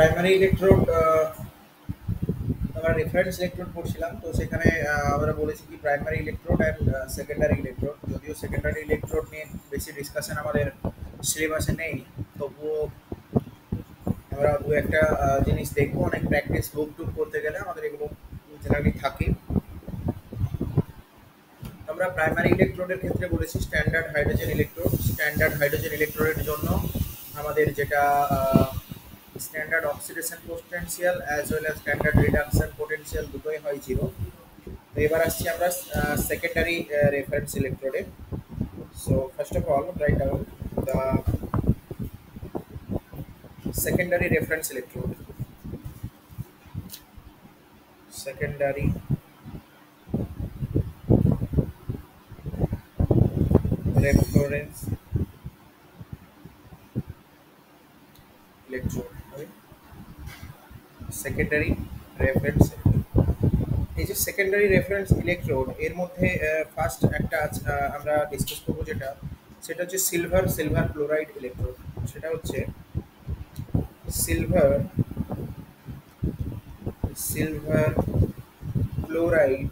Primary electrode আমরা reference electrode পড়ছিলাম, তো সেখানে আমরা বলেছি কি primary electrode and secondary electrode. যদিও সেকেন্ডারি ইলেকট্রোড নিয়ে বেশি ডিসকাশন আমাদের সিলেবাসে নেই, তবুও আমরা দু একটা জিনিস দেখবো। অনেক প্র্যাকটিস বুক টুক করতে গেলে আমাদের এগুলো জেনারেলি থাকে। আমরা প্রাইমারি ইলেকট্রোডের ক্ষেত্রে বলেছি standard hydrogen electrode. Standard hydrogen ইলেকট্রোডের জন্য আমাদের যেটা standard oxidation potential as well as standard reduction potential দুটোই হয় জিরো। তো এবার আসছি আমরা সেকেন্ডারি রেফারেন্স ইলেকট্রোডে। So first of all write down the secondary reference electrode. Secondary reference electrode, right? Secondary reference এই যে সেকেন্ডারি রেফারেন্স ইলেকট্রোড, এর মধ্যে ফার্স্ট একটা আমরা ডিসকাস করবো, যেটা সেটা হচ্ছে সিলভার ক্লোরাইড ইলেকট্রোড। সেটা হচ্ছে silver silver chloride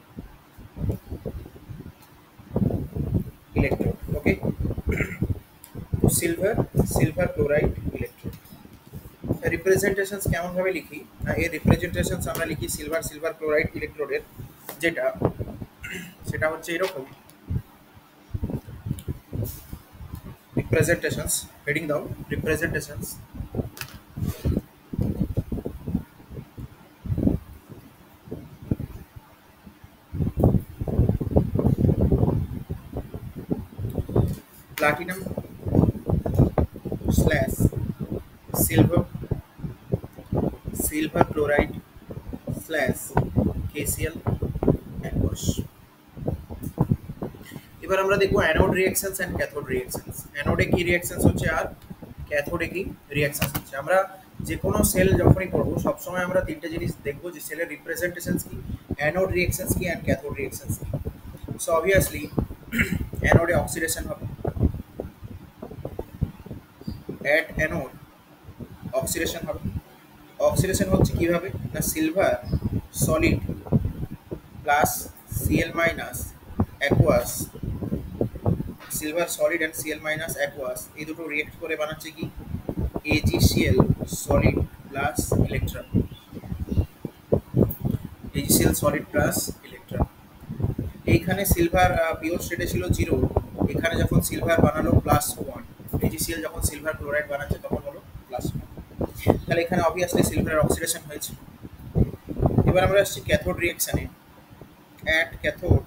electrode. Okay, তো সিলভার ক্লোরাইড ইলেকট্রোড রিপ্রেজেন্টেশনস কেমন ভাবে লিখি? এর রিপ্রেজেন্টেশনস আমরা লিখি সিলভার ক্লোরাইড ইলেকট্রোডের, যেটা সেটা হচ্ছে এরকম। রিপ্রেজেন্টেশনস হেডিং দাও, representations. Platinum slash silver chloride slash KCl aqueous. এবার আমরা দেখবো anode reactions and cathode reactions. অ্যানোডে কি রিঅ্যাকশনস হচ্ছে আর ক্যাথোডে কি রিঅ্যাকশনস হচ্ছে। আমরা যে কোনো সেল যখনই পড়বো সবসময় আমরা তিনটে জিনিস দেখবো, যে সেলের রিপ্রেজেন্টেশনস কি, অ্যানোড রিঅ্যাকশনস কি, অ্যান্ড ক্যাথোড রিঅ্যাকশনস কি। সো অবভিয়াসলি অ্যানোডে অক্সিডেশন হবে, অ্যাট অ্যানোড অক্সিডেশন হবে। অক্সিডেশন হচ্ছে কিভাবে না, silver solid plus Cl minus aqueous, silver solid and Cl minus aqueous, এই দুটো রিয়েক্ট করে বানাচ্ছে কি AgCl solid plus electron. AgCl solid plus electron. এইখানে সিলভার পিওর স্টেটে ছিল জিরো, এখানে যখন সিলভার বানালো +1, AgCl যখন সিলভার ক্লোরাইড বানাচ্ছে তখন হলো +1। তাহলে এখানে অবভিয়াসলি সিলভারের অক্সিডেশন হয়েছে। এবার আমরা আসছি ক্যাথোড রিঅ্যাকশনে। অ্যাট ক্যাথোড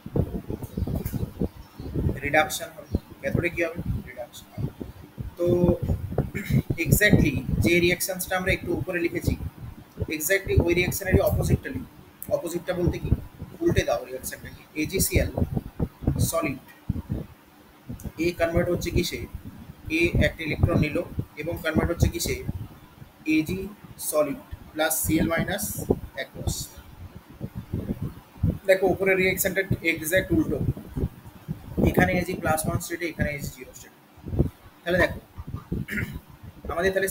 রিডাকশন হবে। ক্যাথোডে কি হবে? রিডাকশন। তো এক্স্যাক্টলি যে রিঅ্যাকশনসটা আমরা একটু উপরে লিখেছি, এক্স্যাক্টলি ওই রিঅ্যাকশনেরই অপোজিটটা লিখি। অপোজিটটা বলতে কি, উল্টে দাও রিঅ্যাকশনটাকে। AgCl সলিড, এ কনভার্ট হচ্ছে কিসে, এ একটা ইলেকট্রন নিল এবং কনভার্ট হচ্ছে কিসে, Ag solid plus Cl minus aqueous. দেখো উপরের রিঅ্যাকশনটা এক্স্যাক্ট উল্টো, এখানে Ag+1 স্টেটে, এখানে Ag0 স্টেটে। তাহলে দেখো আমাদের তাহলে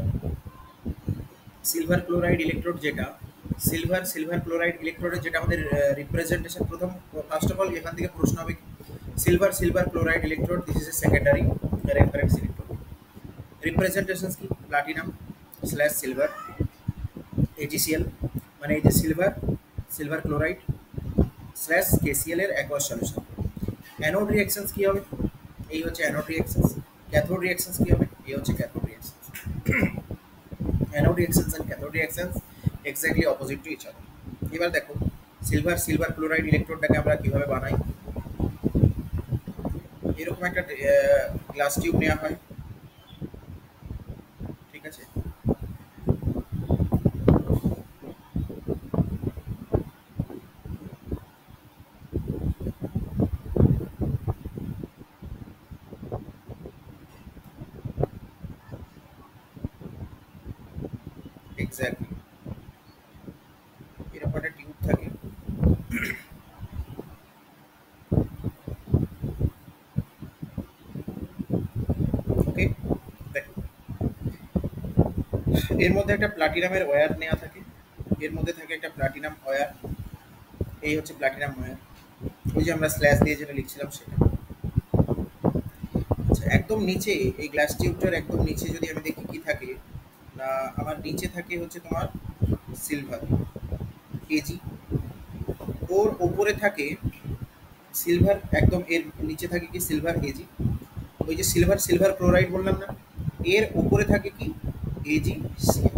সিলভার ক্লোরাইড ইলেকট্রোড, যেটা সিলভার ক্লোরাইড ইলেকট্রোডের যেটা আমাদের রিপ্রেজেন্টেশন, প্রথম ফার্স্ট অফ অল এখান থেকে প্রশ্ন হবে silver chloride electrode, this is a secondary reference electrode. Representations কি, প্লাটিনাম স্ল্যাশ সিলভার AgCl, মানে এই যে সিলভার ক্লোরাইড স্ল্যাশ KCl এর অ্যাকোয়াস সলিউশন। অ্যানোড রিঅ্যাকশনস কি হবে, এই হচ্ছে অ্যানোড রিঅ্যাকশনস। ক্যাথোড রিঅ্যাকশনস কি হবে, এই হচ্ছে cathode reactions. Anode reactions and cathode reactions exactly opposite to each other. এবার দেখো সিলভার ক্লোরাইড ইলেকট্রোডটাকে আমরা কিভাবে বানাই। এরকম একটা গ্লাস টিউব নেওয়া হয়, ঠিক আছে। এক্স্যাক্টলি এরকম একটা টিউব থাকে, ওকে। দেখো এর মধ্যে একটা প্লাটিনামের ওয়্যার নেওয়া থাকে, এর মধ্যে থাকে একটা প্লাটিনাম ওয়্যার, এই হচ্ছে প্লাটিনাম ওয়্যার, ওই যে আমরা স্ল্যাশ দিয়ে যেটা লিখছিলাম সেটা। আচ্ছা, একদম নিচে এই গ্লাস টিউবটার একদম নিচে যদি আমি দেখি কি থাকে, না আমার নিচে থাকে হচ্ছে তোমার সিলভার এজি, ওর ওপরে থাকে সিলভার, একদম এর নিচে থাকে কি সিলভার এজি, ওই যে সিলভার সিলভার ক্লোরাইড বললাম না, এর উপরে থাকে কি এজি সিএল,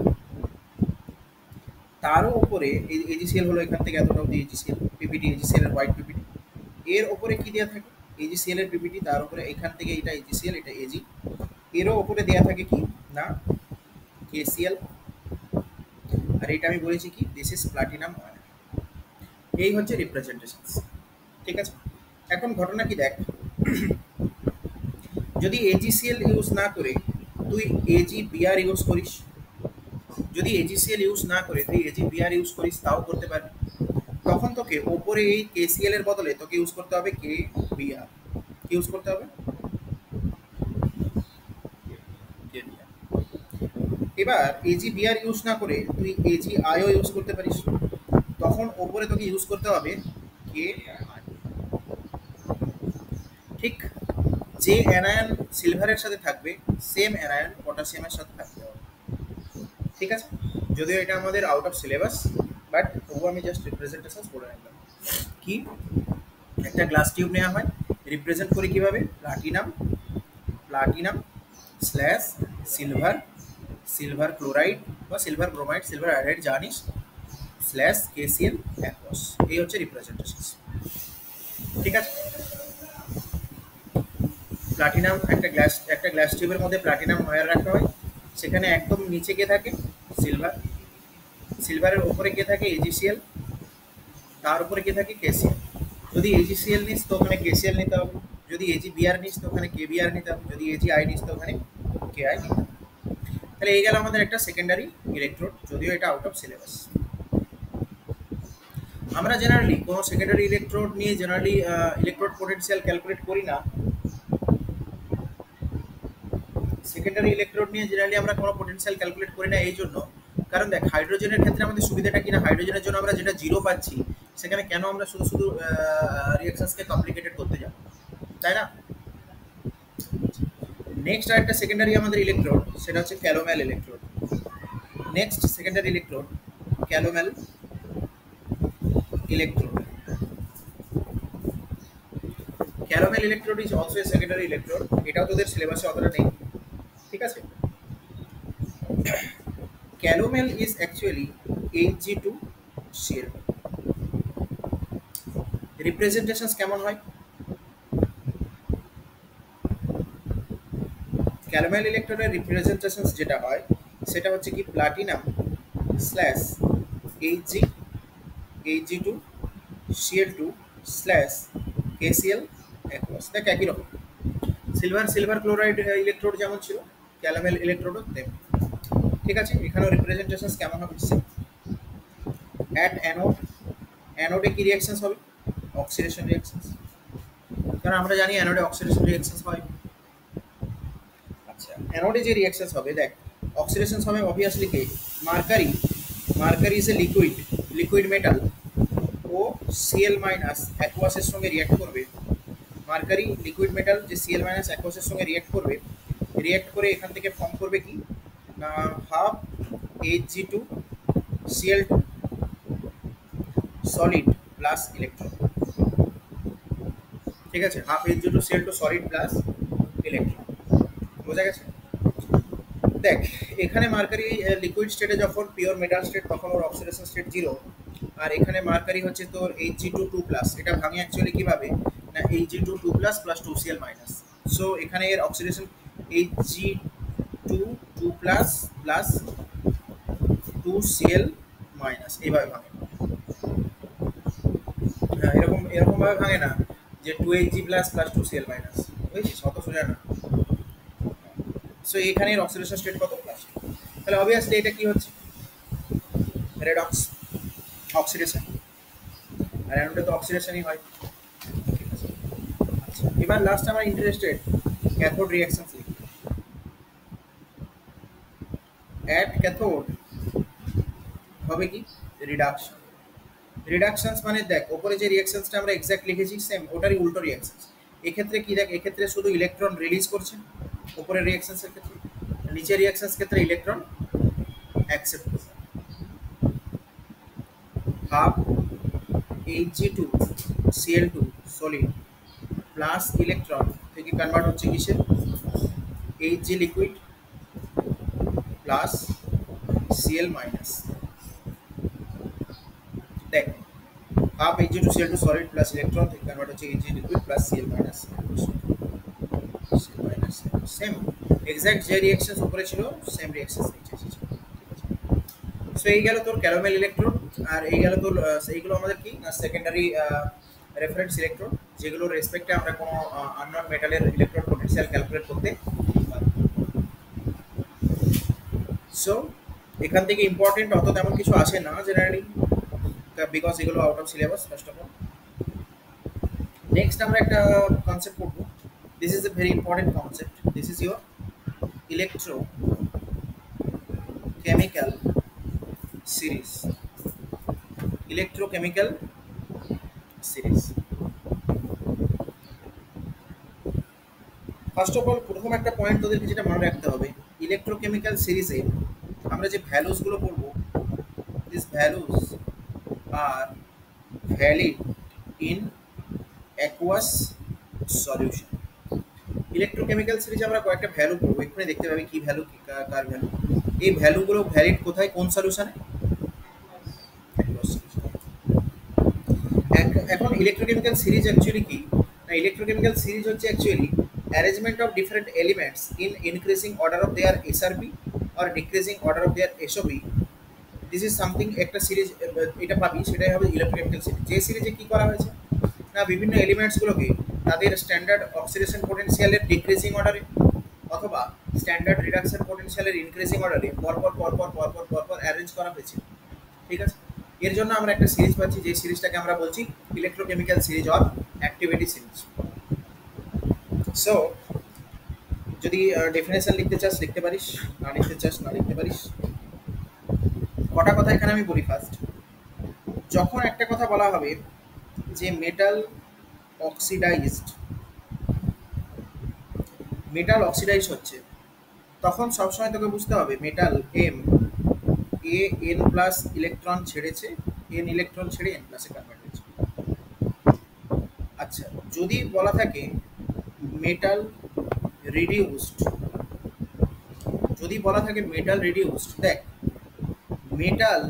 তারও উপরে এজিসিএল হলো এখান থেকে এতটা অবধি এজিসিএল পিপিটি, এজিসিএল এর হোয়াইট পিপিটি, এর উপরে কি দেওয়া থাকে এজিসিএল এর পিপিটি, তার উপরে এখান থেকে এটা এজিসিএল এটা এজি, এরও উপরে দেওয়া থাকে কি না কেসিএল, আর এটা আমি বলেছি কি দিস ইজ প্লাটিনাম ওয়্যার। এই হচ্ছে রিপ্রেজেন্টেশন, ঠিক আছে। এখন ঘটনা কি দেখ, যদি এজিসিএল ইউজ না করে তুই এজি বিআর ইউজ করিস, যদি এজিসিএল ইউজ না করে তুই এজি বিআর ইউজ করিস তাও করতে পারবি, তখন তোকে ওপরে এই কেসিএল এর বদলে তোকে ইউজ করতে হবে কে বিআর, কি ইউজ করতে হবে কে বিআর। এবার এজি বিআর ইউজ না করে তুই এজি আইও ইউজ করতে পারিস, তখন ওপরে তোকে ইউজ করতে হবে কে আই। ঠিক যে অ্যানায়ন সিলভারের সাথে থাকবে সেম অ্যানায়ন পটাশিয়ামের সাথে থাকতে হবে, ঠিক আছে। যদিও এটা আমাদের আউট অফ সিলেবাস, বাট তবু আমি জাস্ট রিপ্রেজেন্টেশন করে রাখলাম। কি একটা গ্লাস টিউব নেওয়া হয়, রিপ্রেজেন্ট করি কিভাবে, platinum platinum slash silver silver chloride বা সিলভার ব্রোমাইড সিলভার আয়োডাইড জানিস স্ল্যাশ কেসিএল অ্যাক্রস, এই হচ্ছে রিপ্রেজেন্টেশন, ঠিক আছে। প্লাটিনাম একটা গ্লাস টিউবের মধ্যে প্লাটিনাম ওয়্যার রাখা হয়, সেখানে একদম নিচে কে থাকে সিলভার, সিলভারের উপরে কে থাকে এজিসিএল, তার উপরে কে থাকে কেসিএল, যদি এজিসিএল নিস তো ওখানে কেসিএল নিতে হবে, যদি এজি বিআর নিস তো ওখানে কে বিআর নিতে হবে, যদি এজি আই নিস তো ওখানে কে আই নিতে হবে। তাহলে এই গেল আমাদের একটা সেকেন্ডারি ইলেকট্রোড, যদিও এটা আউট অফ সিলেবাস। আমরা জেনারেলি কোনো সেকেন্ডারি ইলেকট্রোড নিয়ে জেনারেলি ইলেকট্রোড পোটেনশিয়াল ক্যালকুলেট করি না, সেকেন্ডারি ইলেকট্রোড নিয়ে জেনারেলি আমরা কোনো পোটেনশিয়াল ক্যালকুলেট করি না, এই জন্য কারণ দেখ হাইড্রোজেনের ক্ষেত্রে আমাদের সুবিধাটা কিনা, হাইড্রোজেনের জন্য আমরা যেটা জিরো পাচ্ছি সেখানে কেন আমরা শুধু শুধু রিঅ্যাকশনসকে কমপ্লিকেটেড করতে যাব, তাই না। নেক্সট আরেকটা সেকেন্ডারি আমাদের ইলেকট্রোড, সেটা হচ্ছে calomel electrode. Next secondary electrode calomel electrode, calomel electrode is also a secondary electrode, এটাও তোদের সিলেবাসে অতটা নেই, ঠিক আছে। Calomel is actually Hg2Cl, representations কেমন হয়, ক্যালোমেল ইলেকট্রোডের রিপ্রেজেন্টেশনস যেটা হয় সেটা হচ্ছে কি platinum slash Hg2Cl2 slash KCl aqueous, দেখ একই রকম, সিলভার সিলভার ক্লোরাইড ইলেকট্রোড যেমন ছিল ক্যালোমেল ইলেকট্রোডও তেমন, ঠিক আছে। এখানেও রিপ্রেজেন্টেশনস কেমন হবে, অ্যাট অ্যানোড, অ্যানোডে কি রিঅ্যাকশনস হবে অক্সিডেশন রিঅ্যাকশনস, কারণ আমরা জানি অ্যানোডে অক্সিডেশন রিঅ্যাকশনস হয়। আচ্ছা, অ্যানোডে যে রিঅ্যাকশনস হবে দেখ, অক্সিডেশনস হবে অবভিয়াসলি কে mercury, mercury is a liquid, liquid metal, ও Cl মাইনাস অ্যাকোয়াসের সঙ্গে রিঅ্যাক্ট করবে, মার্কারি লিকুইড মেটাল যে Cl মাইনাস অ্যাকোয়াসের সঙ্গে রিঅ্যাক্ট করবে, রিঅ্যাক্ট করে এখান থেকে ফর্ম করবে কি না half Hg2Cl2 solid plus electron, ঠিক আছে, half Hg2Cl2 solid plus electron, বোঝা গেছে। দেখ এখানে মার্কারি লিকুইড স্টেটে যখন পিওর মেটাল স্টেট তখন ওর অক্সিডেশন স্টেট জিরো, আর এখানে মার্কারি হচ্ছে তোর Hg2 এটা ভাঙে অ্যাকচুয়ালি কিভাবে না Hg2 plus 2Cl minus, so এখানে এর oxidation Hg2 plus 2Cl minus, এইভাবে ভাঙে, হ্যাঁ এরকম এরকম ভাবে ভাঙে না যে 2Hg প্লাস 2Cl মাইনাস, বুঝেছিস অত সোজা না। সো এখানে এর অক্সিডেশন স্টেট কত প্লাস, তাহলে অবভিয়াসলি এটা কি হচ্ছে রেডক্স অক্সিডেশন, আর অ্যানোডে তো অক্সিডেশনই হয়, ঠিক আছে। আচ্ছা এবার লাস্ট আমরা ইন্টারেস্টেড ক্যাথোড রিঅ্যাকশনস লিখি। অ্যাট ক্যাথোড হবে কি রিডাকশন। রিডাকশনস মানে দেখ ওপরে যে রিঅ্যাকশনসটা আমরা এক্স্যাক্ট লিখেছি সেম ওটারই উল্টো রিঅ্যাকশনস। এক্ষেত্রে কি দেখ এক্ষেত্রে শুধু ইলেকট্রন রিলিজ করছে উপরের রিঅ্যাকশনসের ক্ষেত্রে, নিচের রিঅ্যাকশনস ক্ষেত্রে ইলেকট্রন অ্যাকসেপ্ট করছে। Half Hg2 Cl2 solid plus electron থেকে কনভার্ট হচ্ছে কিসে Hg liquid plus Cl minus. দেখ half Hg2 Cl2 solid plus electron থেকে কনভার্ট হচ্ছে Hg liquid plus Cl minus. Same exact যে রিঅ্যাকশনস উপরে ছিল সেম রিঅ্যাকশনস নিচে এসেছে। সো এই গেল তোর ক্যারামেল ইলেকট্রোড, আর এই গেল তোর এইগুলো আমাদের কি না সেকেন্ডারি রেফারেন্স ইলেকট্রোড, যেগুলোর রেসপেক্টে আমরা কোনো আননোন মেটালের ইলেকট্রন পোটেনশিয়াল ক্যালকুলেট করতে পারি। সো এখান থেকে ইম্পর্টেন্ট অত তেমন কিছু আসে না জেনারেলি, বিকজ এগুলো out of syllabus first of all. Next আমরা একটা কনসেপ্ট পড়বো, this is a very important concept, this is your electrochemical series. Electrochemical series first of all প্রথম একটা পয়েন্ট তোদেরকে যেটা মনে রাখতে হবে, ইলেকট্রোকেমিক্যাল সিরিজে আমরা যে ভ্যালুসগুলো পড়বো, this values are valid in aqueous solution. Electrochemical সিরিজে আমরা কয়েকটা ভ্যালু পড়বো, এখানে দেখতে পাবি কি ভ্যালু কি কার ভ্যালু। এই ভ্যালুগুলো ভ্যালিড কোথায় কোন সলিউশনে, এখন ইলেকট্রোকেমিক্যাল সিরিজ অ্যাকচুয়ালি কি না, ইলেকট্রোকেমিক্যাল সিরিজ হচ্ছে actually arrangement of different elements in increasing order of their SRP আর decreasing order of their SOP. This is something একটা সিরিজ এটা পাবি, সেটাই হবে ইলেকট্রোকেমিক্যাল সিরিজ। যে সিরিজে কি করা হয়েছে না বিভিন্ন এলিমেন্টসগুলোকে তাদের স্ট্যান্ডার্ড অক্সিডেশন পোটেনশিয়ালের ডিক্রিজিং অর্ডারে অথবা স্ট্যান্ডার্ড রিডাকশন পোটেনশিয়ালের ইনক্রিজিং অর্ডারে পরপর পরপর পরপর পরপর অ্যারেঞ্জ করা হয়েছে। ঠিক আছে, এর জন্য আমরা একটা সিরিজ পাচ্ছি, যে সিরিজটাকে আমরা বলছি electrochemical series or activity series. So যদি ডেফিনেশন লিখতে চাস লিখতে পারিস, না লিখতে চাস না লিখতে পারিস। কটা কথা এখানে আমি বলি। ফার্স্ট, যখন একটা কথা বলা হবে যে মেটাল অক্সিডাইজ হচ্ছে, তখন সবসময় তোকে বুঝতে হবে metal M N plus electron ছেড়েছে, এন ইলেকট্রন ছেড়ে এন প্লাসে কনভার্ট হয়েছে। আচ্ছা, যদি বলা থাকে মেটাল রিডিউসড, দেখ মেটাল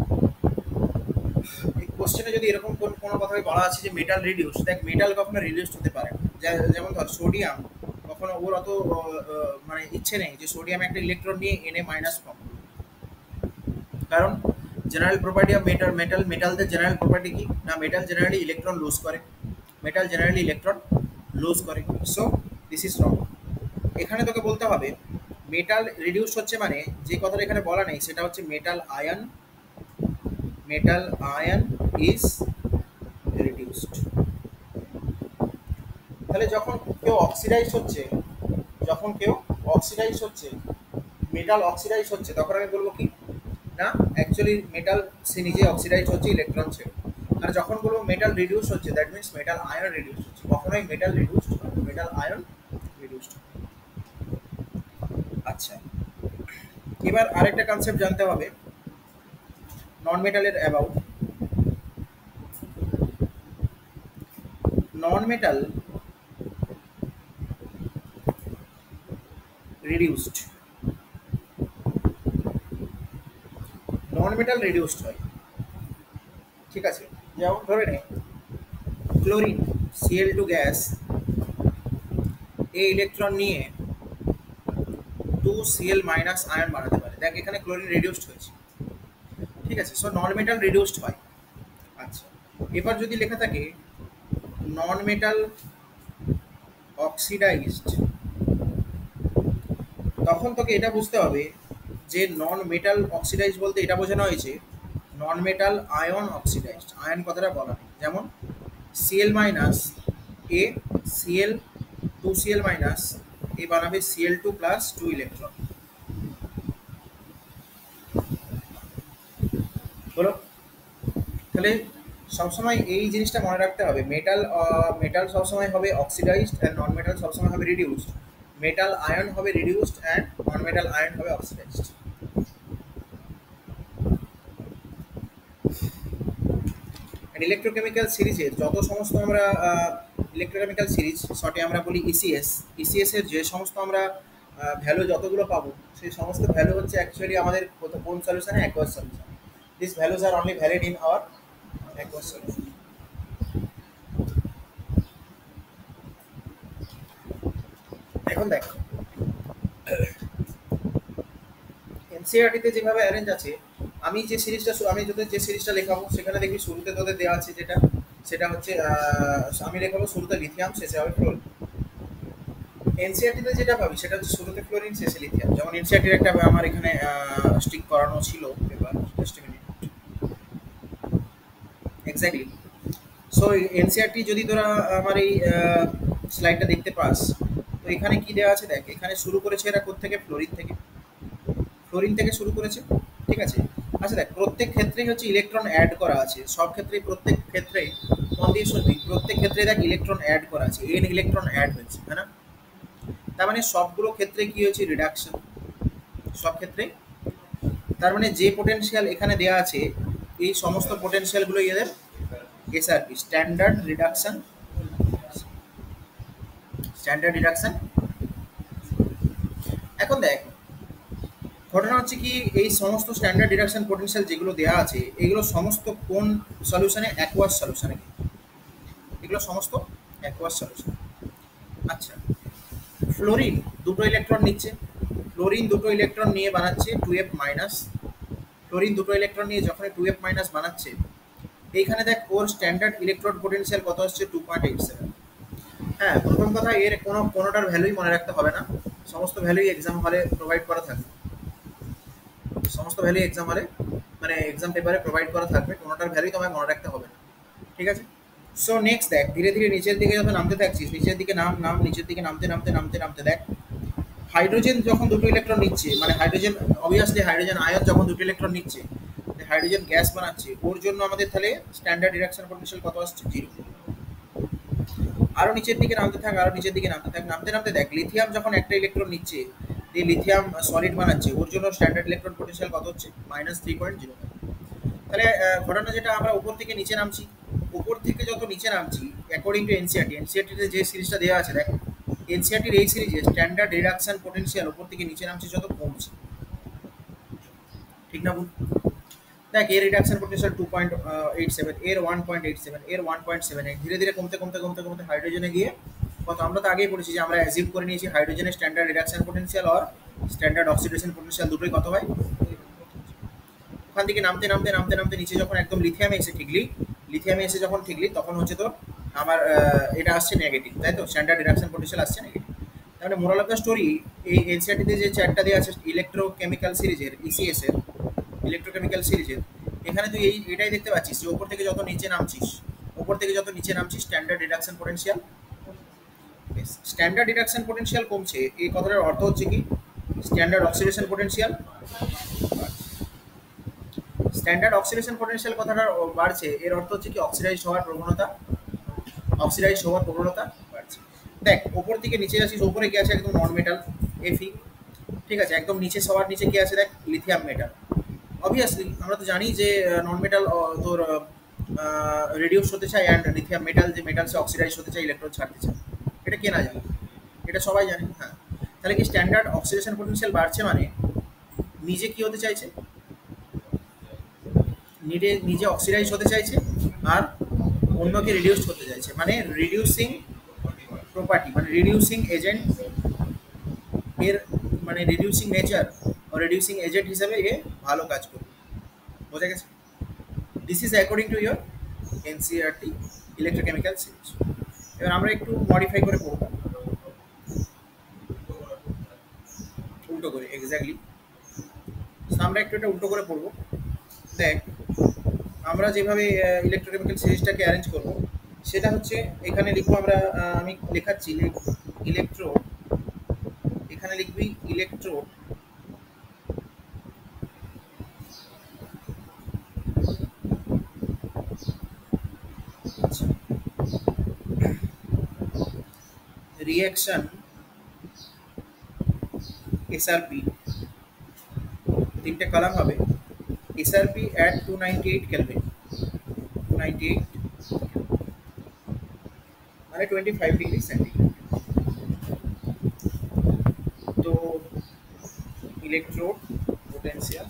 এই কোশ্চেনে যদি এরকম কোনো কথাই বলা আছে যে মেটাল রিডিউসড, দেখ মেটাল কখনো রিডিউসড হতে পারে না। যেমন ধর সোডিয়াম, কখনো ওর অত মানে ইচ্ছে নেই যে সোডিয়াম একটা ইলেকট্রন নিয়ে এনে মাইনাস ফর্ম, কারণ জেনারেল প্রপার্টি অফ মেটালদের জেনারেল প্রপার্টি কি না, মেটাল জেনারেলি ইলেকট্রন লুজ করে। So this is wrong. এখানে তোকে বলতে হবে মেটাল রিডিউস হচ্ছে মানে যে কথাটা এখানে বলা নেই সেটা হচ্ছে মেটাল আয়ন ইজ রিডিউসড। তাহলে যখন কেউ অক্সিডাইজ হচ্ছে মেটাল অক্সিডাইজ হচ্ছে, তখন আমি বলবো কি না অ্যাকচুয়ালি মেটাল সে নিজে অক্সিডাইজ হচ্ছে ইলেকট্রন ছেড়ে। আর যখন বলবো মেটাল রিডিউস হচ্ছে, that means metal ion reduce হচ্ছে। কখনোই মেটাল রিডিউসড হবে, মেটাল আয়ন রিডিউসড হবে। আচ্ছা, এবার আরেকটা কনসেপ্ট জানতে হবে নন মেটালের অ্যাবাউট। নন মেটাল রিডিউসড হয়, ঠিক আছে। যেমন ধরে নে ক্লোরিন Cl2 গ্যাস এই ইলেকট্রন নিয়ে 2Cl মাইনাস আয়ন বানাতে পারে। দেখ এখানে ক্লোরিন রিডিউসড হয়েছে, ঠিক আছে। সো নন মেটাল রিডিউসড হয়। আচ্ছা, এবার যদি লেখা থাকে নন মেটাল অক্সিডাইজড, তখন তোকে এটা বুঝতে হবে যে নন মেটাল অক্সিডাইজ বলতে এটা বোঝানো হয়েছে non metal ion oxidized. Ion কথাটা বলা নেই, যেমন Cl মাইনাস এ Cl 2Cl মাইনাস এ বানাবে Cl2 প্লাস 2 ইলেকট্রন। বলো। তাহলে সবসময় এই জিনিসটা মনে রাখতে হবে, মেটাল মেটাল সবসময় হবে অক্সিডাইজড অ্যান্ড নন মেটাল সবসময় হবে রিডিউসড। মেটাল আয়ন হবে reduced and non metal ion হবে অক্সিডাইজড। ইলেকট্রোকেমিক্যাল সিরিজের যত সমস্ত আমরা ইলেকট্রোকেমিক্যাল সিরিজ শর্টে আমরা বলি ইসিএস, ইসিএস এর যে সমস্ত আমরা ভ্যালু যতগুলো পাবো সেই সমস্ত ভ্যালু হচ্ছে অ্যাকচুয়ালি আমাদের কোন সলিউশনে aqueous solution. This values are only valid in our aqueous solution. এখন দেখ এনসিইআরটিতে যেভাবে অ্যারেঞ্জ আছে, আমি তোদের যে সিরিজটা লেখাবো সেখানে দেখবি শুরুতে তোদের দেওয়া আছে যেটা, সেটা হচ্ছে আমি লেখাবো শুরুতে লিথিয়াম শেষে হবে ফ্লোরিন। এনসিইআরটিতে যেটা পাবি সেটা হচ্ছে শুরুতে ফ্লোরিন শেষে লিথিয়াম। যেমন এনসিইআরটির একটা আমার এখানে স্টিক করানো ছিল paper, just minute. Exactly. So NCERT যদি তোরা আমার এই স্লাইডটা দেখতে পাস, তো এখানে কি দেওয়া আছে দেখ, এখানে শুরু করেছে এরা কোত্থেকে, ফ্লোরিন থেকে, ফ্লোরিন থেকে শুরু করেছে। ঠিক আছে। আচ্ছা দেখ প্রত্যেক ক্ষেত্রেই হচ্ছে ইলেকট্রন অ্যাড করা আছে, সব ক্ষেত্রেই প্রত্যেক ক্ষেত্রেই মন দিয়ে শুনবি, প্রত্যেক ক্ষেত্রে দেখ ইলেকট্রন অ্যাড করা আছে, এন ইলেকট্রন অ্যাড হয়েছে, তাই না? তার মানে সবগুলো ক্ষেত্রে কি হয়েছে, রিডাকশন, সব ক্ষেত্রে। তার মানে যে পোটেনশিয়াল এখানে দেওয়া আছে এই সমস্ত পোটেনশিয়ালগুলো এদের SRP, standard reduction, standard reduction. এখন দেখ ঘটনা হচ্ছে কি, এই সমস্ত স্ট্যান্ডার্ড ডিডাকশন পোটেনশিয়াল যেগুলো দেওয়া আছে এগুলো সমস্ত কোন সলিউশনে, অ্যাকোয়াস সলিউশনে, এগুলো সমস্ত অ্যাকোয়াস সলিউশন। আচ্ছা ফ্লোরিন দুটো ইলেকট্রন নিচ্ছে, ফ্লোরিন দুটো ইলেকট্রন নিয়ে বানাচ্ছে 2f মাইনাস, ফ্লোরিন দুটো ইলেকট্রন নিয়ে যখন 2f মাইনাস বানাচ্ছে, এইখানে দেখ ওর স্ট্যান্ডার্ড ইলেকট্রন পোটেনশিয়াল কত আসছে, 2.87। হ্যাঁ প্রথম কথা এর কোনোটার ভ্যালুই মনে রাখতে হবে না, সমস্ত ভ্যালুই এক্সাম হলে প্রোভাইড করা থাকবে, সমস্ত ভ্যালু এক্সাম হলে মানে এক্সাম পেপারে প্রোভাইড করা থাকবে, কোনোটার ভ্যালুই তোমায় মনে রাখতে হবে না। ঠিক আছে। সো নেক্সট দেখ ধীরে ধীরে নিচের দিকে যখন নামতে থাকছিস, নিচের দিকে নাম নিচের দিকে নামতে নামতে নামতে নামতে দেখ হাইড্রোজেন যখন দুটো ইলেকট্রন নিচ্ছে, মানে হাইড্রোজেন অবভিয়াসলি হাইড্রোজেন আয়ন যখন দুটো ইলেকট্রন নিচ্ছে, হাইড্রোজেন গ্যাস বানাচ্ছে, ওর জন্য আমাদের তাহলে স্ট্যান্ডার্ড রিডাকশন পোটেনশিয়াল কত আসছে, 0। আরো নিচের দিকে নামতে থাক, আরো নিচের দিকে নামতে থাক, নামতে নামতে দেখ লিথিয়াম যখন একটা ইলেকট্রন নিচ্ছে, এই লিথিয়াম সলিড বানাচ্ছে, ওর জন্য স্ট্যান্ডার্ড ইলেকট্রন পোটেনশিয়াল কত হচ্ছে, -3.0। তাহলে ঘটনা যেটা আমরা উপর থেকে নিচে নামছি, উপর থেকে যত নিচে নামছি অ্যাকর্ডিং টু এনসিইআরটি, এনসিইআরটিতে যে সিরিজটা দেওয়া আছে দেখ, এনসিইআরটির এই সিরিজে স্ট্যান্ডার্ড রিডাকশন পোটেনশিয়াল উপর থেকে নিচে নামছে যত কমছে, ঠিক না বল? দেখ এর রিডাকশন পোটেনশিয়াল 2.87, এর 1.87, এর 1.78, ধীরে ধীরে কমতে কমতে কমতে কমতে হাইড্রোজেনে গিয়ে কত, আমরা তো আগেই পড়েছি যে আমরা অ্যাজিউম করে নিয়েছি হাইড্রোজেনের স্ট্যান্ডার্ড রিডাকশন পোটেনশিয়াল আর স্ট্যান্ডার্ড অক্সিডেশন পোটেনশিয়াল দুটোই কত হয়। ওখান থেকে নামতে নামতে নামতে নামতে নিচে যখন একদম লিথিয়ামে এসে ঠিকলি, লিথিয়ামে এসে যখন ঠিকলি তখন হচ্ছে তো আমার এটা আসছে নেগেটিভ, তাই তো স্ট্যান্ডার্ড রিডাকশন পোটেনশিয়াল আসছে নেগেটিভ। তাহলে মোরাল অফ দ্য স্টোরি, এই এনসিইআরটিতে যে চ্যাপ্টারটা দেওয়া আছে ইলেকট্রোকেমিক্যাল সিরিজের, ইসিএস এর ইলেকট্রোকেমিক্যাল সিরিজের, এখানে তুই এটাই দেখতে পাচ্ছিস যে ওপর থেকে যত নিচে নামছিস, ওপর থেকে যত নিচে নামছিস standard reduction potential, standard reduction potential কমছে, এই কথাটার অর্থ হচ্ছে কি, standard oxidation potential, standard oxidation potential কথাটা বাড়ছে, এর অর্থ হচ্ছে কি অক্সিডাইজ হওয়ার প্রবণতা, অক্সিডাইজ হওয়ার প্রবণতা বাড়ছে। দেখ ওপর থেকে নিচে আসিস, ওপরে কি আছে একদম নন মেটাল এফি, ঠিক আছে, একদম নিচে সবার নিচে কি আছে দেখ, লিথিয়াম মেটাল। অবভিয়াসলি আমরা তো জানি যে নন মেটাল তোর রিডিউস হতে চায়, অ্যান্ড লিথিয়াম মেটাল যে মেটাল সে অক্সিডাইজ হতে চায়, ইলেকট্রন ছাড়তে চায়, এটা কে না জানে, এটা সবাই জানে। হ্যাঁ তাহলে কি স্ট্যান্ডার্ড অক্সিডেশন পোটেনশিয়াল বাড়ছে মানে নিজে কি হতে চাইছে, নিজে নিজে অক্সিডাইজ হতে চাইছে আর অন্যকে রিডিউস করতে চাইছে, মানে রিডিউসিং প্রপার্টি, মানে রিডিউসিং এজেন্ট এর, মানে রিডিউসিং নেচার ও রিডিউসিং এজেন্ট হিসেবে এ ভালো কাজ করবে। বোঝা গেছে? This is according to your NCERT electrochemical series. এবার আমরা একটু মডিফাই করে পড়বো, উল্টো করে, এক্স্যাক্টলি আমরা একটু এটা উল্টো করে পড়বো। দেখ আমরা যেভাবে ইলেকট্রোকেমিক্যাল সিরিজটাকে অ্যারেঞ্জ করব সেটা হচ্ছে, এখানে লিখবো আমরা, আমি লেখাচ্ছি ইলেকট্রো, এখানে লিখবি ইলেকট্রো reaction SRP তিনটে কলাম হবে SRP at 298 Kelvin 298 মানে 25 ডিগ্রি সেন্টিগ্রেড তো ইলেকট্রোড পোটেনশিয়াল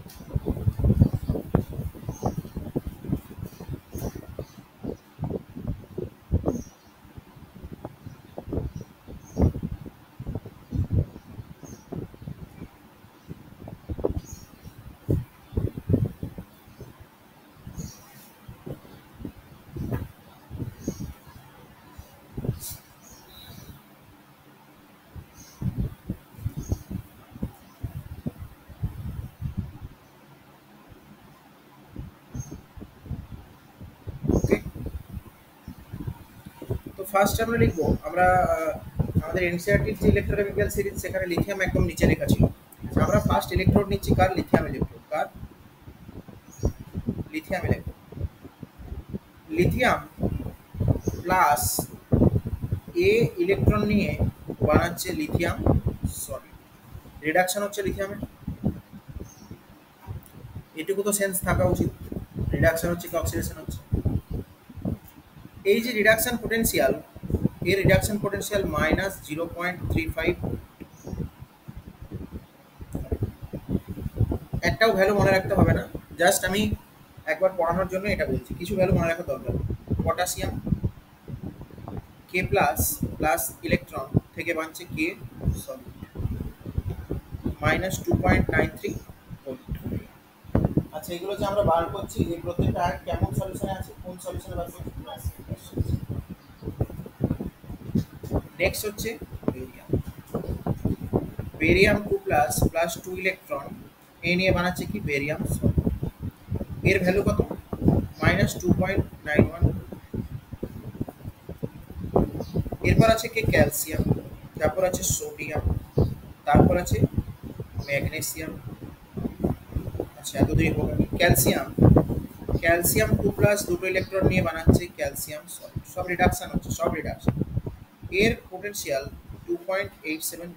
ওকে তো ফার্স্ট আমরা লিখব আমরা আমাদের এনসিইআরটির যে ইলেকট্রোকেমিক্যাল সিরিজ সেখানে লিথিয়াম একদম নিচে লেখা ছিল আমরা ফার্স্ট ইলেকট্রোড নিচ্ছি কার লিথিয়াম ইলেকট্রোড কার লিথিয়াম ইলেকট্রোড লিথিয়াম প্লাস এ ইলেকট্রন নিয়ে বানাচ্ছে লিথিয়াম সলিড রিডাকশন হচ্ছে লিথিয়ামের এটুকু তো সেন্স থাকা উচিত রিডাকশন হচ্ছে কি অক্সিডেশন হচ্ছে এই যে রিডাকশন পোটেনশিয়াল এর রিডাকশন পোটেনশিয়াল -0.35 একটাও ভ্যালু মনে রাখতে হবে না জাস্ট আমি একবার পড়ানোর জন্য এটা বলছি কিছু ভ্যালু মনে রাখা দরকার potassium K plus plus electron থেকে বানছে কে সলিড -2.93 ভোল্ট আচ্ছা এগুলো যে আমরা বার করছি এই প্রত্যেকটা কেমন সলিউশনে আছে কোন সলিউশনে বার করছি নেক্সট হচ্ছে barium barium 2 plus plus 2 electron এ নিয়ে বানাচ্ছে কি বেরিয়াম সলিড এর ভ্যালু কত -2.91 এরপর আছে কি ক্যালসিয়াম তারপর আছে সোডিয়াম তারপর আছে ম্যাগনেসিয়াম আচ্ছা এত দেরি হবে ক্যালসিয়াম ক্যালসিয়াম 2 প্লাস দুটো ইলেকট্রন নিয়ে বানাচ্ছে ক্যালসিয়াম সলিড সব রিডাকশন হচ্ছে সব রিডাকশন এর পোটেনশিয়াল 2.87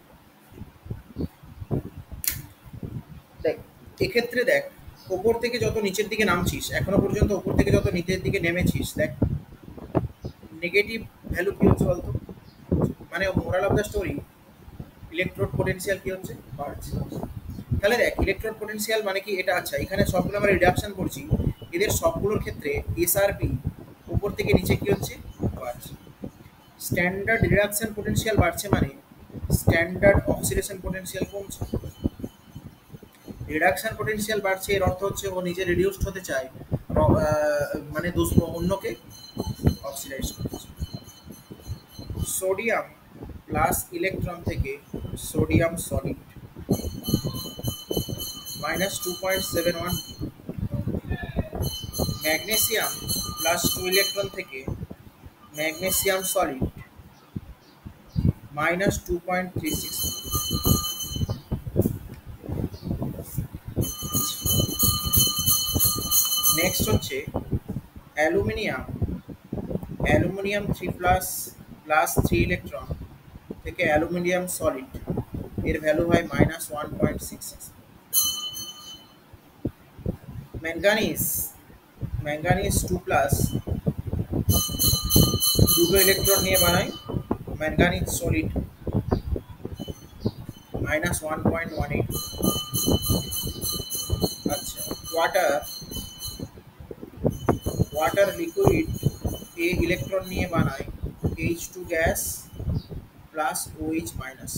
দেখ এক্ষেত্রে দেখ উপর থেকে যত নিচের দিকে নামছিস এখনো পর্যন্ত উপর থেকে যত নিচের দিকে নেমেছিস দেখ নেগেটিভ ভ্যালু কি হচ্ছে বলতো মানে moral of the story electrode potential কি হচ্ছে বাড়ছে তাহলে দেখ ইলেকট্রোড পোটেনশিয়াল মানে কি এটা আচ্ছা এখানে সবগুলো আমরা রিডাকশন করছি এদের সবগুলোর ক্ষেত্রে এসআরপি উপর থেকে নিচে কি হচ্ছে বাড়ছে স্ট্যান্ডার্ড রিডাকশন পোটেনশিয়াল বাড়ছে মানে স্ট্যান্ডার্ড অক্সিডেশন পোটেনশিয়াল কমছে রিডাকশন পোটেনশিয়াল বাড়ছে এর অর্থ হচ্ছে ও নিজে রিডিউসড হতে চায় মানে অন্যকে অক্সিডাইজ করছে সোডিয়াম প্লাস ইলেকট্রন থেকে sodium solid -2.71 magnesium plus 2 electron থেকে ম্যাগনেসিয়াম সলিড -2.36 নেক্সট হচ্ছে aluminium aluminium 3 plus plus 3 electron থেকে অ্যালুমিনিয়াম সলিড এর ভ্যালু হয় -1.66 ম্যাঙ্গানিজ ম্যাঙ্গানিজ 2 প্লাস দুটো ইলেকট্রন নিয়ে বানায় ম্যাঙ্গানিজ সলিড -1.18 আচ্ছা ওয়াটার ওয়াটার লিকুইড এ ইলেকট্রন নিয়ে বানায় H2 gas plus OH minus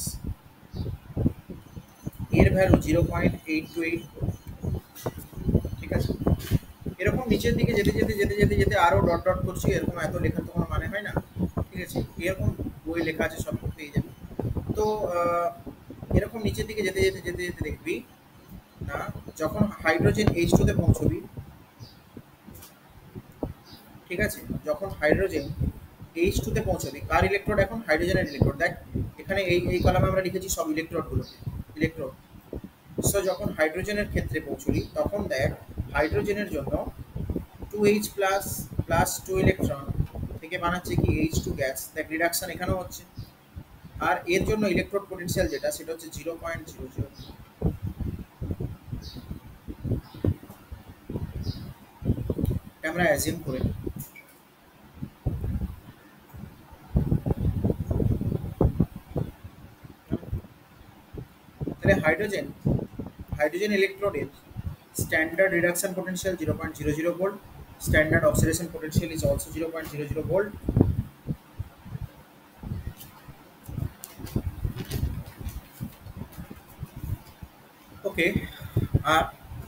এর ভ্যালু 0.828 ঠিক আছে এরকম নিচের দিকে যেতে যেতে যেতে যেতে যেতে আরো ডট ডট করছি এরকম এত লেখার তো কোনো মানে হয় না ঠিক আছে এরকম বই লেখা আছে সব পেয়ে যাবে তো এরকম নিচের দিকে যেতে যেতে যেতে যেতে দেখবি না যখন হাইড্রোজেন H2 তে পৌঁছবি ঠিক আছে যখন হাইড্রোজেন H2 তে পৌঁছবি কার ইলেকট্রোড এখন হাইড্রোজেনের ইলেকট্রোড দেখ এখানে এই কলামে আমরা লিখেছি সব ইলেকট্রোডগুলো ইলেকট্রোড সো যখন হাইড্রোজেনের ক্ষেত্রে পৌঁছবি তখন দেখ হাইড্রোজেনের জন্য 2H প্লাস 2 ইলেকট্রন থেকে বানাচ্ছে কি H2 গ্যাস দেখ রিডাকশন এখানেও হচ্ছে আর এর জন্য ইলেকট্রোড পোটেনশিয়াল যেটা সেটা হচ্ছে 0.00। আমরা অ্যাজিউম করে তাহলে হাইড্রোজেন ইলেকট্রোডের standard reduction potential 0.00 volt, standard oxidation potential is also 0.00 volt. Okay, আর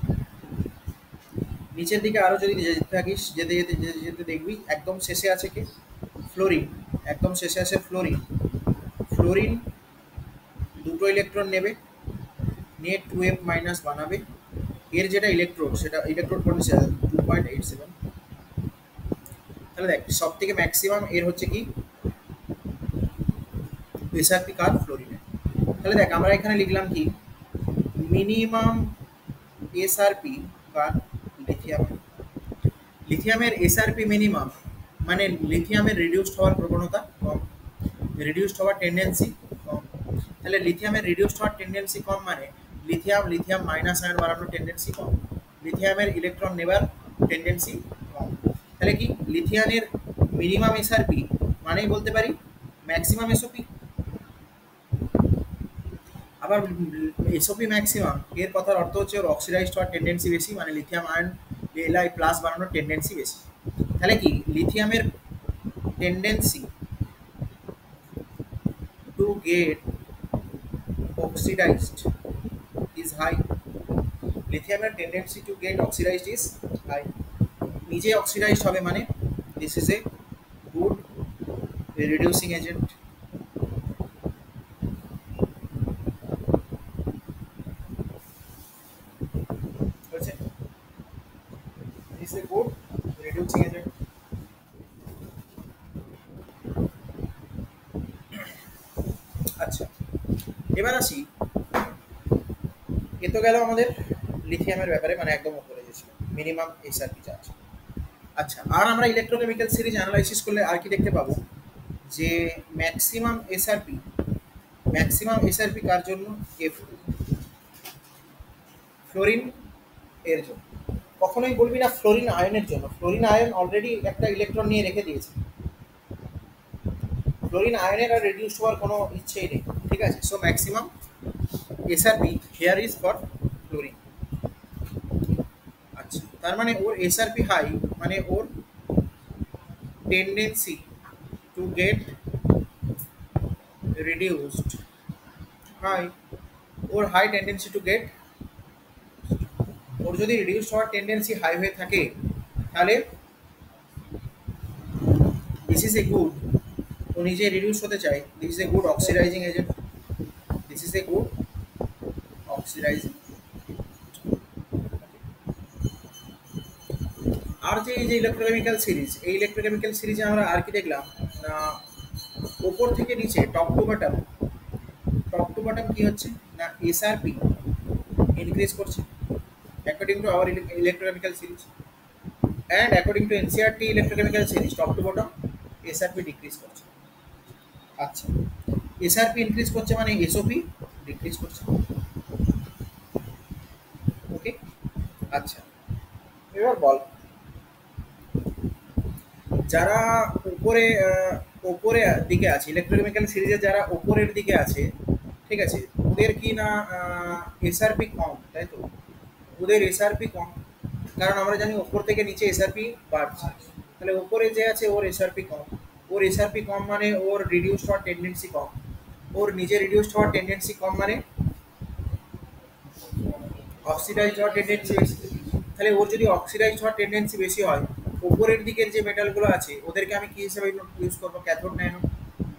নিচের দিকে আরো যদি যেতে থাকিস, যেতে যেতে যেতে যেতে দেখবি একদম শেষে আছে কি ফ্লোরিন, একদম শেষে আছে ফ্লোরিন। ফ্লোরিন দুটো ইলেকট্রন নেবে, নিয়ে 2f মাইনাস বানাবে। এর যেটা ইলেকট্রোড সেটা ইলেকট্রোড পোটেনশিয়াল 2.87। তাহলে দেখ সব থেকে ম্যাক্সিমাম এর হচ্ছে কি এসআরপি কার ফ্লোরিনে। তাহলে দেখ আমরা এখানে লিখলাম কি মিনিমাম এসআরপি কার লিথিয়াম। লিথিয়ামের এসআরপি মিনিমাম মানে লিথিয়ামের রিডিউসড হওয়ার প্রবণতা কম, রিডিউসড হওয়ার টেন্ডেন্সি কম। তাহলে লিথিয়ামের রিডিউসড হওয়ার টেন্ডেন্সি কম মানে লিথিয়াম মাইনাস আয়ন বাড়ানোর টেন্ডেন্সি কম, লিথিয়ামের ইলেকট্রন নেবার টেন্ডেন্সি কম। তাহলে কি লিথিয়ামের মিনিমাম এসআরপি মানেই বলতে পারি ম্যাক্সিমাম এসওপি। আবার এসওপি ম্যাক্সিমাম এর কথার অর্থ হচ্ছে ওর অক্সিডাইজড হওয়ার টেন্ডেন্সি বেশি, মানে লিথিয়াম আয়ন এলআই প্লাস বানানোর টেন্ডেন্সি বেশি। তাহলে কি লিথিয়ামের tendency to get oxidized is high, লিথিয়ামের tendency to get oxidized is high. নিজে অক্সিডাইজড হবে মানে this is a good reducing agent. বুঝছেন, this is a good reducing agent. আচ্ছা, এবার আসি, এ তো গেল আমাদের লিথিয়ামের ব্যাপারে, মানে একদম উপরে যে ছিল মিনিমাম এসআরপি চার্জ। আচ্ছা, আর আমরা ইলেকট্রোকেমিক্যাল সিরিজ অ্যানালাইসিস করলে আর কি দেখতে পাবো যে ম্যাক্সিমাম এসআরপি কার জন্য, এফ ফ্লোরিন এর জন্য। কখনোই বলবি না ফ্লোরিন আয়নের জন্য, ফ্লোরিন আয়ন অলরেডি একটা ইলেকট্রন নিয়ে রেখে দিয়েছে, ফ্লোরিন আয়নের আর রিডিউস হওয়ার কোনো ইচ্ছেই নেই, ঠিক আছে। So maximum SRP here is for fluorine. আচ্ছা, তার মানে ওর এসআরপি হাই মানে ওর tendency to get reduced high, ওর হাই টেন্ডেন্সি টু গেট, ওর যদি রিডিউস হওয়ার টেন্ডেন্সি হাই হয়ে থাকে তাহলে দিস ইজ এ গুড, ও নিজে রিডিউস হতে চায়, this is a good oxidizing agent, this is a good oxidizing. আর যে এই যে ইলেকট্রোকেমিক্যাল সিরিজ, এই ইলেকট্রোকেমিক্যাল সিরিজে আমরা আর কি দেখলাম না, ওপর থেকে নিচে টপ টু বটম কি হচ্ছে না এসআরপি ইনক্রিজ করছে according to our electrochemical series, and according to NCERT electrochemical series top to bottom SRP decrease করছে। আচ্ছা, এসআরপি ইনক্রিজ করছে মানে এসওপি ডিক্রিজ করছে। ওকে, আচ্ছা এবার বল যারা উপরে উপরে দিকে আছে ইলেকট্রোকেমিক্যাল সিরিজে, যারা উপরের দিকে আছে, ঠিক আছে, ওদের কি না এসআরপি কম, তাই তো, ওদের এসআরপি কম, কারণ আমরা জানি ওপর থেকে নিচে এসআরপি বাড়ছে, তাহলে ওপরে যে আছে ওর এসআরপি কম, ওর এসআরপি কম মানে ওর রিডিউসড হওয়ার টেন্ডেন্সি কম, ওর নিজে রিডিউসড হওয়ার টেন্ডেন্সি কম মানে অক্সিডাইজড হওয়ার টেন্ডেন্সি বেশি। তাহলে ওর যদি অক্সিডাইজড হওয়ার টেন্ডেন্সি বেশি হয়, উপরের দিকের যে মেটালগুলো আছে ওদেরকে আমি কি হিসেবে ইউজ করবো, ক্যাথোড না অ্যানোড?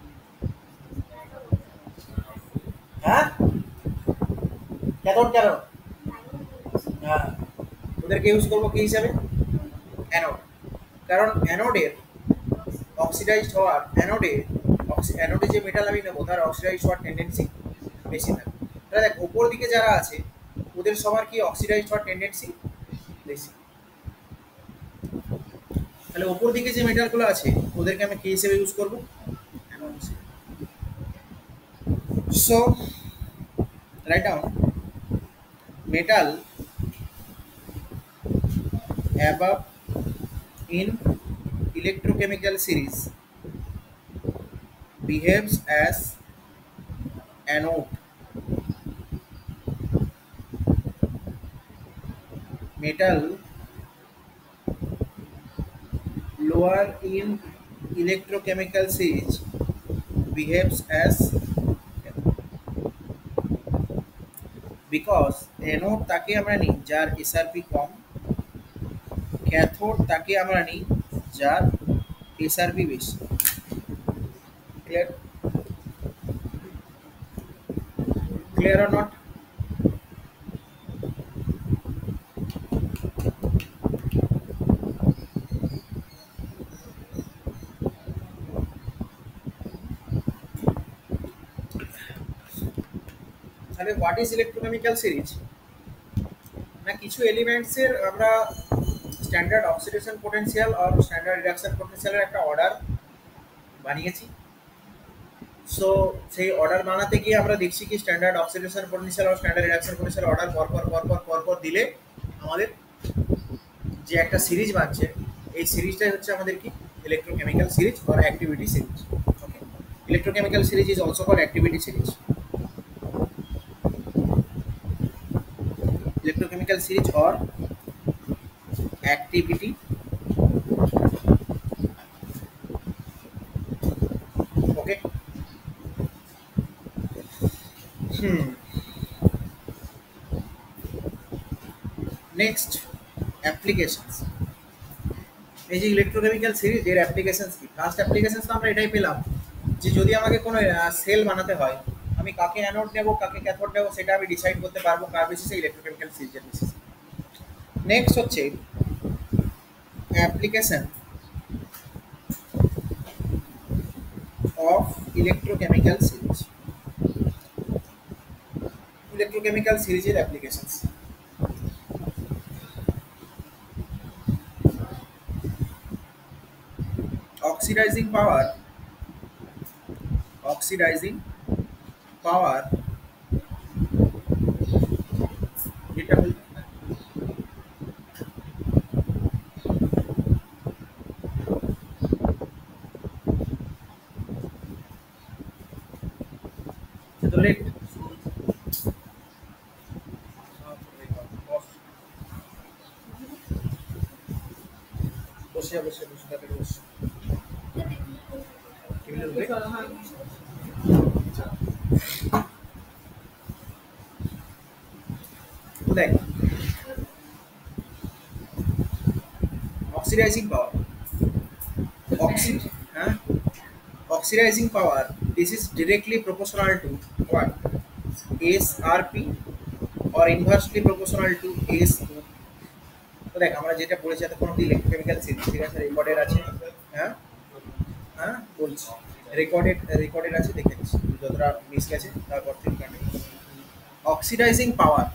হ্যাঁ, ক্যাথোড কেন? হ্যাঁ, ওদেরকে ইউজ করবো কি হিসাবে, অ্যানোড। কারণ অ্যানোডের অক্সিডাইজড হওয়ার অ্যানোডে যে মেটাল আমি নেবো তার অক্সিডাইজড হওয়ার টেন্ডেন্সি বেশি থাকে। তাহলে দেখ ওপর দিকে যারা আছে ওদের সবার কি অক্সিডাইজড হওয়ার টেন্ডেন্সি বেশি, তাহলে ওপর দিকে যে মেটালগুলো আছে ওদেরকে আমি কি হিসেবে ইউজ করবো, অ্যানোড হিসেবে। So write down metal above in electrochemical series behaves as anode. Metal lower in electrochemical series behaves as because anode তাকে আমরা নিই যার এসআরপি কম, ক্যাথোড তাকে আমরা নিই যার এসআরপি বেশি। ক্লিয়ার? Clear or not? তাহলে হোয়াট ইজ ইলেকট্রোকেমিক্যাল সিরিজ? না কিছু এলিমেন্টস এর আমরা স্ট্যান্ডার্ড অক্সিডেশন পোটেনশিয়াল আর স্ট্যান্ডার্ড রিডাকশন পোটেনশিয়ালের একটা অর্ডার বানিয়েছি। সো সেই অর্ডার বানাতে গিয়ে আমরা দেখছি কি স্ট্যান্ডার্ড অক্সিডেশন পোটেনশিয়াল আর স্ট্যান্ডার্ড রিডাকশন পোটেনশিয়াল অর্ডার পর দিলে আমাদের যে একটা সিরিজ বানছে, এই সিরিজটাই হচ্ছে আমাদের কি electrochemical series or activity series. Okay, electrochemical series is also called activity series. Electrochemical series or activity okay. Next applications, এই যে ইলেকট্রোকেমিক্যাল সিরিজ এর অ্যাপ্লিকেশনস কি? ফার্স্ট অ্যাপ্লিকেশনস তো আমরা এটাই পেলাম যে যদি আমাকে কোনো সেল বানাতে হয় আমি কাকে অ্যানোড নেব কাকে ক্যাথোড নেব সেটা আমি ডিসাইড করতে পারবো কার বেসিসে? ইলেকট্রোকেমিক্যাল সিরিজের বেসিসে। নেক্সট হচ্ছে application of electrochemical series. Electrochemical সিরিজের অ্যাপ্লিকেশনস oxidizing power এটা হল তো লেট বসে তাতে বসে দেখ oxidizing power oxidizing power, this is directly proportional to what? SRP or inversely proportional to SO। তো দেখ আমরা যেটা পড়েছি এতক্ষণ অব্দি ইলেকট্রোকেমিক্যাল সিরিজ, ঠিক আছে, রেকর্ডেড আছে। হ্যাঁ হ্যাঁ বলছি রেকর্ডেড আছে, দেখে নিচ্ছি যতটা মিস গেছে তারপর থেকে কন্টিনিউ। অক্সিডাইজিং পাওয়ার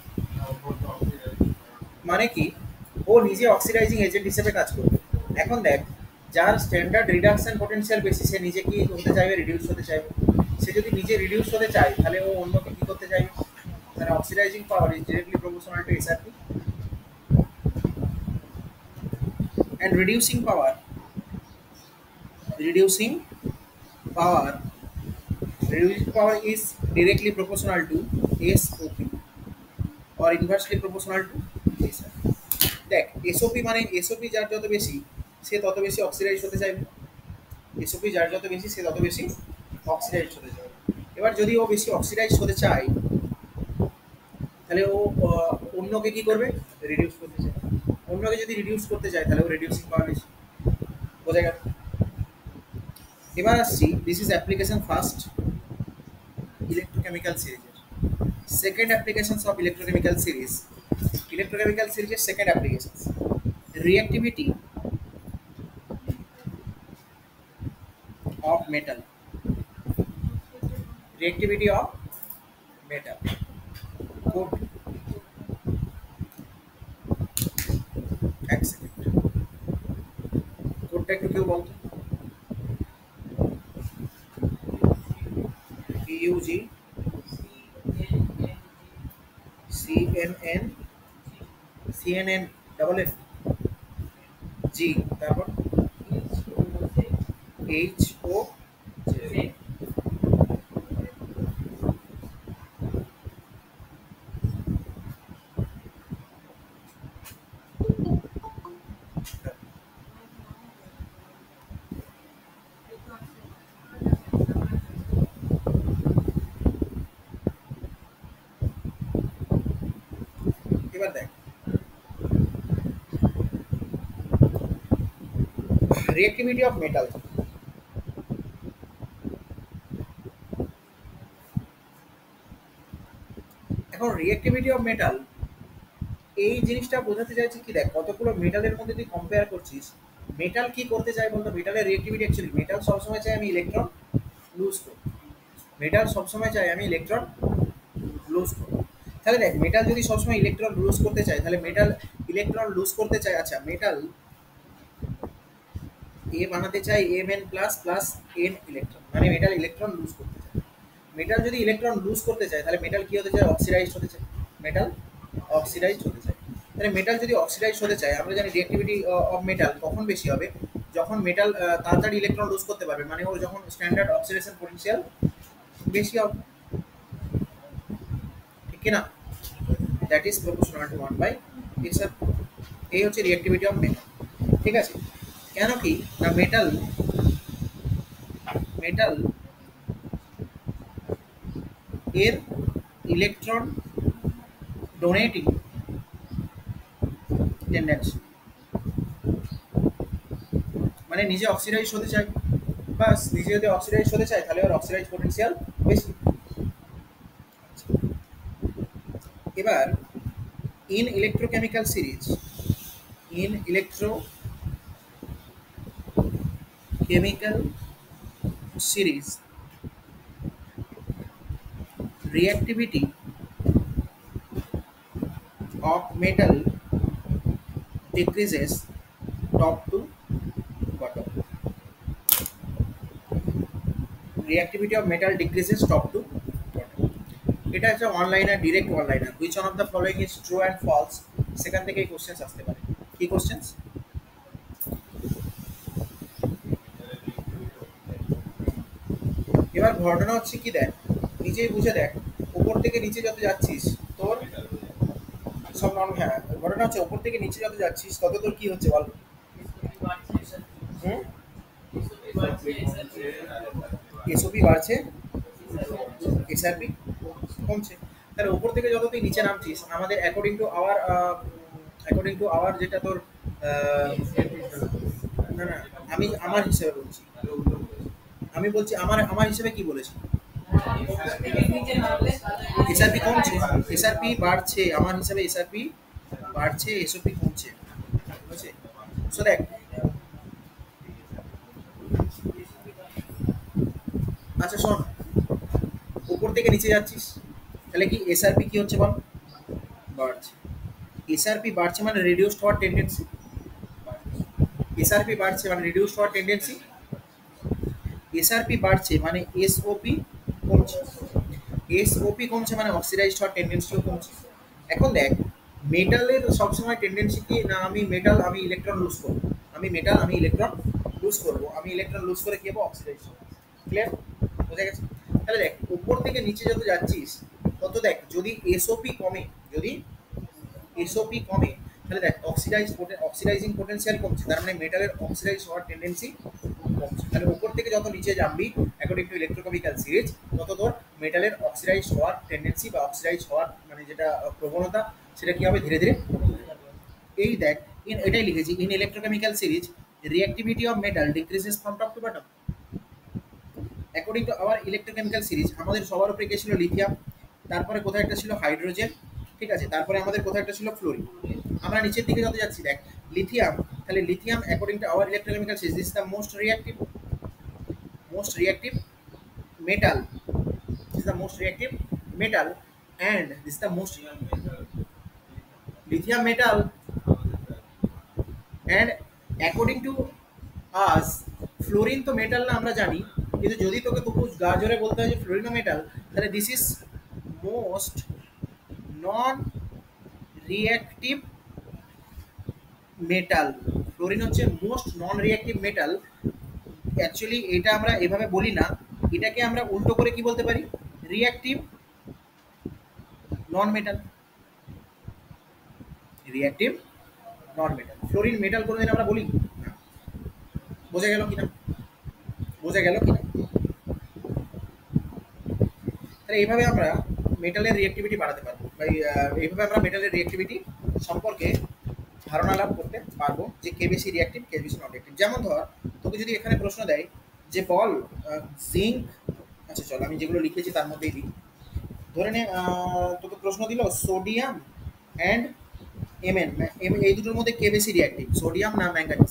মানে কি? ও নিজে অক্সিডাইজিং এজেন্ট হিসেবে কাজ করবে। এখন দেখ যার স্ট্যান্ডার্ড রিডাকশন পোটেনশিয়াল বেশি সে নিজে কি হতে চাইবে? রিডিউস হতে চাইবে। সে যদি নিজে রিডিউস হতে চায় তাহলে ও অন্যকে কি করতে চাইবে? তাহলে oxidizing power is directly proportional to SRP and reducing power is directly proportional to SOP or inversely proportional to SR। দেখ এসওপি মানে এসওপি যার যত বেশি সে তত বেশি অক্সিডাইজ হতে চাইবে, এসওপি যার যত বেশি সে তত বেশি অক্সিডাইজ হতে চাইবে। এবার যদি ও বেশি অক্সিডাইজ হতে চায় তাহলে ও অন্যকে কি করবে? রিডিউস করতে চায়। অন্যকে যদি রিডিউস করতে চায় তাহলে ও রিডিউসিং পাওয়ার বেশি। বোঝা গেল? এবার আসছি this is application first electrochemical সিরিজের। Second applications of electrochemical series, electrochemical সিরিজের second applications reactivity of metal, reactivity of metal code এক সেকেন্ড কোডটা একটু কেউ বলতো? PUG CNN CNN double N G, তারপর HO এবার দেখ রিঅ্যাক্টিভিটি অফ মেটাল। এখন রিঅ্যাক্টিভিটি অফ মেটাল এই জিনিসটা বোঝাতে চাইছে কি, দেখ কতগুলো মেটালের মধ্যে তুই কম্পেয়ার করছিস, মেটাল কি করতে চাই বলতো, মেটালের রিঅ্যাক্টিভিটি অ্যাকচুয়ালি মেটাল সবসময় চাই আমি ইলেকট্রন লুজ করব, মেটাল সবসময় চাই আমি ইলেকট্রন লুজ করব। তাহলে দেখ মেটাল যদি সবসময় ইলেকট্রন লুজ করতে চায়, তাহলে মেটাল ইলেকট্রন লুজ করতে চায়, আচ্ছা মেটাল এ বানাতে চাই Mn plus plus n electron, মানে মেটাল ইলেকট্রন লুজ করতে চায়। মেটাল যদি ইলেকট্রন লুজ করতে চায় তাহলে মেটাল কি হতে চায়, অক্সিডাইজড হতে চায়, মেটাল অক্সিডাইজড হতে চায়। তাহলে মেটাল যদি অক্সিডাইজড হতে চায়, আমরা জানি রিঅ্যাক্টিভিটি অফ মেটাল কখন বেশি হবে, যখন মেটাল তাড়াতাড়ি ইলেকট্রন লুজ করতে পারবে, মানে ওর যখন স্ট্যান্ডার্ড অক্সিডেশন পোটেনশিয়াল বেশি হবে, ঠিক কি না? That is proportional to 1/SR। এই হচ্ছে রিঅ্যাক্টিভিটি অফ মেটাল, ঠিক আছে? কেন কি না, মেটাল মেটাল এর ইলেকট্রন ডোনেটিং টেন্ডেন্সি, মানে নিজে অক্সিডাইজ হতে চায়, বাস নিজে যদি অক্সিডাইজ হতে চায় তাহলে ওর অক্সিডাইজ পোটেনশিয়াল বেশি। এবার in electrochemical series, in electrochemical series reactivity of metal decreases top to bottom. Reactivity of metal decreases top to bottom. এটা একটা one liner, direct one liner. Which one of the following is true and false, সেখান থেকে এই questions আসতে পারে। কি questions? এবার ঘটনা হচ্ছে কি, দেখ নিজেই বুঝে দেখ, উপর থেকে নিচে যত যাচ্ছিস তোর সব নন, হ্যাঁ ঘটনা হচ্ছে উপর থেকে নিচে যত যাচ্ছিস তত তোর কি হচ্ছে বল? হুম, এসওপি বাড়ছে, এসআরপি কমছে। তাহলে উপর থেকে যত তুই নিচে নামছিস, আমাদের অ্যাকর্ডিং টু আওয়ার যেটা তোর না না, আমি আমার হিসেবে বলছি, আমি বলছি আমার আমার হিসেবে কি বলেছি, এসআরপি কমছে, এসআরপি বাড়ছে, আমার হিসাবে এসআরপি বাড়ছে, এসওপি কমছে, বুঝছে? সো দেখ, আচ্ছা শোন, উপর থেকে নিচে যাচ্ছিস তাহলে কি এসআরপি কি হচ্ছে বল? বাড়ছে। এসআরপি বাড়ছে মানে রিডিউসড হওয়ার টেন্ডেন্সি, এসআরপি বাড়ছে মানে রিডিউসড হওয়ার টেন্ডেন্সি, এসআরপি বাড়ছে মানে এসওপি কমছে, এসওপি কমছে মানে অক্সিডাইজড হওয়ার টেন্ডেন্সিও কমছে। এখন দেখ মেটালের সবসময় টেন্ডেন্সি কি না, আমি মেটাল আমি ইলেকট্রন লুজ করবো, আমি মেটাল আমি ইলেকট্রন লুজ করবো, আমি ইলেকট্রন লুজ করে কি হবো, অক্সিডাইজ হবো। ক্লিয়ার? বোঝা গেছে? তাহলে দেখ উপর থেকে নিচে যত যাচ্ছিস তত দেখ যদি এসওপি কমে, যদি এসওপি কমে তাহলে দেখ অক্সিডাইজিং পোটেনশিয়াল কমছে, তার মানে মেটালের অক্সিডাইজ হওয়ার টেন্ডেন্সি কমছে। তাহলে উপর থেকে যত নিচে যাবি অ্যাকর্ডিং টু ইলেকট্রোকেমিক্যাল সিরিজ, তত তোর মেটালের অক্সিডাইজ হওয়ার টেন্ডেন্সি বা অক্সিডাইজ হওয়ার মানে যেটা প্রবণতা, সেটা কি হবে, ধীরে ধীরে। এই দেখ এটাই লিখেছি, in electrochemical series reactivity of metal decreases from top to bottom. According to our electrochemical series, আমাদের সবার উপরে গিয়েছিল লিথিয়াম, তারপরে কোথায় একটা ছিল হাইড্রোজেন, ঠিক আছে, তারপরে আমাদের কোথায় একটা ছিল ফ্লোরিন। আমরা নিচের দিকে যত যাচ্ছি দেখ লিথিয়াম, তাহলে lithium according to our electrochemical series this the most reactive metal, this is the most reactive metal, and this is the most lithium metal, and according to us fluorine তো metal না আমরা জানি, কিন্তু যদি তোকে তবু গা জোরে বলতে হয় যে ফ্লোরিন মেটাল, তাহলে this is most non reactive metal. Fluorine হচ্ছে most non reactive metal. Actually এটা আমরা এভাবে বলি না, এটাকে আমরা উল্টো করে কি বলতে পারি, reactive non metal. Reactive non metal. Fluorine metal কোনোদিন আমরা বলি না। বোঝা গেল কিনা? বোঝা গেল কিনা? তাহলে এইভাবে আমরা মেটালের রিঅ্যাক্টিভিটি বাড়াতে পারবো, বা এইভাবে আমরা মেটালের রিঅ্যাক্টিভিটি সম্পর্কে ধারণা লাভ করতে পারবো যে কে বেশি রিঅ্যাক্টিভ কে বেশি নন রিঅ্যাক্টিভ। যেমন ধর তোকে যদি এখানে প্রশ্ন দেয় যে বল জিঙ্ক, আচ্ছা চল আমি যেগুলো লিখেছি তার মধ্যেই দিই। ধরে নে তোকে প্রশ্ন দিল সোডিয়াম অ্যান্ড এমএন, এই দুটোর মধ্যে কে বেশি রিঅ্যাক্টিভ, সোডিয়াম না ম্যাঙ্গানিজ?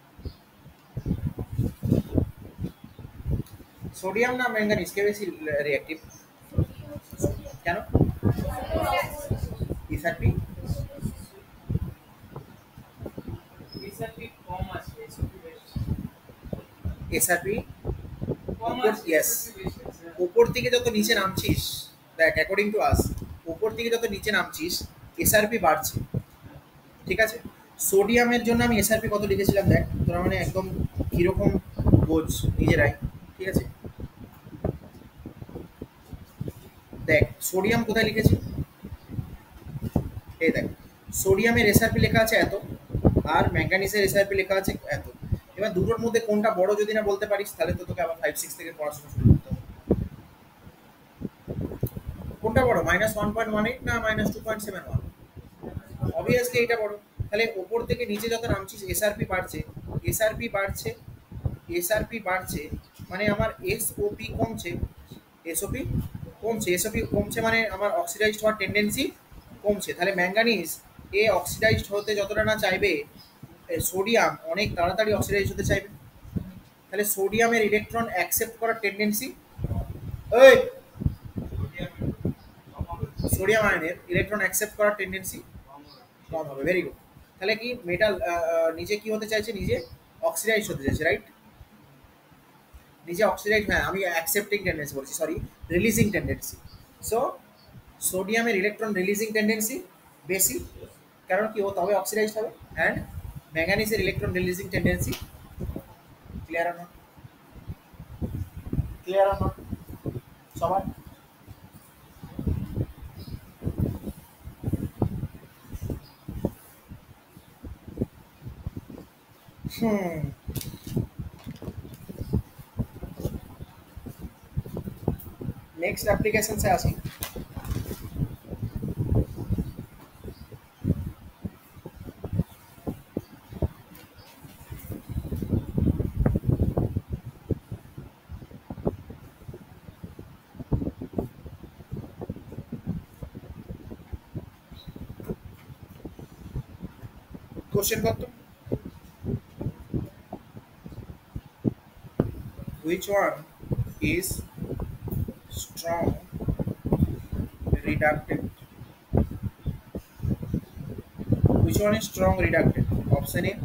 সোডিয়াম না ম্যাঙ্গানিজ কে বেশি রিঅ্যাক্টিভ? কেন? SRP SRP yes. উপর থেকে যত নিচে নামছিস, দেখ অ্যাকর্ডিং টু আস, উপর থেকে যত নিচে নামছিস এসআরপি বাড়ছে, ঠিক আছে? সোডিয়ামের জন্য আমি এসআরপি কত লিখেছিলাম দেখ, তোরা মানে একদম কীরকম বোঝ নিজেরাই, ঠিক আছে? দেখ সোডিয়াম কোথায় লিখেছি, এই দেখ সোডিয়ামের এসআরপি লেখা আছে এত, আর ম্যাঙ্গানিজের এসআরপি লেখা আছে এত। এবার দুটোর মধ্যে কোনটা বড় যদি না বলতে পারিস, তাহলে তো তোকে আবার 5-6 থেকে পড়াশোনা শুরু করতে হবে। কোনটা বড়, -1.18 না -2.71? অবভিয়াসলি এটা বড়। তাহলে ওপর থেকে নিচে যত নামছিস এসআরপি বাড়ছে, এসআরপি বাড়ছে, এসআরপি বাড়ছে, মানে আমার এসওপি কমছে, এসওপি কমছে, এসওপি কমছে মানে আমার অক্সিডাইজড হওয়ার টেন্ডেন্সি কমছে। তাহলে ম্যাঙ্গানিজ এ অক্সিডাইজড হতে যতটা না চাইবে, সোডিয়াম অনেক তাড়াতাড়ি অক্সিডাইজ হতে চাইবে। তাহলে সোডিয়ামের ইলেকট্রন অ্যাকসেপ্ট করার টেন্ডেন্সি, ওই সোডিয়াম আয়নের ইলেকট্রন অ্যাকসেপ্ট করার টেন্ডেন্সি কম হবে। Very good. তাহলে কি মেটাল নিজে কি হতে চাইছে, নিজে অক্সিডাইজ হতে চাইছে, রাইট? নিজে অক্সিডাইজ, হ্যাঁ আমি অ্যাকসেপ্টিং টেন্ডেন্সি বলছি, সরি, রিলিজিং টেন্ডেন্সি। সো সোডিয়ামের ইলেকট্রন রিলিজিং টেন্ডেন্সি বেশি, কারণ কি ও তবে অক্সিডাইজ হবে। অ্যান্ড ম্যাঙ্গানিজের electron releasing tendency, clear or not? Clear or not সবার? नेक्स्ट एप्लीकेशन से आसी। क्वेश्चन कर तो, which one is strong reductant? Which one is strong reductant? Option A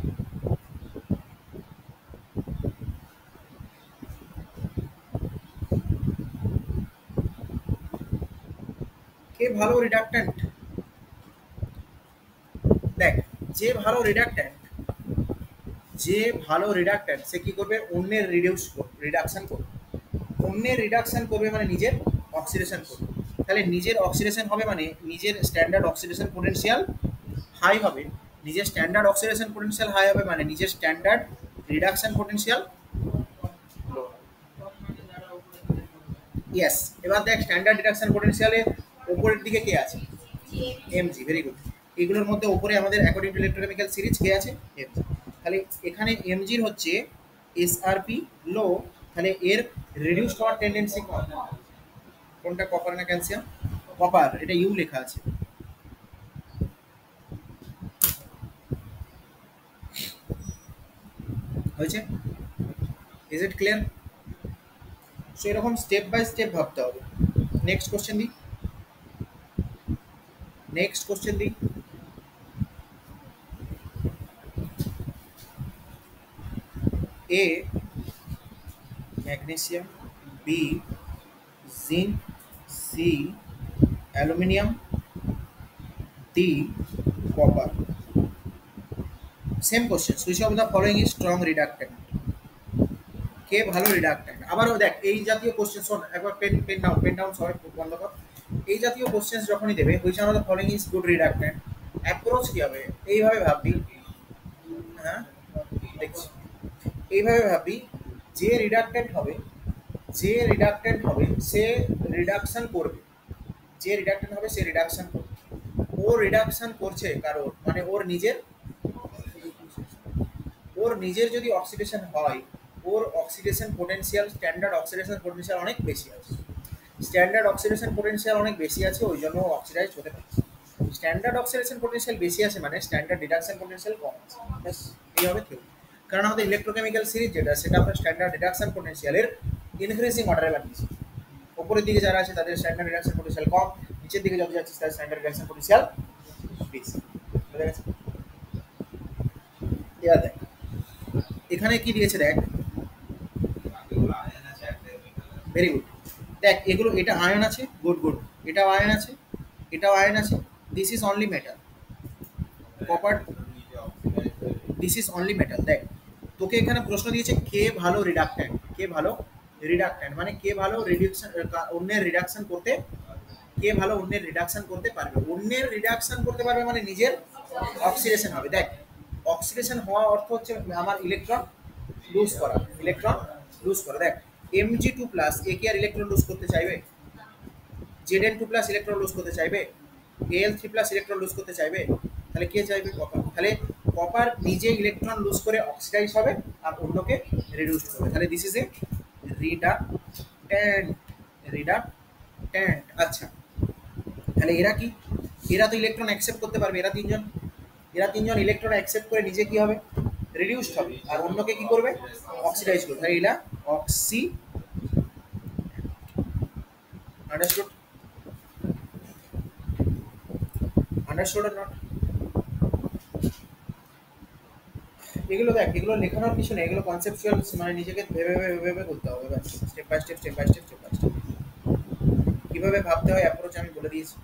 কে ভালো রিডাক্ট্যান্ট? দেখ যে ভালো রিডাক্ট্যান্ট, যে ভালো রিডাক্ট্যান্ট সে কি করবে, অন্যের রিডাকশন করবে। অন্যের রিডাকশন করবে মানে নিজের অক্সিডেশন করবে। তাহলে নিজের অক্সিডেশন হবে মানে নিজের স্ট্যান্ডার্ড অক্সিডেশন পোটেনশিয়াল হাই হবে। নিজের স্ট্যান্ডার্ড অক্সিডেশন পোটেনশিয়াল হাই হবে মানে নিজের standard reduction potential low. Yes. এবার দেখ স্ট্যান্ডার্ড রিডাকশন পোটেনশিয়ালের উপরের দিকে কে আছে, এমজি। Very good. এগুলোর মধ্যে উপরে আমাদের অ্যাকর্ডিং টু ইলেকট্রোকেমিক্যাল সিরিজ কে আছে, এমজি। তাহলে এখানে এমজির হচ্ছে এসআরপি লো, তাহলে এর রিডিউসড হওয়ার টেন্ডেন্সি কম। কোনটা, কপার না ক্যালসিয়াম? কপার, এটা ইউ লেখা আছে। হয়েছে? Is it clear? সো এরকম স্টেপ বাই স্টেপ ভাবতে হবে। নেক্সট কোশ্চেন দিই, নেক্সট কোশ্চেন দিই। A magnesium, B zinc, C aluminium, the copper. Same question, which of the following is strong reductant? কে ভালো রিডাক্ট্যান্ট? আবারও দেখ এই জাতীয় কোশ্চেন, শোন একবার পেন ডাউন সবাই বন্ধ কর। এই জাতীয় কোশ্চেন যখনই দেবে which of the following is good reductant, approach কি হবে? এইভাবে ভাববি, হ্যাঁ দেখছি, এইভাবে ভাববি যে রিডাক্ট্যান্ট হবে, যে রিডাক্ট্যান্ট হবে সে রিডাকশন করবে, যে রিডাক্ট্যান্ট হবে সে রিডাকশন করবে। ও রিডাকশন করছে কারণ মানে ওর নিজের যদি অক্সিডেশন হয়, ওর oxidation potential, standard oxidation potential অনেক বেশি আছে, স্ট্যান্ডার্ড অক্সিডেশন পোটেনশিয়াল অনেক বেশি আছে, ওই জন্য অক্সিডাইজ হতে পারছে। স্ট্যান্ডার্ড অক্সিডেশন পোটেনশিয়াল বেশি আছে মানে স্ট্যান্ডার্ড রিডাকশন পোটেনশিয়াল কম আছে, ব্যাস এইভাবে থিওরি। কারণ আমাদের ইলেকট্রোকেমিক্যাল সিরিজ যেটা, সেটা আপনার স্ট্যান্ডার্ড রিডাকশন পোটেনশিয়ালের ইনক্রিজিং অর্ডারে বানিয়েছে। উপরের দিকে যারা আছে তাদের স্ট্যান্ডার্ড রিডাকশন পোটেনশিয়াল কম, নিচের দিকে যত যাচ্ছে তাদের স্ট্যান্ডার্ড রিডাকশন পোটেনশিয়াল বেশি। বুঝা গেছে? এবার দেখ এখানে কি দিয়েছে, দেখ ভেরি গুড। দেখ এগুলো, এটা আয়ন আছে, গুড গুড, এটাও আয়ন আছে, এটাও আয়ন আছে, this is only metal, copper, this is only metal. দেখ তোকে এখানে প্রশ্ন দিয়েছে কে ভালো রিডাক্ট্যান্ট, কে ভালো রিডাক্ট্যান্ট মানে কে ভালো রিডাকশন, অন্যের রিডাকশন করতে, কে ভালো অন্যের রিডাকশন করতে পারবে। অন্যের রিডাকশন করতে পারবে মানে নিজের অক্সিডেশন হবে। দেখ অক্সিডেশন হওয়া অর্থ হচ্ছে আমার ইলেকট্রন লুজ করা, ইলেকট্রন লুজ করা। দেখ Mg2+ এ কি আর ইলেকট্রন লুজ করতে চাইবে? Zn2+ ইলেকট্রন লুজ করতে চাইবে? Al3+ ইলেকট্রন লুজ করতে চাইবে? তাহলে কে চাইবে? কপার। তাহলে কপার নিজে ইলেকট্রন লুজ করে অক্সিডাইজ হবে আর অন্যকে রিডিউস করবে, তাহলে দিস ইজ এ রিডাক্ট্যান্ট, রিডাক্ট্যান্ট। আচ্ছা তাহলে এরা কি? এরা তো ইলেকট্রন অ্যাকসেপ্ট করতে পারবে, এরা তিনজন, এরা তিনজন ইলেকট্রন অ্যাকসেপ্ট করে নিজে কি হবে? রিডিউসড হবে, আর অন্যকে কি করবে? অক্সিডাইজ করবে। তাহলে এরা অক্সি, আন্ডারস্টুড, আন্ডারস্টুড আর নট? এগুলো দেখ, এগুলো লেখানোর কিছু নেই, এগুলো কনসেপচুয়াল, মানে নিজেকে ভেবে ভেবে ভেবে করতে হবে, step by step, step by step, step by step কীভাবে ভাবতে হয় অ্যাপ্রোচ আমি বলে দিয়েছি।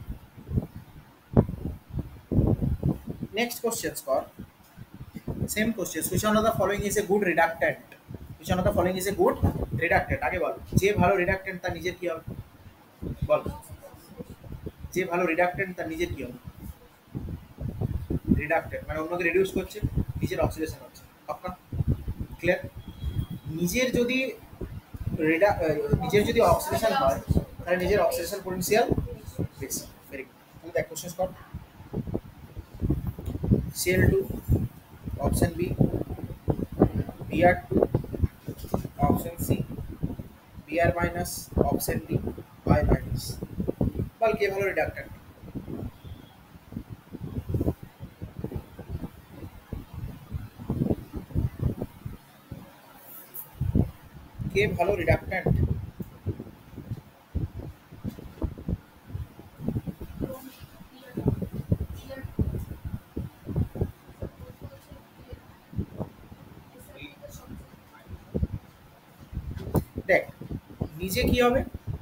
নেক্সট কোশ্চেন কর, same question, which one of the following is a good reductant, which one of the following is a good reductant? আগে বল যে ভালো রিডাক্ট্যান্ট তার নিজের কি হবে, বল যে ভালো রিডাক্ট্যান্ট তার নিজের কি হবে? রিডাক্ট্যান্ট মানে অন্যকে রিডিউস করছে, নিজের অক্সিডেশন হচ্ছে, পাক্কা ক্লিয়ার? নিজের যদি নিজের যদি অক্সিডেশন হয় তাহলে নিজের অক্সিডেশন পোটেনশিয়াল বেশি। Very good. তাহলে দেখ কোশ্চেন কর, Cl2 option B, Br2 option C, Br minus option D, Y minus. বল কে ভালো রিডাক্ট্যান্ট? কে ভালো রিডাক্ট্যান্ট? দেখ নিজে কি হবে?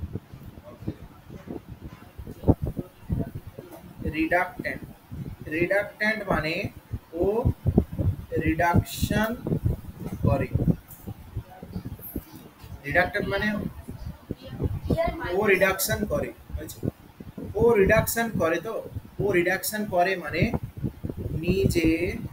রিডাক্ট্যান্ট, রিডাক্ট্যান্ট মানে ও রিডাকশন করে, রিডাক্ট্যান্ট মানে ও রিডাকশন করে, ও রিডাকশন করে, তো ও রিডাকশন করে মানে নিজে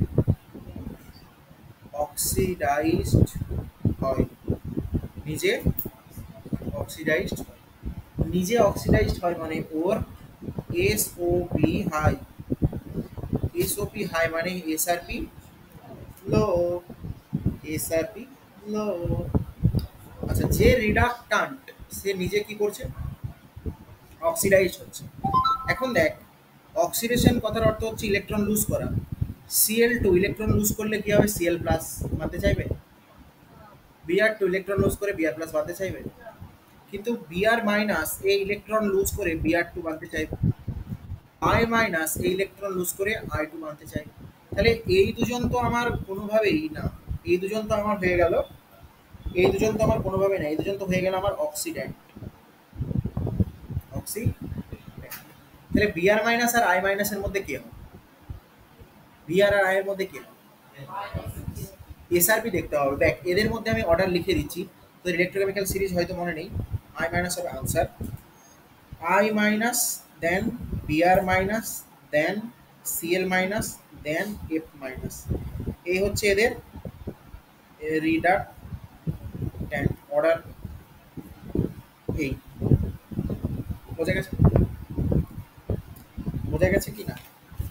অক্সিডাইজড হয়, নিজে অক্সিডাইজড হয়, নিজে অক্সিডাইজড হয় মানে ওর এসওপি হাই, এসওপি হাই মানে এসআরপি লো, এসআরপি লো। আচ্ছা যে রিডাক্টান্ট সে নিজে কি করছে? অক্সিডাইজ হচ্ছে। এখন দেখ অক্সিডেশন কথার অর্থ হচ্ছে ইলেকট্রন লুজ করা। Cl2 ইলেকট্রন লুজ করলে কি হবে? Cl প্লাস বানতে চাইবে। Br2 ইলেকট্রন লুজ করে Br প্লাস বানতে চাইবে, কিন্তু Br মাইনাস এই ইলেকট্রন লুজ করে Br2 বানতে চাইবে, I মাইনাস এই ইলেকট্রন লুজ করে I2 বানতে চাইবে। তাহলে এই দুজন তো আমার কোনোভাবেই না, এই দুজন তো আমার হয়ে গেল, এই দুজন তো আমার কোনোভাবে না, এই দুজন তো হয়ে গেল আমার অক্সিডেন্ট, অক্সিডেন্ট। তাহলে বি আর মাইনাস আর আই মাইনাসের মধ্যে কি হবে? বি আর আই এর মধ্যে কি হবে? এসআরপি দেখতে হবে। দেখ এদের মধ্যে আমি অর্ডার লিখে দিচ্ছি, তো ইলেকট্রোকেমিক্যাল সিরিজ হয়তো মনে নেই। আই মাইনাস হবে answer, I minus, then BR minus, then CL minus, then F minus. এই হচ্ছে এদের রিডাক্ট্যান্ট অর্ডার। এই বোঝা গেছে? বোঝা গেছে কি না?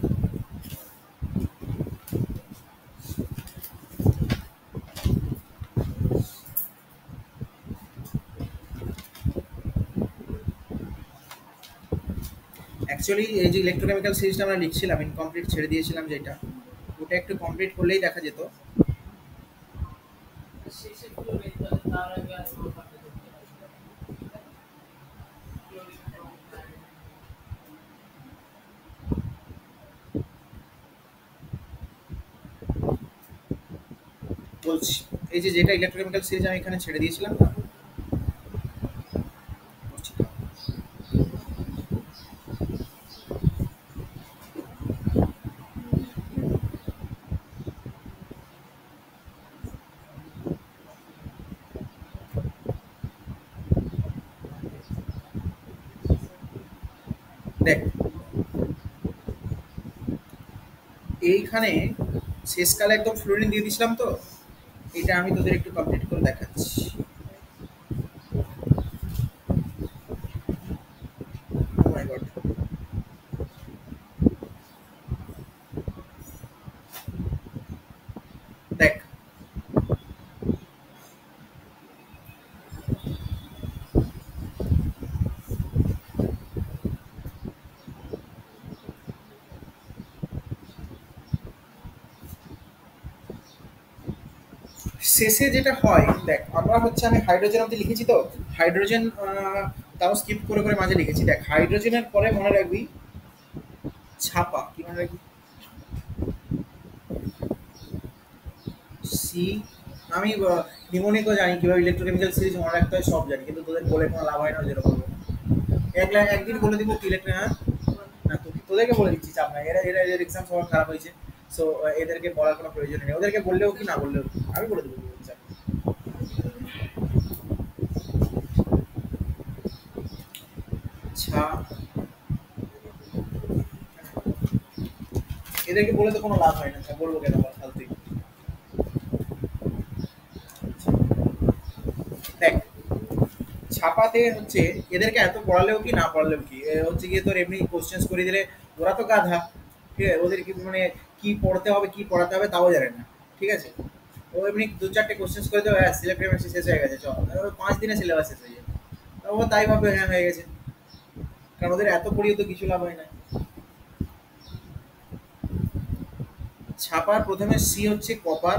অ্যাকচুয়ালি এই যে ইলেকট্রোকেমিক্যাল সিরিজটা আমরা লিখছিলাম, ইনকমপ্লিট ছেড়ে দিয়েছিলাম যেটা, ওটা একটু কমপ্লিট করলেই দেখা যেত। বলছি এই যে যেটা ইলেকট্রোকেমিক্যাল সিরিজ আমি এখানে ছেড়ে দিয়েছিলাম না, বলছি। দেখ এইখানে শেষকালে একদম ফ্লোরিন দিয়ে দিয়েছিলাম, তো এটা আমি তোদের একটু কমপ্লিট করে দেখাচ্ছি। Oh my God! দেখ শেষে যেটা হয়, দেখ আমরা হচ্ছে আমি হাইড্রোজেন অব্দি লিখেছি, তো হাইড্রোজেন তাও স্কিপ করে করে মাঝে লিখেছি। দেখ হাইড্রোজেনের পরে মনে রাখবি ছাপা, কি মনে রাখবি? সি। আমি নিমোনিকও জানি কিভাবে ইলেকট্রোকেমিক্যাল সিরিজ মনে রাখতে হয়, সব জানি, কিন্তু তোদের বলে কোনো লাভ হয় না, যেরকম একদিন বলে দিব কি ইলেকট্রো, হ্যাঁ না তোদেরকে বলে দিচ্ছি, চাপ নাই, এরা এরা এদের এক্সাম সবার খারাপ হয়েছে, সো এদেরকে বলার কোনো প্রয়োজন নেই, ওদেরকে বললেও কি না বললেও কি, আমি বলে দেবো। চাপ নেই। আচ্ছা, এদেরকে বলে তো কোনো লাভ হয় না, আচ্ছা বলবো কেন আবার ফালতু। দেখ ছাপাতে হচ্ছে এদেরকে এত পড়ালেও কি না পড়ালেও কি, হচ্ছে গিয়ে তোর এমনি কোশ্চেন্স করে দিলে, ওরা তো গাধা, ঠিক আছে, ওদের কি মানে কি পড়তে হবে কি পড়াতে হবে তাও জানে না, ঠিক আছে। ও এমনি দু চারটে কোশ্চেন্স করে দেবে, হ্যাঁ সিলেক্ট শেষ হয়ে গেছে, চল 5 দিনে সিলেবাস শেষ হয়ে যাবে। ও তাই ভাবে হ্যাঁ হয়ে গেছে, কারণ ওদের এত পড়িয়ে তো কিছু লাভ হয় না। ছাপার প্রথমে সি হচ্ছে কপার,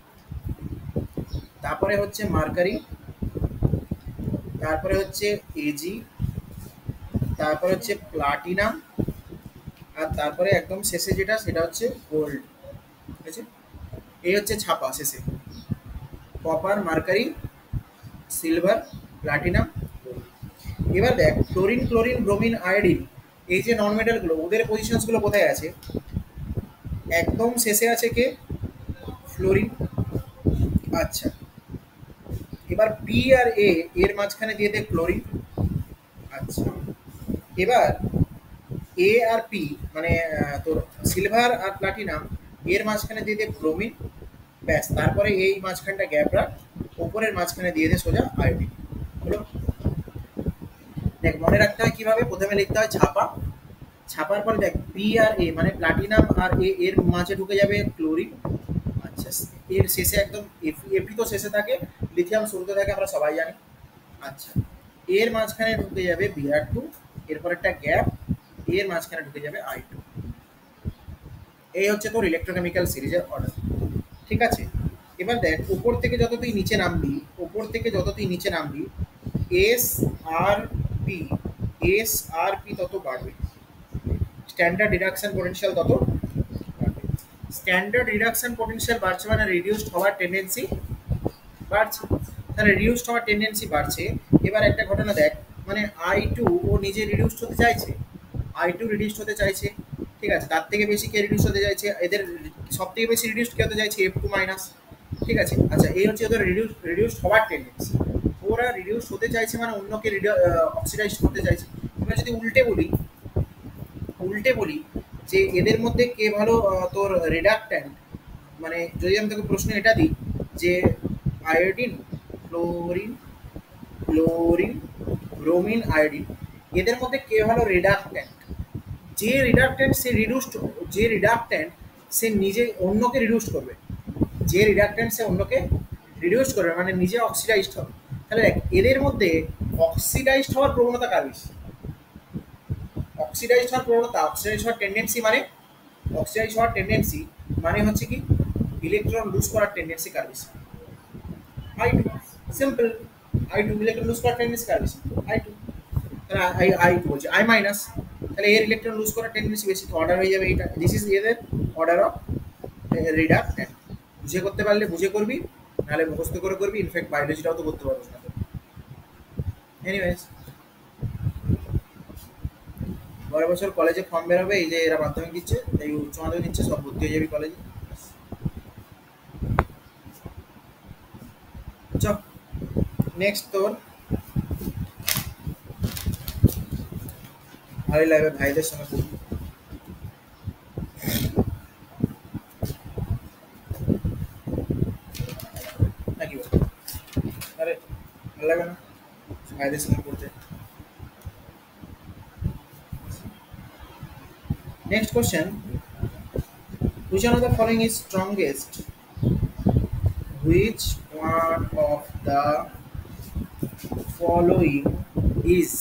তারপরে হচ্ছে মার্কারি, তারপরে হচ্ছে এজি, তারপরে হচ্ছে প্লাটিনাম, আর তারপরে একদম শেষে যেটা সেটা হচ্ছে গোল্ড, ঠিক আছে। এই হচ্ছে ছাপা শেষে, copper, mercury, silver, platinum, gold. এবার দেখ ফ্লোরিন, ক্লোরিন, ব্রোমিন, আয়োডিন, এই যে নন মেটালগুলো ওদের পজিশনসগুলো কোথায় আছে? একদম শেষে আছে কে? ফ্লোরিন। আচ্ছা, এবার পি আর এ এর মাঝখানে দিয়ে দে ক্লোরিন। আচ্ছা, এবার এ আর পি মানে তোর সিলভার আর প্লাটিনাম এর মাঝখানে দিয়ে দে ব্রোমিন, ব্যাস, তারপরে এই মাঝখানটা গ্যাপ রাখ, ওপরের মাঝখানে দিয়ে দে সোজা আয়োডিন, হলো। দেখ মনে রাখতে হয় কিভাবে, প্রথমে লিখতে হয় ছাপা, ছাপার পরে দেখ পি আর এ মানে প্লাটিনাম আর এ এর মাঝে ঢুকে যাবে ক্লোরিন। আচ্ছা, এর শেষে একদম এফি তো শেষে থাকে, লিথিয়াম শুরুতে থাকে, আমরা সবাই জানি। আচ্ছা, এর মাঝখানে ঢুকে যাবে বিআর টু, এরপর একটা গ্যাপ, এর মাঝখানে ঢুকে যাবে আই টু। এই হচ্ছে তোর ইলেকট্রোকেমিক্যাল সিরিজের অর্ডার, ঠিক আছে। এবার দেখ উপর থেকে যত তুই নিচে নামবি, উপর থেকে যত তুই নিচে নামবি, S R P, S R P তত বাড়বে, স্ট্যান্ডার্ড রিডাকশন পোটেনশিয়াল তত বাড়বে। স্ট্যান্ডার্ড রিডাকশন পোটেনশিয়াল বাড়ছে মানে রিডিউসড হওয়ার টেন্ডেন্সি বাড়ছে, তাহলে রিডিউসড হওয়ার টেন্ডেন্সি বাড়ছে। এবার একটা ঘটনা দেখ, মানে আই টু ও নিজে রিডিউসড হতে চাইছে, I2 রিডিউসড হতে চাইছে, ঠিক আছে, তার থেকে বেশি কে রিডিউস হতে চাইছে, এদের সব থেকে বেশি রিডিউসড কে হতে চাইছে F2 মাইনাস, ঠিক আছে। আচ্ছা এই হচ্ছে ওদের রিডিউসড হওয়ার টেন্ডেন্সি, ওরা রিডিউস হতে চাইছে মানে অন্যকে অক্সিডাইজ করতে চাইছে। এবার যদি উল্টে বলি যে এদের মধ্যে কে ভালো তোর রিডাক্ট্যান্ট, মানে যদি আমি তোকে প্রশ্ন এটা দিই যে আয়োডিন, ক্লোরিন, ব্রোমিন, আয়োডিন, এদের মধ্যে কে ভালো রিডাক্ট্যান্ট, যে রিডাক্ট্যান্ট সে নিজে অন্যকে রিডিউস করবে, যে রিডাক্ট্যান্ট সে অন্যকে রিডিউস করবে মানে নিজে অক্সিডাইজড হবে। তাহলে দেখ এদের মধ্যে অক্সিডাইজড হওয়ার প্রবণতা কার বেশি, অক্সিডাইজ হওয়ার টেন্ডেন্সি মানে হচ্ছে কি ইলেকট্রন লুজ করার টেন্ডেন্সি কার বেশি, I2, simple, I2 electron lose করার টেন্ডেন্সি কার বেশি, I2, তাহলে I2 বলছে I মাইনাস, তাহলে এর ইলেকট্রন লুজ করার টেন্ডেন্সি বেশি, তো অর্ডার হয়ে যাবে এইটা, দিস ইজ এদের অর্ডার অফ রিডাক্ট্যান্ট। বুঝে করতে পারলে বুঝে করবি, নাহলে মুখস্থ করে করবি, ইনফ্যাক্ট বায়োলজিটাও তো করতে পারবো না। এনিওয়েজ পরের বছর কলেজে ফর্ম বেরোবে, এই যে এরা মাধ্যমিক দিচ্ছে, এই উচ্চ মাধ্যমিক দিচ্ছে, সব ভর্তি হয়ে যাবি কলেজে। চ নেক্সট তোর ভালোই লাগবে ভাইদের সঙ্গে পড়বি। নাকি বল? আরে ভালো লাগে না ভাইদের সঙ্গে পড়তে? Next question, which one of the following is strongest, which one of the following is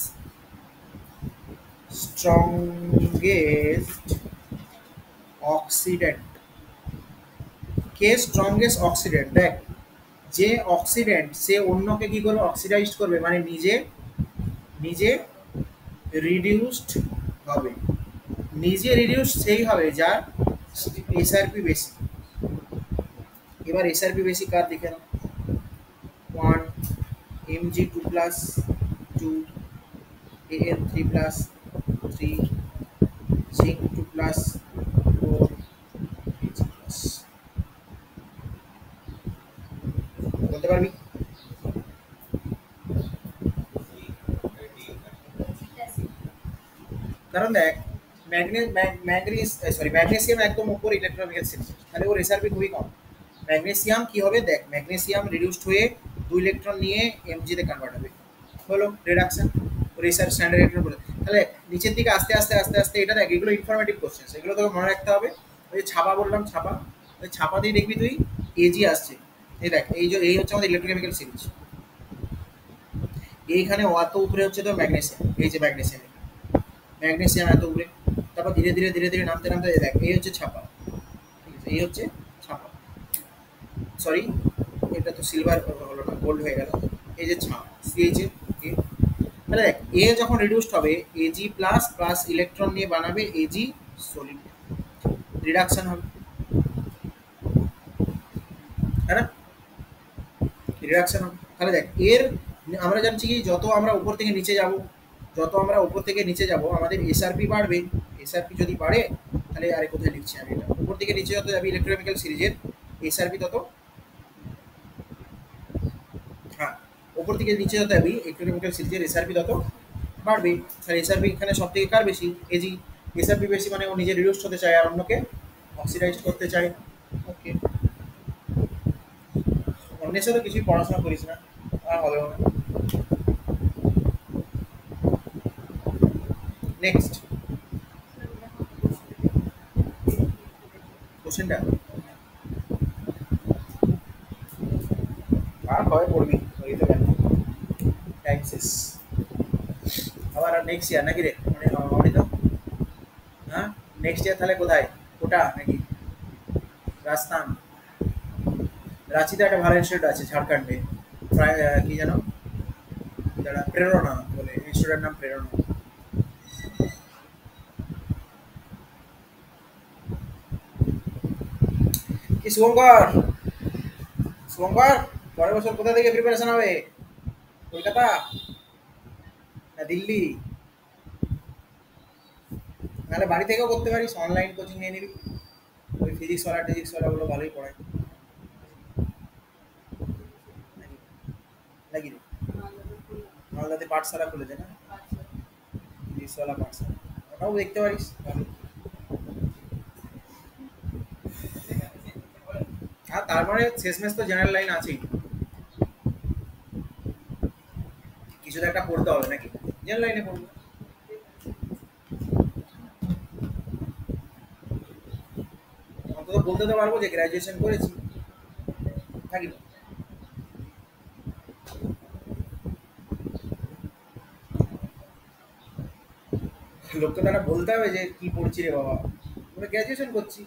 strongest oxidant, কে স্ট্রংগেস্ট অক্সিডেন্ট? দেখ যে অক্সিডেন্ট সে অন্যকে কি করবে, অক্সিডাইজড করবে মানে নিজে নিজে রিডিউসড হবে, নিজে রিডিউস সেই হবে যার এসআরপি বেশি। এবার এসআরপি বেশি কার দেখে নাও, 1 Mg2 plus 2 Al3 plus 3 Zinc2 plus 4 Ag plus, বলতে পারবি? কারণ দেখ ম্যাগনেসিয়াম একদম উপর ইলেকট্রনিক্যাল সিরিজ, তাহলে ওর এসআরপি খুবই কম। ম্যাগনেসিয়াম কি হবে, দেখ ম্যাগনেসিয়াম রিডিউসড হয়ে 2 ইলেকট্রন নিয়ে Mg তে কনভার্ট হবে, হলো রিডাকশন, রিসার্চ স্ট্যান্ডার্ড ইলেকট্রন বলে। তাহলে নিচের দিকে আস্তে আস্তে আস্তে আস্তে এটা দেখ, এগুলো ইনফরমেটিভ কোশ্চেন, এগুলো তোকে মনে রাখতে হবে। ওই ছাপা বললাম, ছাপা, ওই ছাপা দিয়ে দেখবি তুই Ag আসছে, এই দেখ এই হচ্ছে আমাদের ইলেকট্রোকেমিক্যাল সিরিজ, এইখানে অত উপরে হচ্ছে তো ম্যাগনেসিয়াম, এই যে ম্যাগনেসিয়াম এত উপরে, তারপর ধীরে ধীরে ধীরে ধীরে নামতে নামতে দেখ এই হচ্ছে ছাপা, ঠিক আছে, এই হচ্ছে ছাপা, সরি এটা তো সিলভার হলো না, গোল্ড হয়ে গেল, এই যে ছাপ সিএইচ এ। তাহলে দেখ এ যখন রিডিউসড হবে Ag প্লাস প্লাস ইলেকট্রন নিয়ে বানাবে Ag সলিড, রিডাকশন হবে, তাই না, রিডাকশন হবে। তাহলে দেখ এর আমরা জানছি কি যত আমরা উপর থেকে নিচে যাব আমাদের এসআরপি বাড়বে, এসআরপি যদি বাড়ে তাহলে আরে কোথায় লিখছি আমি, এটা উপর থেকে নিচে যত যাবি ইলেকট্রোকেমিক্যাল সিরিজের এসআরপি তত, হ্যাঁ উপর থেকে নিচে যত যাবি ইলেকট্রোকেমিক্যাল সিরিজের এসআরপি তত বাড়বে। তাহলে এসআরপি এখানে সব থেকে কার বেশি, Ag, এসআরপি বেশি মানে ও নিজে রিডিউস হতে চায় আর অন্যকে অক্সিডাইজ করতে চায়। ওকে, অন্যের সাথে কিছুই পড়াশোনা করিস না, আর হবেও না। নেক্সট কোশ্চেনটা আর কবে পড়বি, ওই তো কেন টাইম শেষ, আবার নেক্সট ইয়ার নাকি রে, মানে আমারই তো, হ্যাঁ নেক্সট ইয়ার তাহলে কোথায়, কোটা নাকি রাজস্থান, রাঁচিতে একটা ভালো ইনস্টিটিউট আছে ঝাড়খণ্ডে, প্রায় কি যেন যারা প্রেরণা বলে, ইনস্টিটিউটের নাম প্রেরণা। কি শুভঙ্কর, পরের বছর কোথা থেকে প্রিপারেশন হবে, কলকাতা না দিল্লি? নাহলে বাড়ি থেকেও করতে পারিস, অনলাইন কোচিং নিয়ে নিবি। ওই ফিজিক্সওয়ালা টিজিক্সওয়ালা ওগুলো ভালোই পড়ায় নাকি, নাকি রে? মালদাতে পাঠশালা খুলেছে না, ফিজিক্সওয়ালা পাঠশালা, ওটাও দেখতে পারিস ভালো। আর তারপরে শেষমেশ তো জেনারেল লাইন আছেই, কিছু তো একটা পড়তে হবে নাকি, জেনারেল লাইনে পড়বো। অন্তত বলতে তো পারবো যে গ্র্যাজুয়েশন করেছি নাকি না? লোককে তারা বলতে হবে যে কি পড়ছি রে বাবা, গ্র্যাজুয়েশন করছি।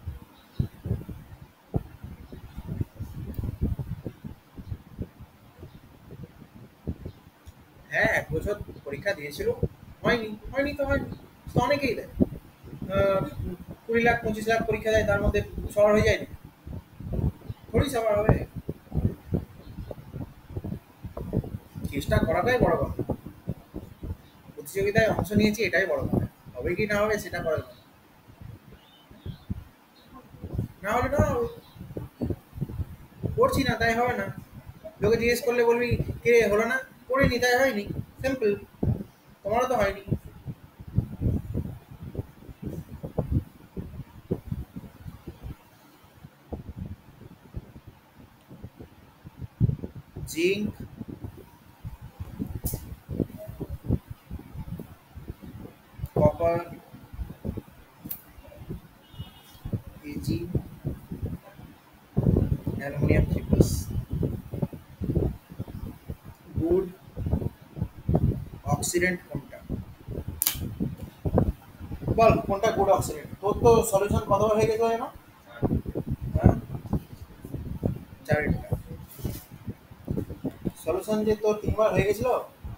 হ্যাঁ, ১ বছর পরীক্ষা দিয়েছিল, হয়নি, হয়নি তো হয়নি, তো অনেকেই দেয়। ২০ লাখ ২৫ লাখ পরীক্ষা দেয়, তার মধ্যে সবার হয়ে যায় না, থোড়ি সবার হবে। চেষ্টা করাটাই বড় কথা, প্রতিযোগিতায় অংশ নিয়েছি এটাই বড় কথা, হবে কি না হবে সেটা পরের কথা। না হলে না হবে। করছি না তাই হবে না, লোকে জিজ্ঞেস করলে বলবি কে হলো না, করিনি তাই হয়নি, সিম্পল। তোমারও তো হয়নি। Zinc, copper, AG, aluminium 3+, good oxidant কোনটা, বল কোনটা গুড অক্সিডেন্ট? তোর তো সলিউশন কতবার হয়ে গেছে না? হ্যাঁ, চারটা সলিউশন যে তোর 3বার হয়ে গেছিল,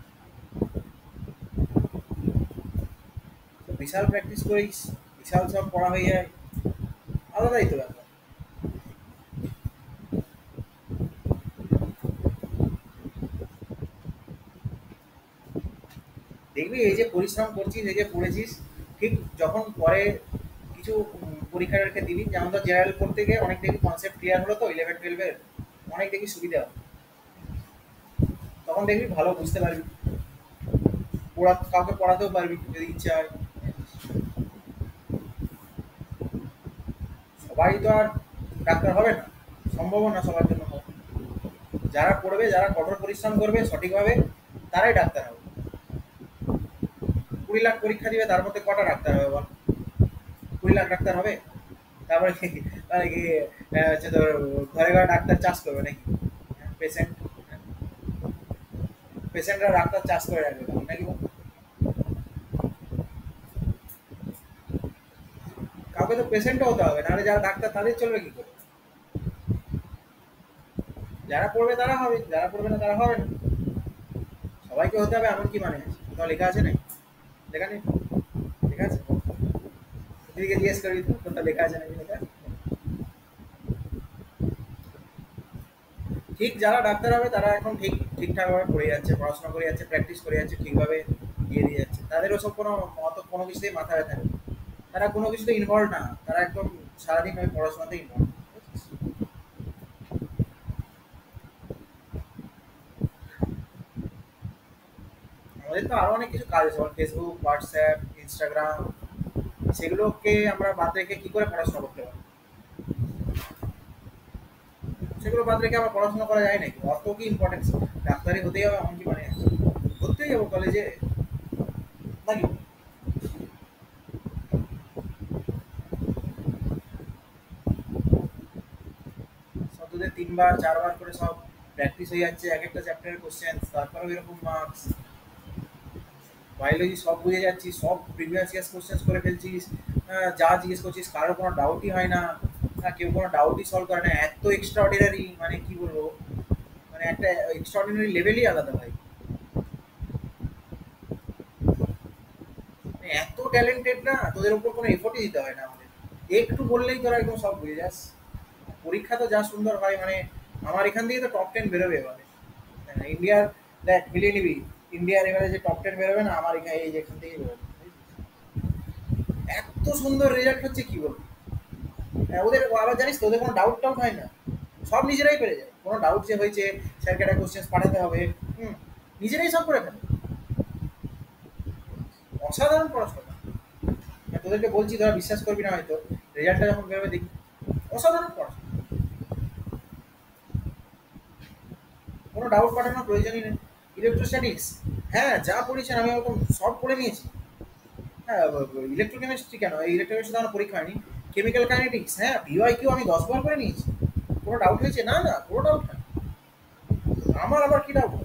তো বিশাল প্র্যাকটিস করিস, বিশাল সব পড়া হয়ে যায়, আলাদাই তো ব্যাপার। দেখবি এই যে পরিশ্রম করছিস, এই যে পড়েছিস, ঠিক যখন পরে কিছু পরীক্ষা টরীক্ষা দিবি, যেমন ধর জেনারেল পড়তে গিয়ে অনেক দেখবি কনসেপ্ট ক্লিয়ার হলো তো 11-12-এর, অনেক দেখবি সুবিধা হবে, তখন দেখবি ভালো বুঝতে পারবি, কাউকে পড়াতেও পারবি যদি ইচ্ছা হয়। সবাই তো আর ডাক্তার হবে না, সম্ভবও না সবার জন্য হবে। যারা পড়বে, যারা কঠোর পরিশ্রম করবে সঠিকভাবে, তারাই ডাক্তার হবে। ২০ লাখ পরীক্ষা দিবে, তার মধ্যে কটা ডাক্তার হবে বল? ২০ লাখ ডাক্তার হবে? তারপরে কি, তাহলে কি হচ্ছে তোর ঘরে ঘরে ডাক্তার চাষ করবে নাকি? পেশেন্ট, পেশেন্টরা ডাক্তার চাষ করে রাখবে তখন নাকি বল? কাউকে তো পেশেন্টও হতে হবে, নাহলে যারা ডাক্তার তাদের চলবে কি করে? যারা পড়বে তারা হবে, যারা পড়বে না তারা হবে না। সবাইকে হতে হবে এমন কি মানে আছে? কোথাও লেখা আছে নাকি? লেখা নেই তো? লেখা আছে? দিদিকে জিজ্ঞেস করবি তো কোথাও লেখা আছে নাকি, লেখা আছে? ঠিক যারা ডাক্তার হবে তারা এখন ঠিকঠাকভাবে পড়ে যাচ্ছে, পড়াশোনা করে যাচ্ছে, প্র্যাকটিস করে যাচ্ছে, ঠিকভাবে দিয়ে দিয়ে যাচ্ছে, তাদের ওসব কোনো কিছুতেই মাথা ব্যথা নেই, তারা কোনো কিছুতে ইনভলভ না, তারা একদম সারাদিন ওই পড়াশোনাতে ইনভলভ। আমাদের তো আরো অনেক কিছু কাজ আছে, যেমন ফেসবুক, হোয়াটসঅ্যাপ, ইনস্টাগ্রাম, সেগুলোকে আমরা বাদ রেখে কি করে পড়াশোনা করতে পারি? সেগুলো বাদ রেখে আবার পড়াশোনা করা যায় নাকি? অত কি ইম্পর্টেন্স ডাক্তারি হতেই হবে এমন কি মানে আছে? ধরতেই যাবো কলেজে নাকি? শব্দতে ৩ বার ৪ বার করে সব প্র্যাকটিস হয়ে যাচ্ছে, এক একটা চ্যাপ্টারের কোশ্চেন, তারপরেও এরকম মার্কস। বায়োলজি সব বুঝে যাচ্ছিস, সব প্রিভিয়াস ইয়ার্স কোশ্চেন করে ফেলছিস, যা জিজ্ঞেস করছিস কারোর কোনো ডাউটই হয় না, কেউ কোনো ডাউটই সলভ করে না, এত এক্সট্রা অর্ডিনারি, মানে কি বলবো, মানে একটা এক্সট্রা অর্ডিনারি লেভেলই আলাদা ভাই, মানে এত ট্যালেন্টেড না, তোদের উপর কোনো এফোর্টই দিতে হয় না আমাদের, একটু বললেই তোরা একদম সব বুঝে যাস। পরীক্ষা তো যা সুন্দর হয়, মানে আমার এখান থেকে তো টপ 10 বেরোবে এবারে, ইন্ডিয়ার, দেখ মিলিয়ে নিবি, ইন্ডিয়ার এবারে যে টপ 10 বেরোবে না, আমার এখানে এই যে এখান থেকেই বেরোবে। এত সুন্দর রেজাল্ট হচ্ছে কি বলবো। ওদের আবার জানিস তো ওদের কোনো ডাউট টাউট হয় না, সব নিজেরাই পেরে যায়। কোনো ডাউট যে হয়েছে, স্যারকে একটা কোশ্চেন পাঠাতে হবে, হুম, নিজেরাই সব করে ফেলে। অসাধারণ পড়াশোনা। তোদেরকে বলছি, তোরা বিশ্বাস করবি না হয়তো, রেজাল্টটা যখন বেরোবে দেখি, অসাধারণ পড়াশোনা, কোনো ডাউট পাঠানোর প্রয়োজনই নেই। ইলেকট্রোস্ট্যাটিক্স, হ্যাঁ যা পড়েছেন আমি ওরকম সব পড়ে নিয়েছি। হ্যাঁ, ইলেকট্রোকেমিস্ট্রি কেন, এই ইলেকট্রোকেমিস্ট্রি তো আমার পরীক্ষা হয়নি। কেমিক্যাল কাইনেটিক্স, হ্যাঁ ভিওয়াই কিউ আমি 10 বার করে নিয়েছি। কোনো ডাউট হয়েছে? না না, কোনো ডাউট নাই। আমার আবার কি ডাউট?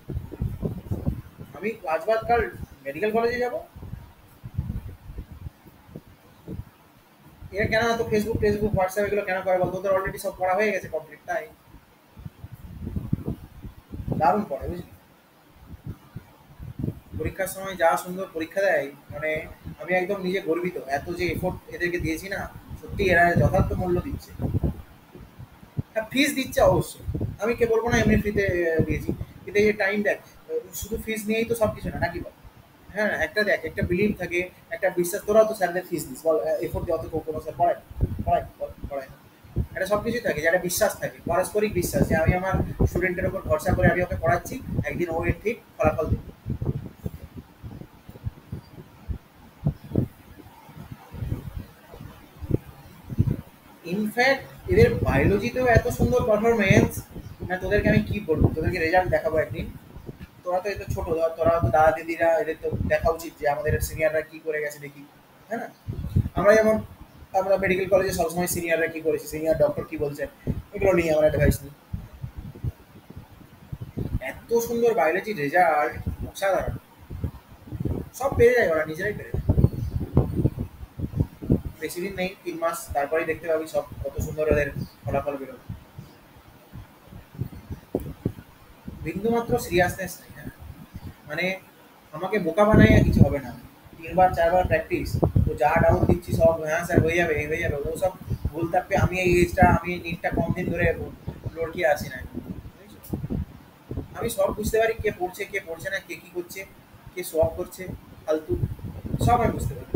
আমি আজ বাদ কাল মেডিকেল কলেজে যাব। এরা কেন এত ফেসবুক টেসবুক হোয়াটসঅ্যাপ এগুলো কেন করে বলতো? ওদের অলরেডি সব পড়া হয়ে গেছে কমপ্লিট, তাই দারুণ পড়ে বুঝলি। পরীক্ষার সময় যা সুন্দর পরীক্ষা দেয়, মানে আমি একদম নিজে গর্বিত, এত যে এফোর্ট এদেরকে দিয়েছি না, সত্যি এরা যথার্থ মূল্য দিচ্ছে। হ্যাঁ ফিস দিচ্ছে অবশ্যই, আমি কে বলবো না এমনি ফ্রিতে দিয়েছি, কিন্তু এই যে টাইম দেখ, শুধু ফিস নিয়েই তো সব কিছু না নাকি বল। হ্যাঁ একটা দেখ, একটা বিলিভ থাকে, একটা বিশ্বাস। তোরাও তো স্যারদের ফিস দিস বল, এফোর্ট দেওয়া তো কোনো স্যার পড়ায় না? পড়ায় বল, পড়ায় না। একটা সব কিছুই থাকে যে একটা বিশ্বাস থাকে, পারস্পরিক বিশ্বাস, যে আমি আমার স্টুডেন্টের উপর ভরসা করে আমি ওকে পড়াচ্ছি, একদিন ও এর ঠিক ফলাফল দেবে। ইনফ্যাক্ট এদের বায়োলজিতেও এত সুন্দর পারফরমেন্স, না তোদেরকে আমি কি বলবো, তোদেরকে রেজাল্ট দেখাবো একদিন। তোরা তো এত ছোট, তোরা তো দাদা দিদিরা, এদের তো দেখা উচিত যে আমাদের সিনিয়ররা কি করে গেছে দেখি, তাই না? আমরা যেমন, আমরা মেডিকেল কলেজে সবসময় সিনিয়ররা কি করেছে, সিনিয়র ডক্টর কি বলছেন, এগুলো নিয়ে আমরা অ্যাডভাইস নিই। এত সুন্দর বায়োলজি রেজাল্ট, অসাধারণ। সব পেরে যায়, ওরা নিজেরাই পেরে যায়। বেশি দিন নেই, 3 মাস, তারপরেই দেখতে পাবি সব কত সুন্দর ওদের ফলাফল বেরোবে। বিন্দুমাত্র সিরিয়াসনেস নেই, হ্যাঁ। মানে আমাকে বোকা বানাই আর কিছু হবে না। 3 বার 4 বার প্র্যাকটিস, তো যা ডাউট দিচ্ছি সব হ্যাঁ স্যার হয়ে যাবে, এই হয়ে যাবে, ও সব ভুল থাকবে। আমি এই এজটা, আমি নিটটা কম দিন ধরে লড়কিয়ে আসি না, বুঝেছো? আমি সব বুঝতে পারি, কে পড়ছে কে পড়ছে না, কে কি করছে, কে সোয়াব করছে ফালতু, সব আমি বুঝতে পারি।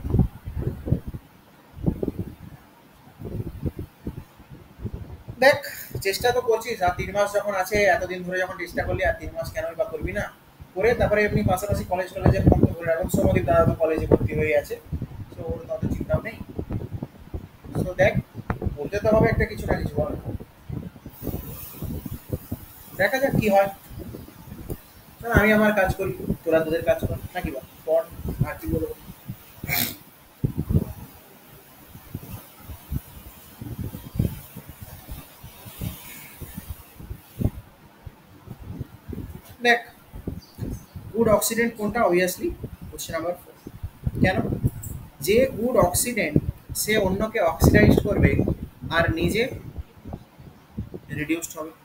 দেখ, চেষ্টা তো করছিস, আর 3 মাস যখন আছে, এতদিন ধরে যখন চেষ্টা করলি, আর 3 মাস কেনই বা করবি না? করে তারপরে এমনি পাশাপাশি কলেজ টলেজের ফর্ম তো ভরে রাখুন। সৌমদীপ দাদা তো কলেজে ভর্তি হয়ে আছে, তো ওর তো অত চিন্তাও নেই। তো দেখ, বলতে তো হবে একটা কিছু না কিছু, বল। দেখা যাক কি হয়। না, আমি আমার কাজ করি, তোরা তোদের কাজ কর নাকি বল, পড়, আর কি বলবো। দেখ, গুড অক্সিডেন্ট কোনটা, অবভিয়াসলি কোশ্চেন নাম্বার 4। কেন? যে গুড অক্সিডেন্ট, সে অন্যকে অক্সিডাইজ করবে আর নিজে রিডিউসড হবে।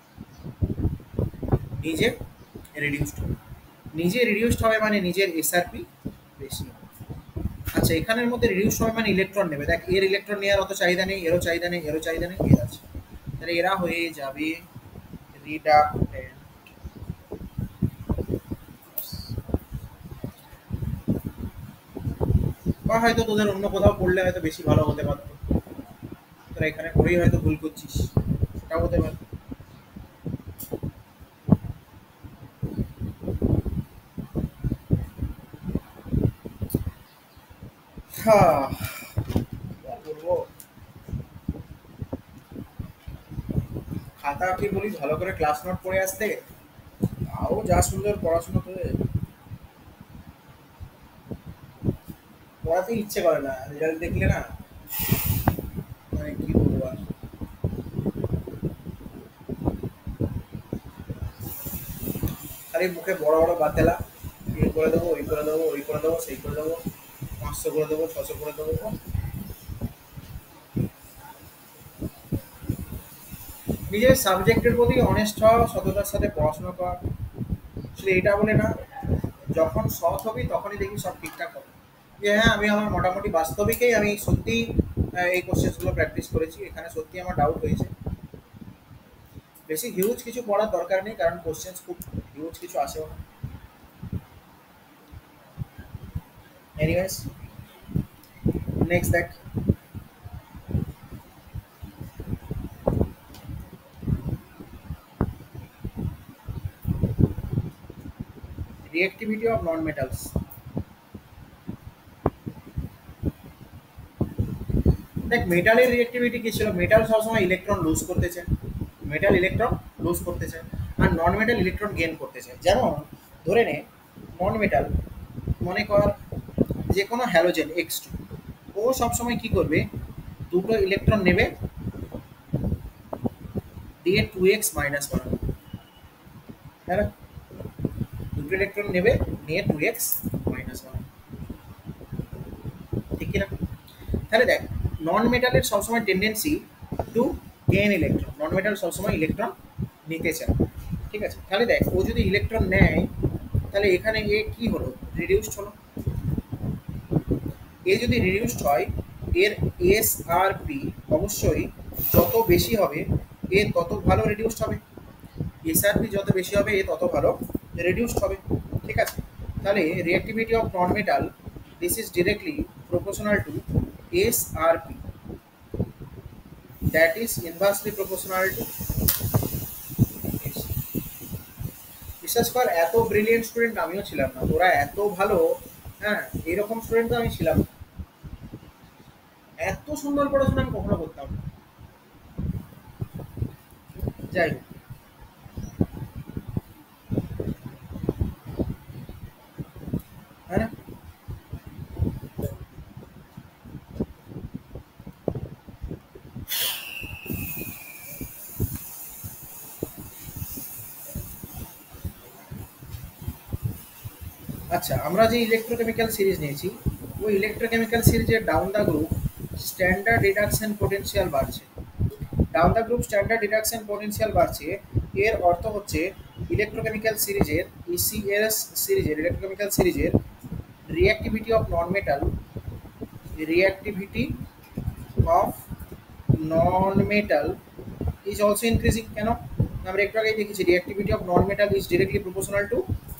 নিজে রিডিউসড হবে, নিজে রিডিউসড হবে মানে নিজের এসআরপি বেশি হবে। আচ্ছা, এখানের মধ্যে রিডিউসড হবে মানে ইলেকট্রন নেবে। দেখ, এর ইলেকট্রন নেওয়ার অত চাহিদা নেই, এরও চাহিদা নেই, এরও চাহিদা নেই, এর আছে। তাহলে এরা হয়ে যাবে রিডাক্টেন্ট। বা হয়তো তোদের অন্য কোথাও পড়লে হয়তো বেশি ভালো হতে পারতো, তোরা এখানে পড়েই হয়তো ভুল করছিস, সেটাও হতে পারে। হ্যাঁ, কি বলবো, খাতা কি বলিস, ভালো করে ক্লাস নোট পড়ে আসতে, তাও যা সুন্দর পড়াশোনা করে, পড়াতে ইচ্ছে করে না রেজাল্ট দেখলে না, মানে কি বলবো আর। খালি মুখে বড় বড় বাতেলা, এই করে দেবো, ওই করে দেবো, ওই করে দেবো, সেই করে দেবো, 500 করে দেবো, 600 করে দেবো। নিজের সাবজেক্টের প্রতি অনেস্ট হওয়া, সততার সাথে পড়াশোনা করা, শুধু এটা বলে না, যখন সৎ হবি তখনই দেখবি সব ঠিকঠাক হবে। যে হ্যাঁ, আমি আমার মোটামুটি বাস্তবিকেই আমি সত্যি এই কোশ্চেন্সগুলো প্র্যাকটিস করেছি, এখানে সত্যি আমার ডাউট হয়েছে। বেশি হিউজ কিছু পড়ার দরকার নেই, কারণ কোশ্চেন্স খুব হিউজ কিছু আসেও না। এনিওয়েজ, নেক্সট দেখ, রিঅ্যাক্টিভিটি অফ নন মেটালস। দেখ মেটালের রিঅ্যাক্টিভিটি কি ছিল, মেটাল সবসময় ইলেকট্রন লুজ করতে চায়, মেটাল ইলেকট্রন লুজ করতে চায়, আর নন মেটাল ইলেকট্রন গেইন করতে চায়। যেমন ধরে নে নন মেটাল, মনে কর যে কোনো হ্যালোজেন X2, ও সবসময় কি করবে, দুটো ইলেকট্রন নেবে দিয়ে 2x মাইনাস বানাবে, তাই না? দুটো ইলেকট্রন নেবে নিয়ে 2x মাইনাস বানাবে, ঠিক কিনা? তাহলে দেখ নন মেটালের সবসময় tendency to gain electron, non metal সবসময় ইলেকট্রন নিতে চায়, ঠিক আছে? তাহলে দেখ ও যদি ইলেকট্রন নেয় তাহলে এখানে এ কি হলো, রিডিউসড হলো। এ যদি রিডিউসড হয় এর এস আর পি অবশ্যই যত বেশি হবে এ তত ভালো রিডিউসড হবে, এস আর পি যত বেশি হবে এ তত ভালো রিডিউসড হবে, ঠিক আছে? তাহলে reactivity of non metal this is directly proportional to S R P, that is inversely proportional to S. বিশ্বাস কর এত ব্রিলিয়েন্ট স্টুডেন্ট আমিও ছিলাম না, তোরা এত ভালো, হ্যাঁ এরকম স্টুডেন্ট তো আমি ছিলাম না। এত সুন্দর পড়াশোনা আমি কখনো করতাম না। যাই হোক, তাই না? আচ্ছা আমরা যে ইলেকট্রোকেমিক্যাল সিরিজ নিয়েছি ওই ইলেকট্রোকেমিক্যাল সিরিজের down the group standard reduction potential বাড়ছে, down the group standard reduction potential বাড়ছে, এর অর্থ হচ্ছে ইলেকট্রোকেমিক্যাল সিরিজের ইসিএস সিরিজের ইলেকট্রোকেমিক্যাল সিরিজের reactivity of non metal, reactivity of non metal is also increasing. কেন? আমরা একটু আগেই দেখেছি reactivity of non metal is directly proportional to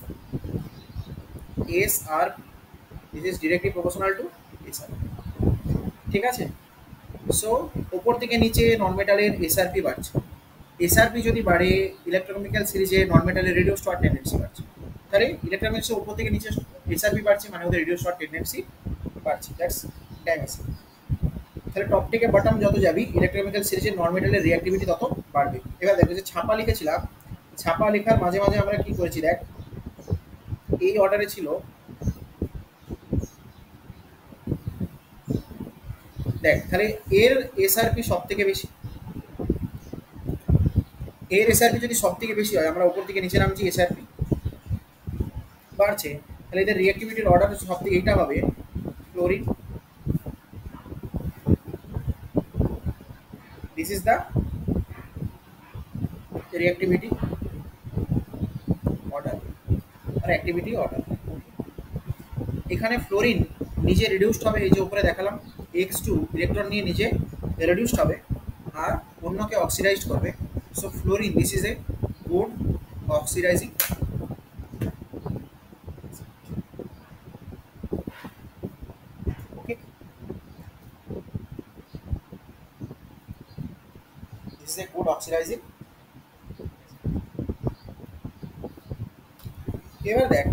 S R, this is directly proportional to S R, ঠিক আছে? সো ওপর থেকে নিচে নন মেটালের এসআরপি বাড়ছে, এসআরপি যদি বাড়ে ইলেকট্রোকেমিক্যাল সিরিজে নন মেটালের রেডিউস হওয়ার টেন্ডেন্সি বাড়ছে, তাহলে ইলেকট্রোকেমিক্সের উপর থেকে নিচে এসআরপি বাড়ছে মানে ওদের রেডিউস হওয়ার টেন্ডেন্সি বাড়ছে, দ্যাটস ডাইমেনশন। তাহলে টপ থেকে বটম যত যাবি ইলেকট্রোকেমিক্যাল সিরিজের নন মেটালের রিঅ্যাক্টিভিটি তত বাড়বে। এবার দেখো যে ছাপা লিখেছিলাম, ছাপা লেখার মাঝে মাঝে আমরা কি করেছি দেখ, এই অর্ডারে ছিল, দেখ তাহলে এর এসআরপি সব থেকে বেশি, এর এসআরপি যদি সব থেকে বেশি হয় আমরা উপর থেকে নিচে নামছি এসআরপি বাড়ছে, তাহলে এদের রিঅ্যাক্টিভিটির অর্ডার সব থেকে এইটা হবে chlorine, this is the reactivity order আর অ্যাক্টিভিটি অর্ডার। এখানে ফ্লোরিন নিজে রিডিউসড হবে, এই যে উপরে দেখালাম X2 ইলেকট্রন নিয়ে নিজে রিডিউসড হবে আর অন্যকে অক্সিডাইজড করবে। So fluorine this is a good oxidising, okay, this is a good oxidising. এবার দেখ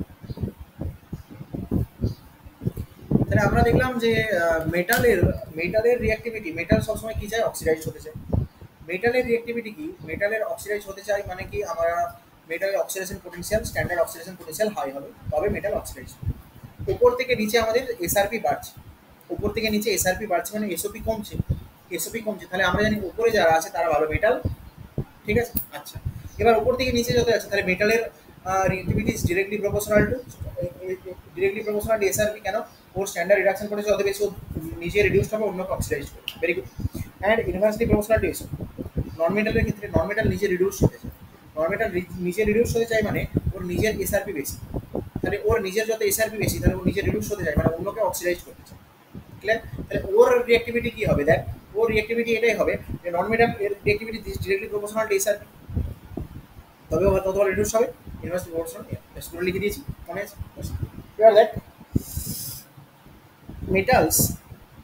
তাহলে আমরা দেখলাম যে মেটালের মেটালের রিঅ্যাক্টিভিটি, মেটাল সবসময় কি চায়, অক্সিডাইজ হতে চায়। মেটালের রিঅ্যাক্টিভিটি কি, মেটালের অক্সিডাইজ হতে চাই মানে কি, আমরা মেটালের oxidation potential standard oxidation potential high হবে তবে মেটাল অক্সিডাইজ। উপর থেকে নিচে আমাদের এসআরপি বাড়ছে, উপর থেকে নিচে এসআরপি বাড়ছে মানে এসওপি কমছে, এসওপি কমছে, তাহলে আমরা জানি উপরে যারা আছে তারা ভালো মেটাল, ঠিক আছে? আচ্ছা এবার উপর থেকে নিচে যত আছে তাহলে মেটালের reactivity is directly proportional to SRP. কেন? ওর স্ট্যান্ডার্ড রিডাকশন করেছে যত বেশি ও নিজে রিডিউসড হবে অন্যকে অক্সিডাইজ করবে, very good. And inversely proportional to SO, non মেটালের ক্ষেত্রে নন মেটাল নিজে রিডিউস হতে চায়, নন মেটাল নিজে রিডিউস হতে চায় মানে ওর নিজের এসআরপি বেশি, তাহলে ওর নিজের যত এসআরপি বেশি তাহলে ও নিজে রিডিউস হতে চায় মানে অন্যকে অক্সিডাইজ করতে চায়, ক্লিয়ার? তাহলে ওর রিঅ্যাক্টিভিটি কি হবে দেখ, ওর রিঅ্যাক্টিভিটি এটাই হবে যে নন মেটাল এর reactivity directly proportional to SRP, তবে ও তত রিডিউস হবে, ইনভার্সলি প্রপোর্শনাল, স্কুলে লিখে দিয়েছি মনে আছে। এবার দেখ metals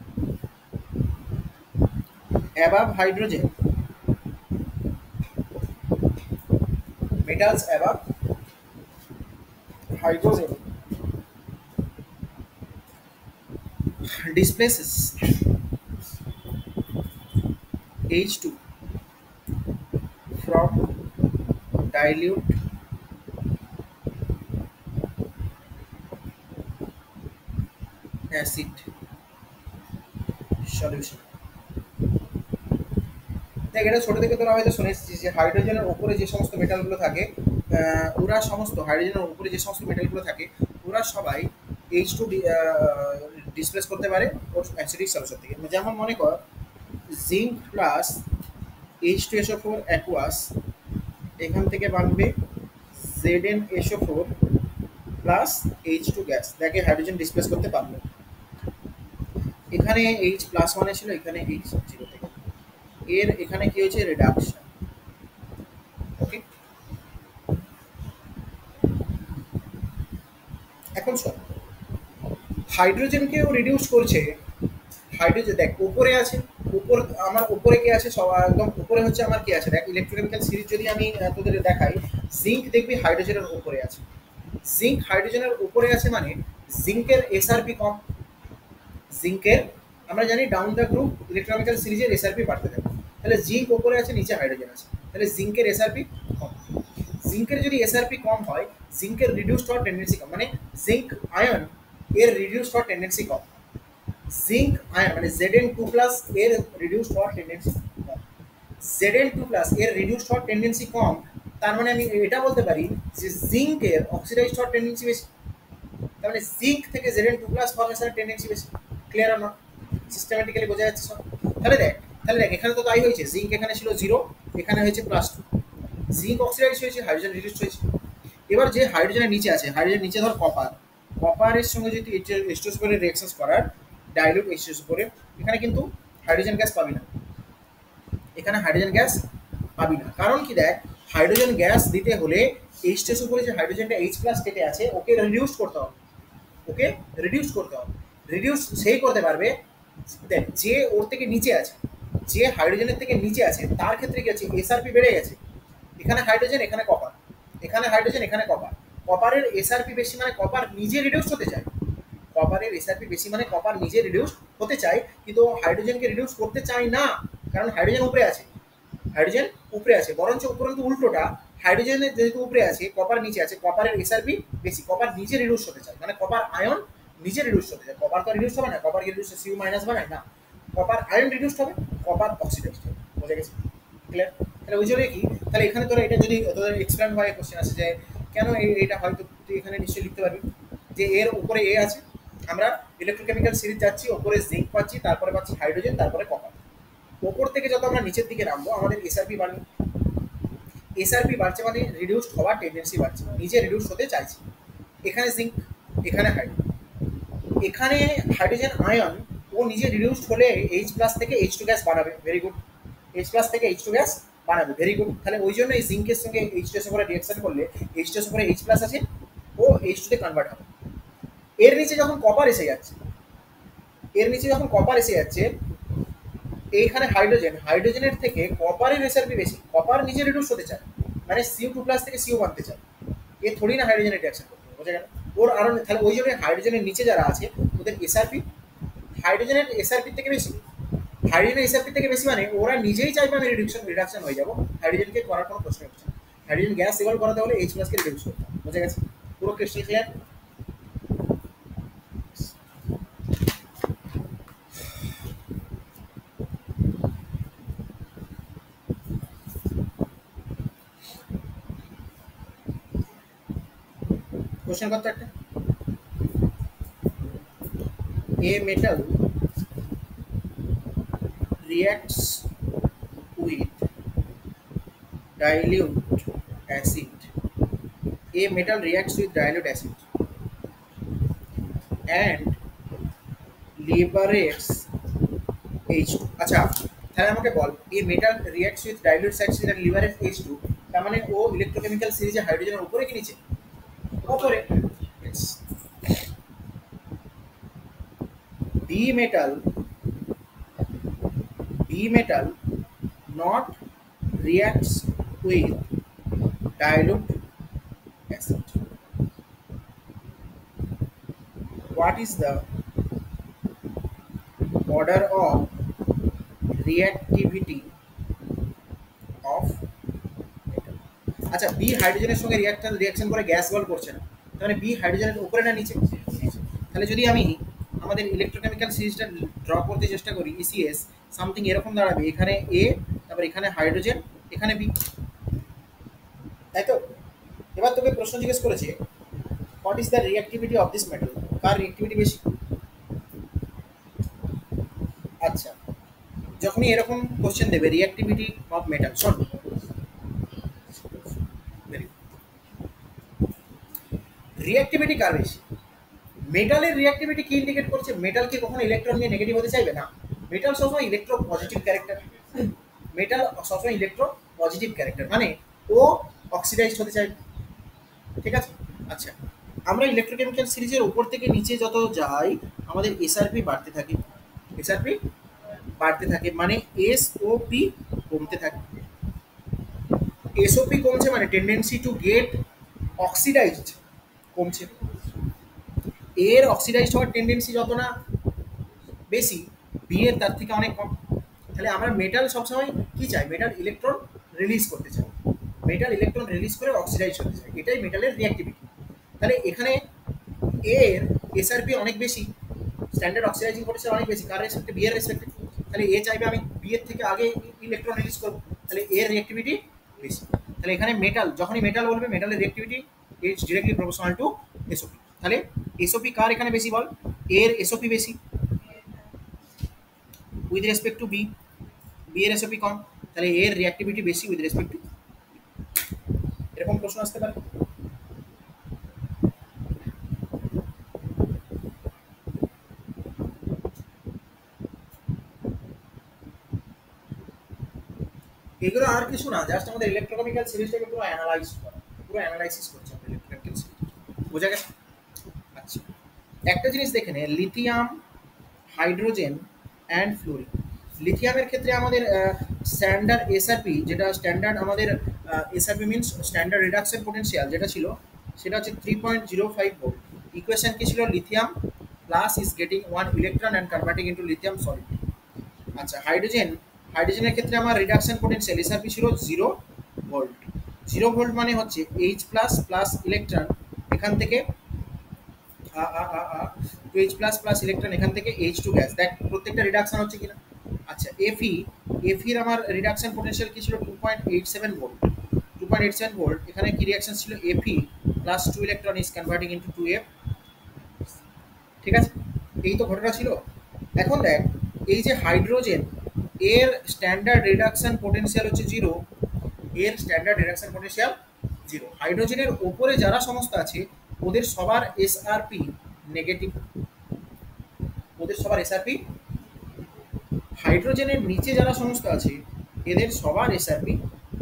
above hydrogen, metals above hydrogen displaces H2 from dilute acid solution. দেখ এটা ছোট থেকে তোরা হয়তো শুনেছিস যে হাইড্রোজেনের উপরে যে সমস্ত মেটালগুলো থাকে, ওরা সমস্ত হাইড্রোজেনের উপরে যে সমস্ত মেটালগুলো থাকে ওরা সবাই H2 ডিসপ্লেস করতে পারে ওর অ্যাসিডিক সলিউশন থেকে। যেমন মনে কর জিঙ্ক প্লাস H2SO4 অ্যাকুয়াস, এখান থেকে বানবে ZnSO4 প্লাস H2 গ্যাস, দেখে হাইড্রোজেন ডিসপ্লেস করতে পারলো। এখানে H+1 ছিল, এখানে H0 থেকে এর এখানে কি হয়েছে রিডাকশন। ওকে, এখন শোন হাইড্রোজেনকেও রিডিউস করছে। হাইড্রোজেন দেখ উপরে আছে, উপর আমার উপরে কি আছে সব একদম উপরে হচ্ছে আমার কি আছে দেখ, ইলেকট্রোকেমিক্যাল সিরিজ যদি আমি তোদের দেখাই, জিঙ্ক দেখবি হাইড্রোজেনের উপরে আছে। জিঙ্ক হাইড্রোজেনের উপরে আছে মানে জিঙ্কের এসআরপি কম। জিঙ্কের আমরা জানি ডাউন দ্য গ্রুপ ইলেকট্রোকেমিক্যাল সিরিজের এসআরপি বাড়তে থাকে, তাহলে জিঙ্ক উপরে আছে নিচে হাইড্রোজেন আছে, তাহলে জিঙ্কের এসআরপি কম। জিঙ্কের যদি এসআরপি কম হয় জিঙ্কের রিডিউসড হওয়ার টেন্ডেন্সি কম, মানে জিঙ্ক আয়ন এর রিডিউসড হওয়ার টেন্ডেন্সি কম। জিঙ্ক আয়ন মানে Zn2+ এর রিডিউসড হওয়ার টেন্ডেন্সি কম। Zn2+ এর রিডিউসড হওয়ার টেন্ডেন্সি কম, তার মানে আমি এটা বলতে পারি যে জিঙ্কের অক্সিডাইজড হওয়ার টেন্ডেন্সি বেশি। তার মানে জিঙ্ক থেকে Zn2+ ফর্মেশনের টেন্ডেন্সি বেশি। ক্লিয়ার না? সিস্টেমেটিক্যালি বোঝা যাচ্ছে সব? তাহলে দেখ এখানে তো তাই হয়েছে, জিঙ্ক এখানে ছিল 0, এখানে হয়েছে +2, জিঙ্ক অক্সিডাইজ হয়েছে, হাইড্রোজেন রিডিউসড হয়েছে। এবার যে হাইড্রোজেনের নিচে আছে, হাইড্রোজেন নিচে ধর কপার, কপারের সঙ্গে যদি H2SO4 এর রিঅ্যাকশন করার ডাইলিউট H2SO4, এখানে কিন্তু হাইড্রোজেন গ্যাস পাবি না, এখানে হাইড্রোজেন গ্যাস পাবি না। কারণ কি দেখ, হাইড্রোজেন গ্যাস দিতে হলে H2SO4 যে হাইড্রোজেনটা H+ স্টেটে আছে ওকে রিডিউস করতে হবে, ওকে রিডিউস করতে হবে। রিডিউস সেই করতে পারবে দেখ যে ওর থেকে নিচে আছে, যে হাইড্রোজেনের থেকে নিচে আছে তার ক্ষেত্রে কি আছে এসআরপি বেড়ে গেছে। এখানে হাইড্রোজেন, এখানে কপার, এখানে হাইড্রোজেন, এখানে কপার। কপারের এসআরপি বেশি মানে কপার নিজে রিডিউস হতে চায়, কপারের এসআরপি বেশি মানে কপার নিজে রিডিউস হতে চায়, কিন্তু হাইড্রোজেনকে রিডিউস করতে চায় না, কারণ হাইড্রোজেন উপরে আছে, হাইড্রোজেন উপরে আছে। বরঞ্চ উপরন্তু উল্টোটা, হাইড্রোজেনের যেহেতু উপরে আছে কপার নিচে আছে, কপারের এসআরপি বেশি, কপার নিজে রিডিউস হতে চায়, মানে কপার আয়ন নিজে রিডিউস হতে চায়। কপার তো রিডিউস হবে না, কপার রিডিউস Cu- বানায় না, কপার আয়ন রিডিউস হবে, কপার অক্সিডাইজ হবে। বোঝা গেছে? ক্লিয়ার? তাহলে ওই জন্য কি, তাহলে এখানে তোরা এটা যদি তোদের এক্সপ্যান্ড হয় কোশ্চেন আছে যে কেন এইটা হয়তো তুই এখানে নিশ্চয়ই লিখতে পারবি যে এর উপরে এ আছে, আমরা ইলেকট্রোকেমিক্যাল সিরিজ যাচ্ছি, ওপরে জিঙ্ক পাচ্ছি, তারপরে পাচ্ছি হাইড্রোজেন, তারপরে কপার। ওপর থেকে যত আমরা নিচের দিকে নামবো আমাদের এসআরপি বাড়বে, এসআরপি বাড়ছে মানে রিডিউসড হওয়ার টেন্ডেন্সি বাড়ছে, নিজে রিডিউস হতে চাইছে। এখানে জিঙ্ক, এখানে হাইড্রোজেন, এখানে হাইড্রোজেন আয়ন ও নিজে রিডিউসড হলে H+ থেকে H2 গ্যাস বানাবে, ভেরি গুড। H+ থেকে H2 গ্যাস বানাবে, ভেরি গুড। তাহলে ওই জন্য এই জিঙ্কের সঙ্গে H2SO4 রিঅ্যাকশন করলে H2SO4 H+ আছে ও H2 তে কনভার্ট হবে। এর নিচে যখন কপার এসে যাচ্ছে, এর নিচে যখন কপার এসে যাচ্ছে, এইখানে হাইড্রোজেন, হাইড্রোজেনের থেকে কপারের এসআরপি বেশি, কপার নিজে রিডিউস হতে চায়, মানে Cu2+ থেকে Cu বানতে চায়, এ থোড়ি না হাইড্রোজেনের রিঅ্যাকশন করতে হবে। বোঝা গেল? ওর আরো তাহলে ওই জন্য হাইড্রোজেনের নিচে যারা আছে ওদের এসআরপি হাইড্রোজেনের এসআরপি থেকে বেশি, হাইড্রোজেনের এসআরপি থেকে বেশি মানে ওরা নিজেই চাইবে আমি রিডাকশন হয়ে যাবো, হাইড্রোজেনকে করার কোনো প্রশ্ন হচ্ছে না। হাইড্রোজেন গ্যাস ইভলভ করাতে হলে H+ কে রিডিউস করতে হবে। বোঝা গেছে? পুরো ক্রিস্টাল ক্লিয়ার? কোশ্চেন করতে একটা, a metal reacts with dilute acid, a metal reacts with dilute acid and liberates H2। আচ্ছা তাহলে আমাকে বল a metal reacts with dilute acid and liberates H2, তার মানে ও ইলেকট্রোকেমিক্যাল সিরিজে হাইড্রোজেনের উপরে কি নিচে? উপরে। B metal B metal not reacts with dilute acid. What is the order of reactivity of metal? আচ্ছা বি হাইড্রোজেনের সঙ্গে রিয়াকশন করে গ্যাস বল করছে না, তাহলে বি হাইড্রোজেনের উপরে না নিচে? নিচে। তাহলে যদি আমি আমাদের ইলেকট্রোকেমিক্যাল সিরিজটা ড্র করতে চেষ্টা করি ইসিএস সামথিং এরকম দাঁড়াবে, এখানে এ, তারপর এখানে হাইড্রোজেন, এখানে বি, তাই তো? এবার তোকে প্রশ্ন জিজ্ঞেস করেছে what is the reactivity of this metal, কার রিঅ্যাক্টিভিটি বেশি? আচ্ছা যখনই এরকম কোশ্চেন দেবে রিঅ্যাক্টিভিটি অফ মেটাল, শোন রিঅ্যাক্টিভিটি কার বেশি? মেটালের রিঅ্যাক্টিভিটি কি ইন্ডিকেট করছে? মেটাল কি কখনো ইলেকট্রন নিয়ে নেগেটিভ হতে চাইবে না, মেটাল সবসময় ইলেকট্রো পজিটিভ ক্যারেক্টার, মেটাল সবসময় ইলেকট্রো পজিটিভ ক্যারেক্টার মানে ও অক্সিডাইজড হতে চাইবে, ঠিক আছে? আচ্ছা আমরা ইলেকট্রোকেমিক্যাল সিরিজের উপর থেকে নিচে যত যাই আমাদের এসআরপি বাড়তে থাকে, এসআরপি বাড়তে থাকে মানে এসওপি কমতে থাকে। এসওপি কমছে মানে টেন্ডেন্সি টু গেট অক্সিডাইজড কমছে, এর অক্সিডাইজড হওয়ার টেন্ডেন্সি যত না বেশি বি এর তার থেকে অনেক কম। তাহলে আমরা মেটাল সবসময় কি চাই? মেটাল ইলেকট্রন রিলিজ করতে চাই, মেটাল ইলেকট্রন রিলিজ করে অক্সিডাইজ হতে চাই, এটাই মেটালের রিঅ্যাক্টিভিটি। তাহলে এখানে এর এসআরপি অনেক বেশি, স্ট্যান্ডার্ড অক্সিডাইজিং পোটেনশিয়াল অনেক বেশি, কার রেসপেক্টে? বি এর রেসপেক্টে। তাহলে এ চাইবে আমি বি এর থেকে আগে ইলেকট্রন রিলিজ করবো, তাহলে এর রিঅ্যাক্টিভিটি বেশি। তাহলে এখানে মেটাল, যখনই মেটাল বলবে মেটালের reactivity is directly proportional to SOP. তাহলে এসওপি কার এখানে বেশি বল? এর এসওপি বেশি with respect to B, B এর এসওপি কম, তাহলে এর রিঅ্যাক্টিভিটি বেশি উইথ রেসপেক্ট টু। এরকম প্রশ্ন আসতে পারে। এগুলো আর কিছু না, জাস্ট আমাদের ইলেকট্রোকেমিক্যাল সিরিজটাকে পুরো অ্যানালাইজ করা, পুরো অ্যানালাইসিস করছে আমাদের ইলেকট্রোকেমিক্যাল সিরিজ। বোঝা গেছে? আচ্ছা একটা জিনিস দেখে নে, লিথিয়াম, হাইড্রোজেন অ্যান্ড ফ্লোরিন। লিথিয়ামের ক্ষেত্রে আমাদের স্ট্যান্ডার্ড এসআরপি, যেটা স্ট্যান্ডার্ড আমাদের SRP means standard reduction potential যেটা ছিল সেটা হচ্ছে 3.05 ভোল্ট। ইকুয়েশন কি ছিল? Lithium plus is getting 1 electron and converting into lithium solid. আচ্ছা হাইড্রোজেন, হাইড্রোজেনের ক্ষেত্রে আমার রিডাকশন পোটেনশিয়াল এসআরপি ছিল 0 ভোল্ট। 0 ভোল্ট মানে হচ্ছে এইচ প্লাস প্লাস ইলেকট্রন এখান থেকে two H plus plus electron এখান থেকে এইচ টু গ্যাস, দেখ প্রত্যেকটা রিডাকশন হচ্ছে কিনা। আচ্ছা এফি, এফির আমার রিডাকশন পোটেনশিয়াল কি ছিল? 2.87 ভোল্ট। 2.87 ভোল্ট এখানে কি রিয়াকশন ছিল? এফি plus 2 electron is converting into 2এফ, ঠিক আছে? এই তো ঘটনা ছিল। এখন দেখ এই যে হাইড্রোজেন, এর স্ট্যান্ডার্ড রিডাকশন পোটেনশিয়াল হচ্ছে 0, এর স্ট্যান্ডার্ড রিডাকশন পোটেনশিয়াল 0। হাইড্রোজেনের ওপরে যারা সমস্ত আছে ওদের সবার এসআরপি নেগেটিভ, ওদের সবার এসআরপি। হাইড্রোজেনের নিচে যারা সমস্ত আছে এদের সবার এসআরপি,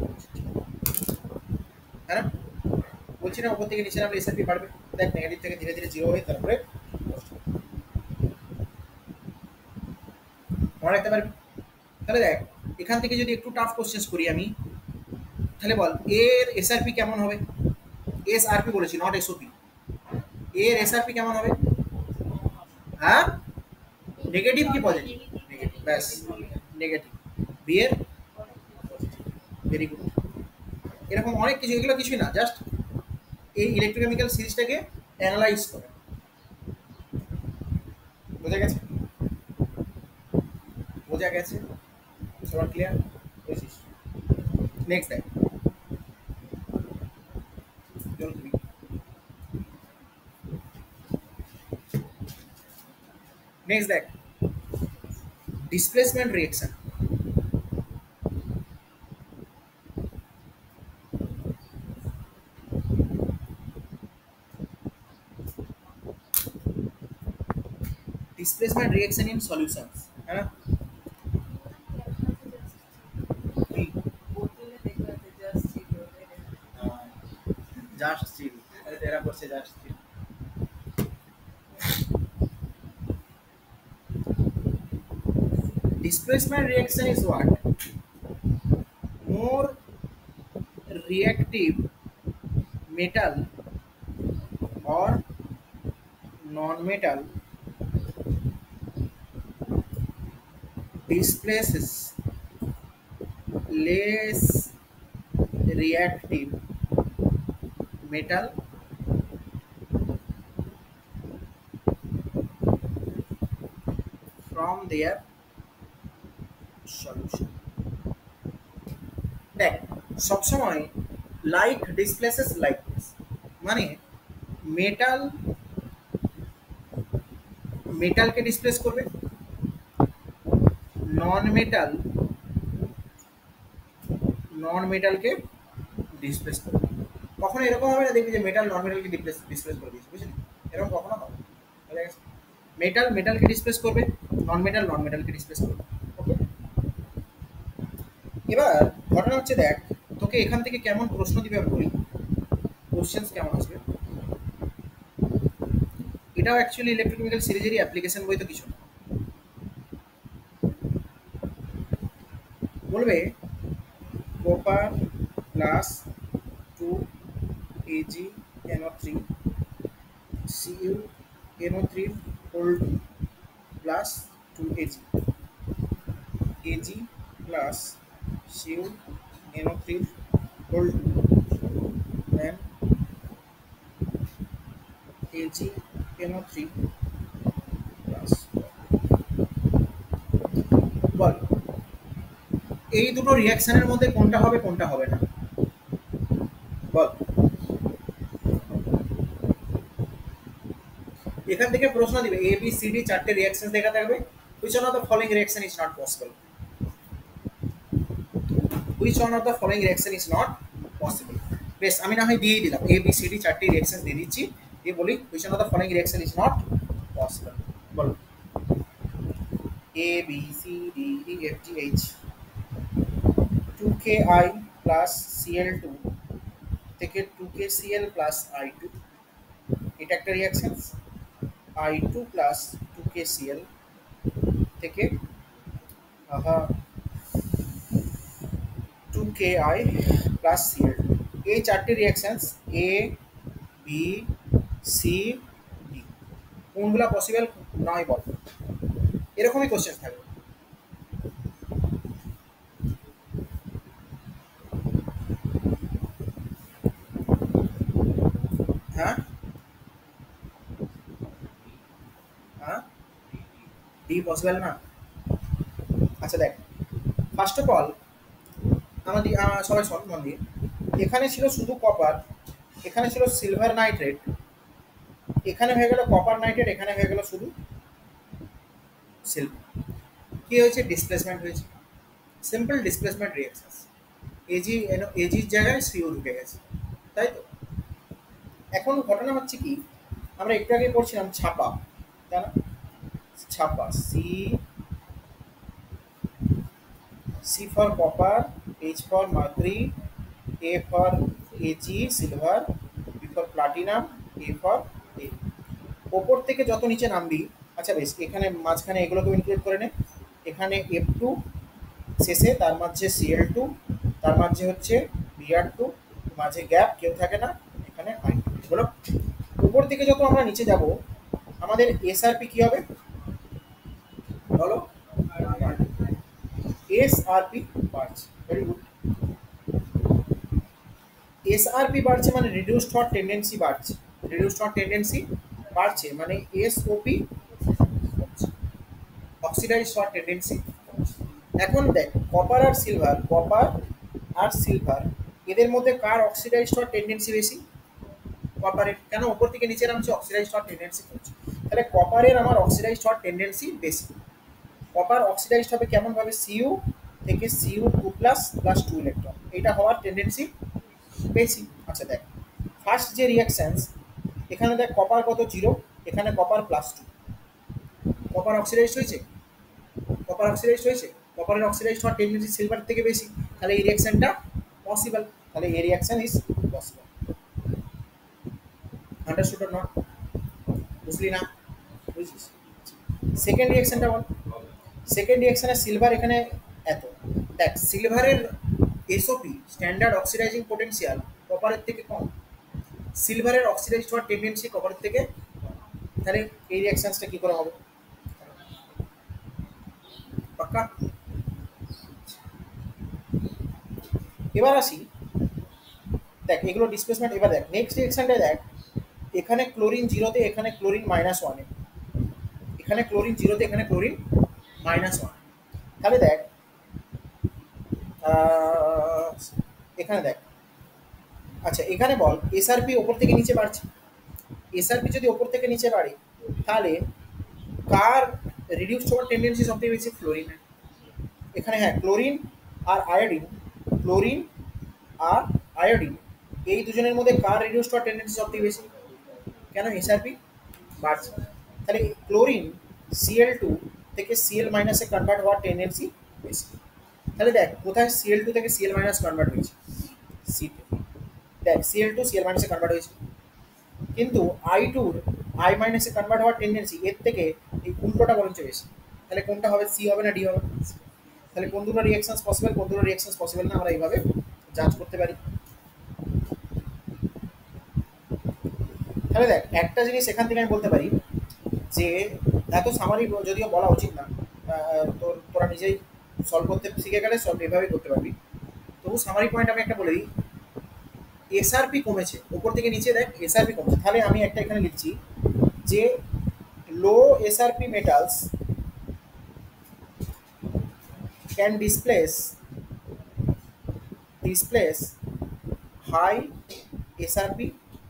তাই না? বলছি না উপর থেকে নিচে নামলে এসআরপি বাড়বে, দেখ নেগেটিভ থেকে ধীরে ধীরে 0 হয়ে তারপরে মনে রাখতে পারবি। তাহলে দেখ এখান থেকে যদি একটু টাফ কোশ্চেন করি আমি, তাহলে বল এর এসআরপি কেমন হবে? এসআরপি বলেছি নট এসওপি। এর এসআরপি কেমন হবে? হ্যাঁ নেগেটিভ কি পজিটিভ? নেগেটিভ, ব্যাস নেগেটিভ। বি এর ভেরি গুড। এরকম অনেক কিছু, এগুলো কিছুই না, জাস্ট এই ইলেকট্রোকেমিক্যাল সিরিজটাকে অ্যানালাইজ করে। বোঝা গেছে? বোঝা গেছে? সবার ক্লিয়ার? বুঝিস? নেক্সট দেখ, নেক্সট দেখ displacement reaction. Displacement reaction in solutions है ना? জাস্ট চিল, আরে তেরা করছে just chill. displacement reaction is what? More reactive metal or non-metal displaces less reactive metal from their solution. দেখ সবসময় লাইট ডিসপ্লেসেস লাইট মানে মেটাল মেটালকে ডিসপ্লেস করবে, নন মেটাল নন মেটালকে ডিসপ্লেস করবে। কখনো এরকম হবে না দেখবি যে মেটাল নন মেটালকে ডিসপ্লেস করে দিয়েছে, বুঝলি? এরকম কখনো হবে মেটাল মেটালকে ডিসপ্লেস করবে, নন মেটাল নন মেটালকে ডিসপ্লেস করবে। ওকে, এবার ঘটনা হচ্ছে দেখ তোকে এখান থেকে কেমন প্রশ্ন দিবে আমি বলি, কোশ্চেন্স কেমন আসবে। এটাও অ্যাকচুয়ালি ইলেকট্রোকেমিক্যাল সিরিজেরই অ্যাপ্লিকেশন বই, তো কিছু না। বলবে copper plus 2 AgNO3 CuNO3 whole 2 plus 2 Ag plus CuNO3 whole 2 then AgNO3 plus বল এই দুটো রিঅ্যাকশনের মধ্যে কোনটা হবে কোনটা হবে না বল। এখান থেকে প্রশ্ন দিবে এ বি সি ডি চারটে রিঅ্যাকশনস দেখা থাকবে, which one of the following reaction is not possible, which one of the following reaction is not possible। বেশ আমি না হয় দিয়েই দিলাম এ বি সি ডি চারটে রিঅ্যাকশনস দিয়ে দিচ্ছি, দিয়ে বলি which one of the following reaction is not possible। বলো A B C D E F G H 2Ki plus Cl2 থেকে 2KCl plus I2 এটা একটা রিঅ্যাকশন, I2 plus 2KCl থেকে 2Ki plus Cl2, এই চারটি reactions A B C D কোনগুলা possible নয় বল, এরকমই কোশ্চেন থাকবে। হ্যাঁ হ্যাঁ ডি পসিবল না। আচ্ছা দেখ ফার্স্ট অফ অল আমাদের সবাই শোন মন দিয়ে, এখানে ছিল শুধু কপার, এখানে ছিল সিলভার নাইট্রেট, এখানে হয়ে গেল কপার নাইট্রেট, এখানে হয়ে গেল শুধু সিলভার। কি হয়েছে? ডিসপ্লেসমেন্ট হয়েছে, সিম্পল ডিসপ্লেসমেন্ট রিঅ্যাকশন। এজির জায়গায় সিও ঢুকে গেছে, তাই তো। এখন ঘটনা হচ্ছে কি, আমরা একটু আগে পড়ছিলাম ছাপা, তাই না? ছাপা C for copper, H for mercury, A for AG silver, B for platinum, A for A. ওপর থেকে যত নিচে নামবি, আচ্ছা বেশ এখানে মাঝখানে এগুলোকে ইনক্লুড করে নে, এখানে F2 শেষে, তার মাঝে Cl2, তার মাঝে হচ্ছে Br2, মাঝে গ্যাপ কেউ থাকে না, এখানে I বলো। উপর থেকে যত আমরা নিচে যাব আমাদের এসআরপি কি হবে বলো? এসআরপি বাড়ছে, ভেরি গুড। এসআরপি বাড়ছে মানে রিডিউসড হওয়ার টেন্ডেন্সি বাড়ছে, রিডিউসড হওয়ার টেন্ডেন্সি বাড়ছে মানে এসওপি অক্সিডাইজ হওয়ার টেন্ডেন্সি। এখন দেখ কপার আর সিলভার, কপার আর সিলভার এদের মধ্যে কার অক্সিডাইজ হওয়ার টেন্ডেন্সি বেশি? কপারের। কেন? উপর থেকে নিচে নামছে, অক্সিডাইজ হওয়ার টেন্ডেন্সি করছে, তাহলে কপারের আমার অক্সিডাইজ হওয়ার টেন্ডেন্সি বেশি। কপার অক্সিডাইজ হবে কেমন ভাবে? সিইউ থেকে Cu2 প্লাস প্লাস 2 ইলেকট্রন, এটা হওয়ার টেন্ডেন্সি বেশি। আচ্ছা দেখ ফার্স্ট যে রিঅ্যাকশনস, এখানে দেখ কপার কত 0, এখানে কপার +2, কপার অক্সিডাইজ হয়েছে, কপার অক্সিডাইজ হয়েছে, কপারের অক্সিডাইজ হওয়ার টেন্ডেন্সি সিলভার থেকে বেশি, তাহলে এই রিঅ্যাকশনটা পসিবল, তাহলে এই reaction is possible. Understood or not? বুঝলি না? বুঝছিস? সেকেন্ড রিঅ্যাকশনটা বল। সেকেন্ড রিঅ্যাকশনে সিলভার এখানে এত, দেখ সিলভারের এসওপি স্ট্যান্ডার্ড অক্সিডাইজিং পোটেনশিয়াল কপারের থেকে কম, সিলভারের অক্সিডাইজ হওয়ার টেন্ডেন্সি কপারের থেকে কম। তাহলে এই রিঅ্যাকশনসটা কি করে হবে? পাক্কা? এবার আসি, দেখ এগুলো ডিসপ্লেসমেন্ট। এবার দেখ নেক্সট রিঅ্যাকশনটা, দেখ এখানে ক্লোরিন জিরোতে, এখানে ক্লোরিন -1, এখানে ক্লোরিন জিরোতে, এখানে ক্লোরিন -1। তাহলে দেখ আহ, এখানে দেখ, আচ্ছা এখানে বল এসআরপি ওপর থেকে নিচে বাড়ছে, এসআরপি যদি ওপর থেকে নিচে বাড়ে তাহলে কার রিডিউস হওয়ার টেন্ডেন্সি সবথেকে বেশি? ফ্লোরিনের। এখানে হ্যাঁ ক্লোরিন আর আয়োডিন, ক্লোরিন আর আয়োডিন এই দুজনের মধ্যে কার রিডিউস হওয়ার টেন্ডেন্সি সবথেকে বেশি? কেন? এসআরপি বাড়ছে। তাহলে ক্লোরিন Cl2 থেকে Cl মাইনাসে কনভার্ট হওয়ার টেন্ডেন্সি বেশি। তাহলে দেখ কোথায় Cl2 থেকে Cl মাইনাস কনভার্ট হয়েছে? সি তে। দেখ Cl2 Cl মাইনাসে কনভার্ট হয়েছে, কিন্তু I2 I মাইনাসে কনভার্ট হওয়ার টেন্ডেন্সি এর থেকে এই উল্টোটা বরঞ্চ বেশি। তাহলে কোনটা হবে? সি হবে না ডি হবে? তাহলে কোন দুটো রিঅ্যাকশনস পসিবল, কোন দুটো রিঅ্যাকশনস পসিবল না, আমরা এইভাবে জাজ করতে পারি। তাহলে দেখ একটা জিনিস এখান থেকে আমি বলতে পারি যে এত সামারি যদিও বলা উচিত না, তোরা নিজেই সলভ করতে শিখে গেলে সলভ এভাবেই করতে পারবি। তবু সামারি পয়েন্ট আমি একটা বলে দিই, এসআরপি কমেছে ওপর থেকে নিচে, দেখ এসআরপি কমেছে। তাহলে আমি একটা এখানে লিখছি যে low SRP metals can displace high SRP,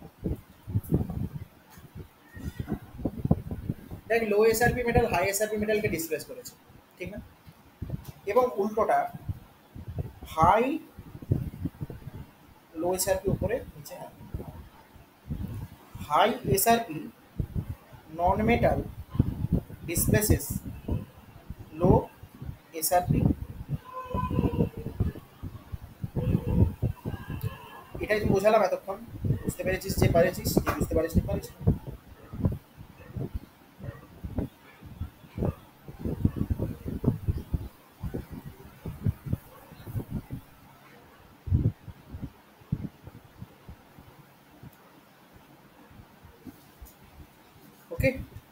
দেখ low SRP metal high SRP মেটালকে ডিসপ্লেস করেছে, ঠিক না? এবং উল্টোটা হাই লো এসআরপি উপরে নিচে, high SRP non metal displaces low SRP. এটাই তুই বোঝালাম এতক্ষণ, বুঝতে পেরেছিস যে পারেছিস, বুঝতে পারিস নি পারিস। ওকে,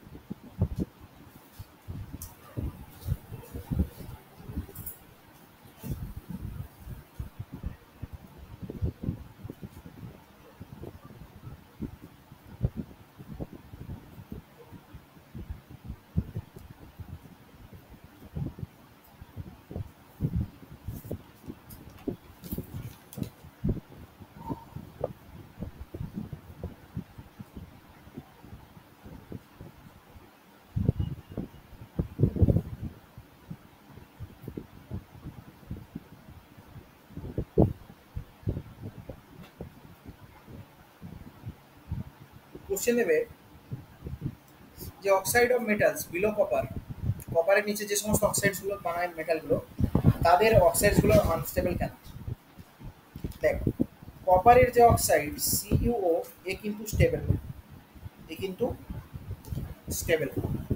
কোশ্চেন দেবে যে oxide of metals below copper, কপারের নিচে যে সমস্ত অক্সাইডসগুলো বানায় মেটালগুলো, তাদের অক্সাইডসগুলো আনস্টেবল কেন? দেখ কপারের যে অক্সাইড CuO এ কিন্তু স্টেবল, এ কিন্তু stable,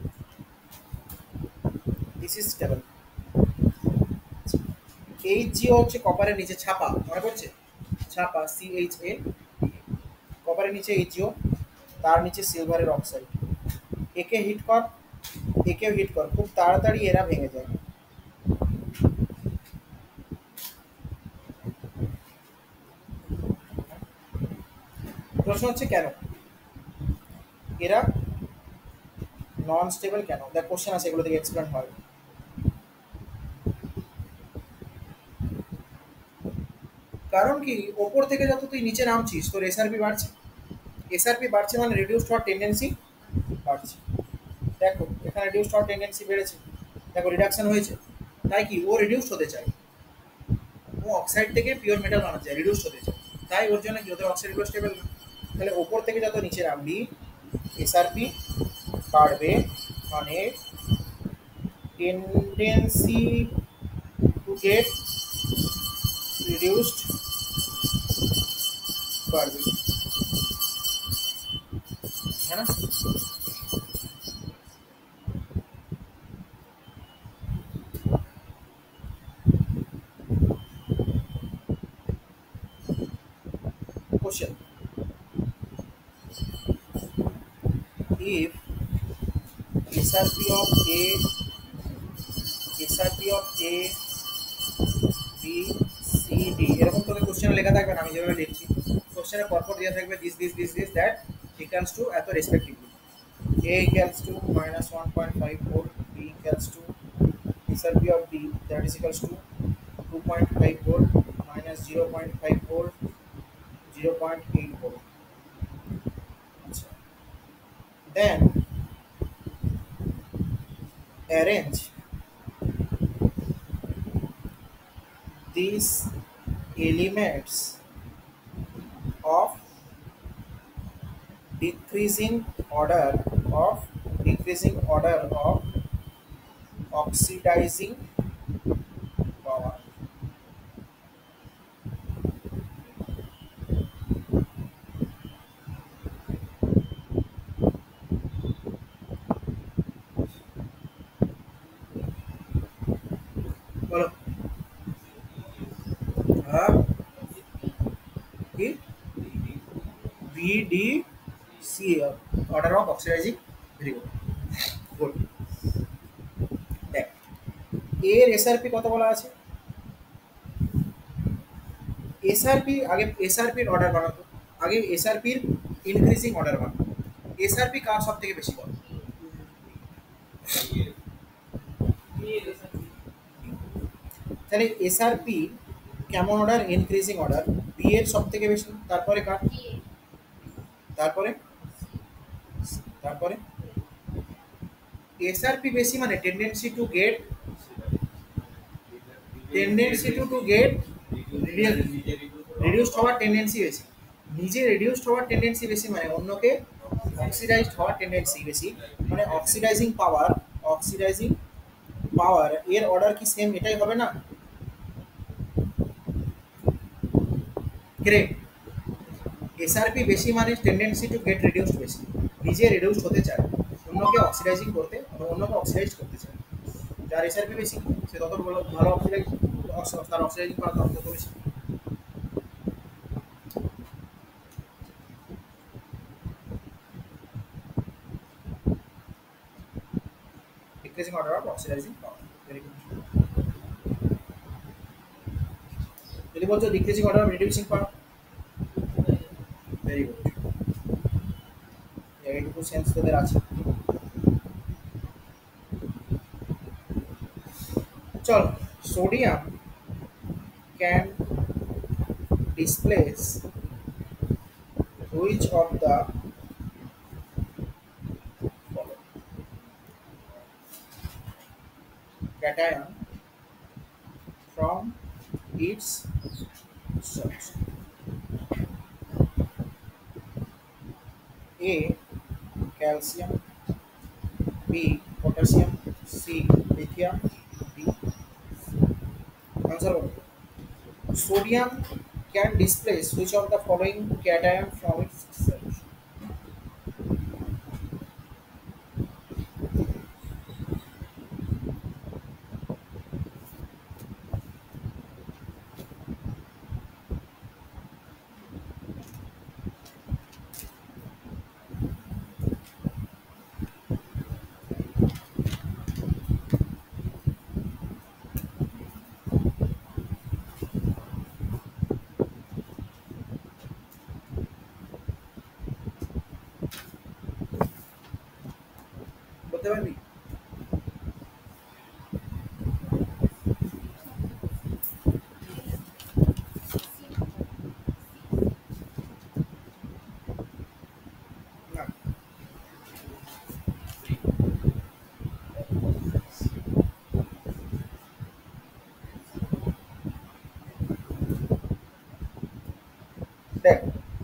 this is stable. HgO হচ্ছে কপারের নিচে ছাপা, মনে পড়ছে? ছাপা CHA, কপারের নিচে HgO, তার নিচে সিলভারের অক্সাইড। একে হিট কর, একেও হিট কর, খুব তাড়াতাড়ি এরা ভেঙে যায়। প্রশ্ন হচ্ছে কেন এরা নন স্টেবল, কেন? দেখ কোশ্চেন আছে, এগুলো থেকে এক্সপ্লেন হয়। কারণ কি ওপর থেকে যত তুই নিচে নামছিস তোর এসআরপি বাড়ছে, এসআরপি বাড়ছে মানে রিডিউসড হওয়ার টেন্ডেন্সি বাড়ছে। দেখো এখানে রিডিউসড হওয়ার টেন্ডেন্সি বেড়েছে, দেখো রিডাকশন হয়েছে, তাই কি ও রিডিউসড হতে চায়, ও অক্সাইড থেকে পিওর মেটাল বানাতে চায়, রিডিউসড হতে চায়, তাই ওর জন্য যত অক্সাইডগুলো স্টেবল না। তাহলে ওপর থেকে যত নিচে নামবি এসআরপি বাড়বে, মানে টেন্ডেন্সি টু গেট রিডিউসড বাড়বে, হ্যাঁ না? question: if SRP of A, B, C, D এরকম তোকে কোশ্চেনে লেখা থাকবে না, আমি যেভাবে লিখছি কোশ্চেনে পরপর দেওয়া থাকবে দিস দ্যাট ইকুয়ালস টু এত respectively. A equals to minus 1.54, B equals to SRP of D that is equals to 2.5 volt minus 0.5 volt 0.8 volt. Then arrange these elements of decreasing order of oxidizing power. বলো হ্যাঁ কি BDC order of oxidizing, very good good দেখ এর SRP কত বলা আছে? SRP আগে SRP এর অর্ডার বানাতো, আগে SRP এর ইনক্রিজিং অর্ডার বানাতো। SRP কার সবথেকে বেশি বল? তাহলে SRP কেমন অর্ডার? Increasing order. বি এর সবথেকে বেশি, তারপরে কার? তারপরে তারপরে SRP বেশি মানে টেন্ডেন্সি টু গেট রিডিউসড হওয়ার টেন্ডেন্সি বেশি। নিজে রিডিউসড হওয়ার টেন্ডেন্সি বেশি মানে অন্যকে অক্সিডাইজড হওয়ার টেন্ডেন্সি বেশি, মানে অক্সিডাইজিং পাওয়ার এর অর্ডার কি সেম এটাই হবে না? গ্রেট। SRP বেশি মানে টেন্ডেন্সি টু গেট রিডিউসড বেশি, নিজে রিডিউসড হতে চায়, অন্যকে অক্সিডাইজিং করতে অন্যকে অক্সিডাইজ করতে চায়। যার SRP বেশি সে তত ভালো অক্সিডাইজ, তার অক্সিডাইজিং পাওয়ার তত বেশি। Decreasing order of oxidizing power. Very good. যদি বলছো decreasing order of reducing power, very good. এইটুকু সেন্স তোদের আছে। চল, sodium can displace which of the following? Cation from its solution. A calcium, B potassium, C lithium, D. Answer what? Sodium can displace which of the following cation from its solution? বলতে পারবি? না, দেখ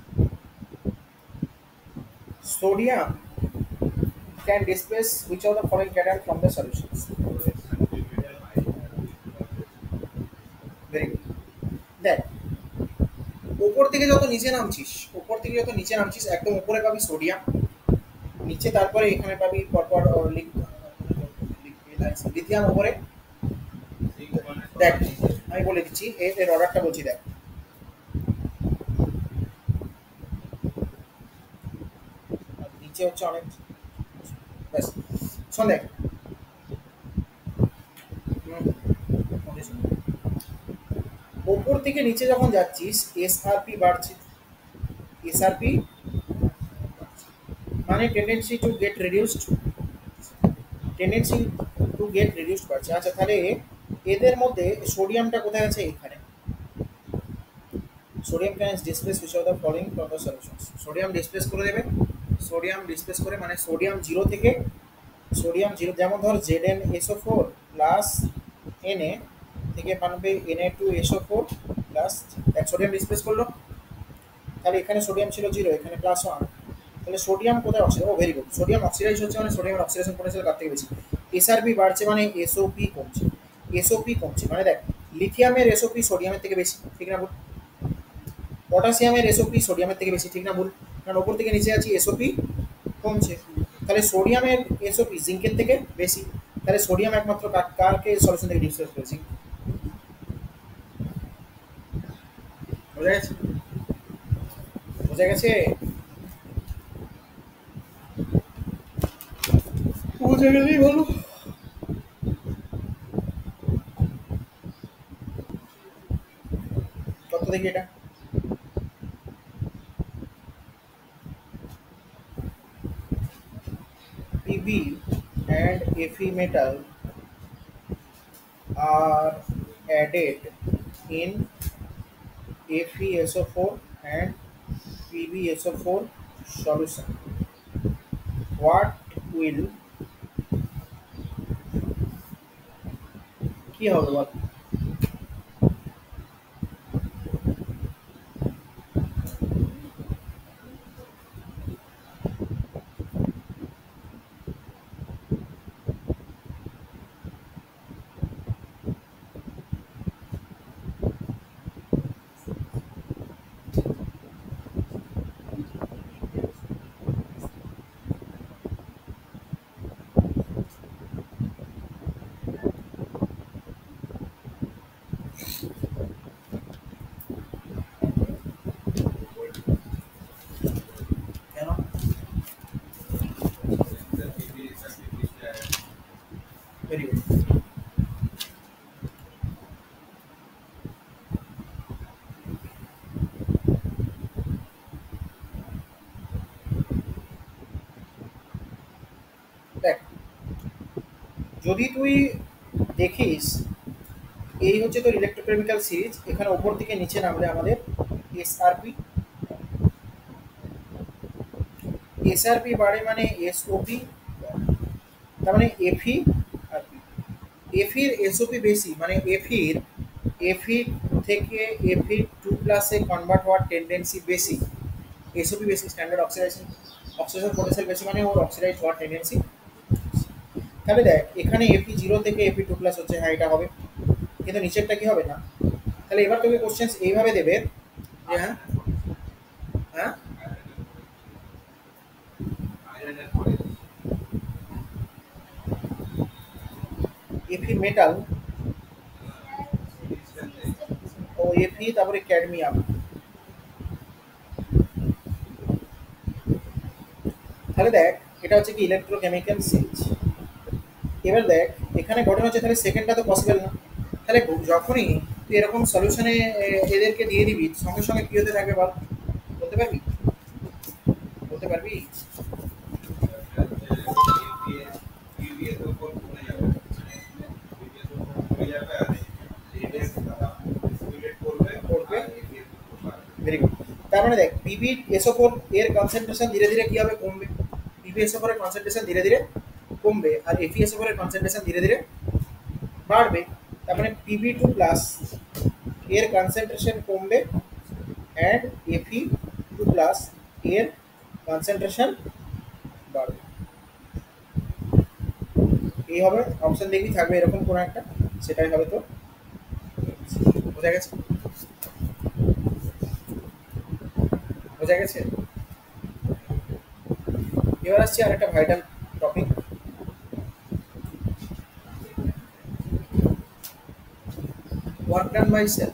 sodium can displace which of the following cation from the solutions? Very good. দেখ উপর থেকে যত নিচে নামছিস একদম উপরে পাবি সোডিয়াম, নিচে তারপরে এখানে পাবি পরপর লিথিয়াম উপরে। দেখ আমি বলে দিচ্ছি এর অর্ডারটা বলছি, দেখ নিচে হচ্ছে অনেক ব্যাস শোন দেখ ওপর থেকে নিচে যখন যাচ্ছিস এসআরপি বাড়ছে এসআরপি মানে টেন্ডেন্সি টু গেট রিডিউসড বাড়ছে আচ্ছা তাহলে এদের মধ্যে সোডিয়ামটা কোথায় আছে এখানে sodium can displace which of the following from the solutions sodium displace করে দেবে সোডিয়াম ডিসপ্লেস করে মানে সোডিয়াম জিরো থেকে সোডিয়াম জিরো যেমন ধর ZnSO4 প্লাস Na থেকে বানবে Na2SO4 প্লাস এক সোডিয়াম ডিসপ্লেস করলো তাহলে এখানে সোডিয়াম ছিল জিরো এখানে প্লাস ওয়ান তাহলে সোডিয়াম কোথায় অক্সিডাইজ ও ভেরি গুড সোডিয়াম অক্সিডাইজ হচ্ছে মানে সোডিয়ামের অক্সিডেশন পোটেনশিয়াল তার থেকে বেশি এসআরপি বাড়ছে মানে এসওপি কমছে মানে দেখ লিথিয়ামের এসওপি সোডিয়ামের থেকে বেশি ঠিক না ভুল পটাশিয়ামের এসওপি সোডিয়ামের থেকে বেশি ঠিক না ভুল কারণ ওপর থেকে নিচে আছি এসওপি কমছে তাহলে সোডিয়ামের এসওপি জিঙ্কের থেকে বেশি তাহলে সোডিয়াম একমাত্র কারকে সলিউশন থেকে ডিসপ্লেস করেছি বোঝা গেছে বোঝা গেছে বোঝা গেলেই ভালো কত দেখি এটা PB and Fe metal are added in FeSO4 and PbSO4 solution. What will কি হবে বল কেন ভেরি গুড দেখ যদি তুই দেখিস এই হচ্ছে তোর ইলেকট্রোকেমিক্যাল সিরিজ এখানে উপর থেকে নিচে নামলে আমাদের এসআরপি বাড়ে মানে এসওপি তার মানে এফি আর এফির এসওপি বেশি মানে এফি থেকে Fe2 প্লাসে কনভার্ট হওয়ার টেন্ডেন্সি বেশি এসওপি বেশি স্ট্যান্ডার্ড অক্সিডেশন পোটেনশিয়াল বেশি মানে ওর অক্সিডাইজ হওয়ার টেন্ডেন্সি তাহলে দেখ এখানে Fe0 থেকে Fe2 প্লাস হচ্ছে হ্যাঁ এটা হবে কিন্তু নিচেরটা কি হবে না তাহলে এবার তোকে কোশ্চেন এইভাবে দেবে যে হ্যাঁ হ্যাঁ Fe মেটাল ও Fe তারপরে ক্যাডমিয়াম তাহলে দেখ এটা হচ্ছে কি ইলেকট্রোকেমিক্যাল সিরিজ এবার দেখ এখানে ঘটনা হচ্ছে তাহলে সেকেন্ডটা তো পসিবল না তাহলে যখনই তুই এরকম সলিউশনে এদেরকে দিয়ে দিবি সঙ্গে সঙ্গে কি হতে থাকবে বল বলতে পারবি বলতে পারবি ভেরি গুড তার মানে দেখ PbSO4 এর কনসেন্ট্রেশন ধীরে ধীরে কি হবে কমবে PbSO4 এর কনসেন্ট্রেশন ধীরে ধীরে কমবে আর FeSO4 এর কনসেন্ট্রেশন ধীরে ধীরে বাড়বে তার মানে Pb2 প্লাস এর কনসেন্ট্রেশন কমবে অ্যান্ড Fe2 প্লাস এর কনসেন্ট্রেশন বাড়বে এই হবে অপশন দেখবি থাকবে এরকম কোনো একটা সেটাই হবে তো বোঝা গেছে বোঝা গেছে এবার আসছি আর একটা vital topic work done by cell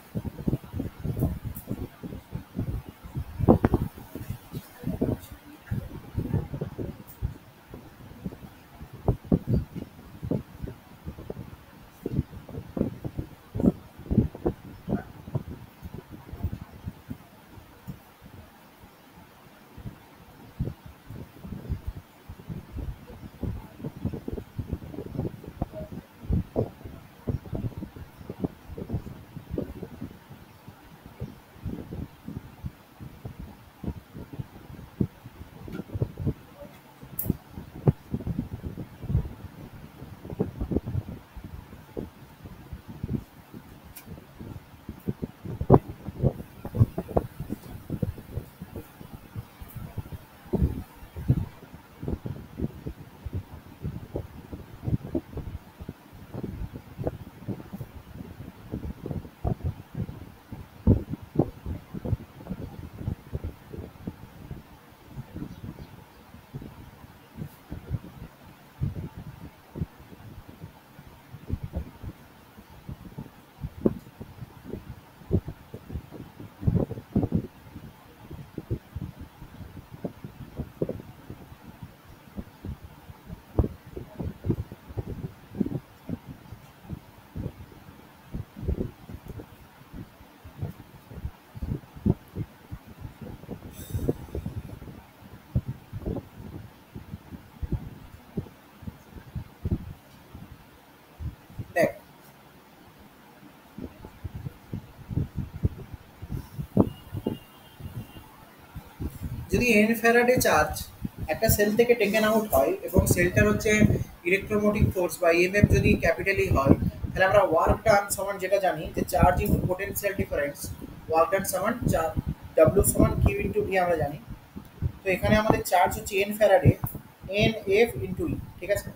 যদি n ফ্যারাডে চার্জ একটা সেল থেকে টেকেন আউট হয় এবং সেলটার হচ্ছে ইলেকট্রোমোটিভ ফোর্স বা ইএমএফ যদি ক্যাপিটালি হয়, তাহলে আমরা ওয়ার্ক ডান সমান যেটা জানি যে charge into potential difference, work done সমান ডাব্লিউ সমান কিউ ইনটু ভি আমরা জানি। তো এখানে আমাদের চার্জ হচ্ছে n Faraday, N F into E, ঠিক আছে।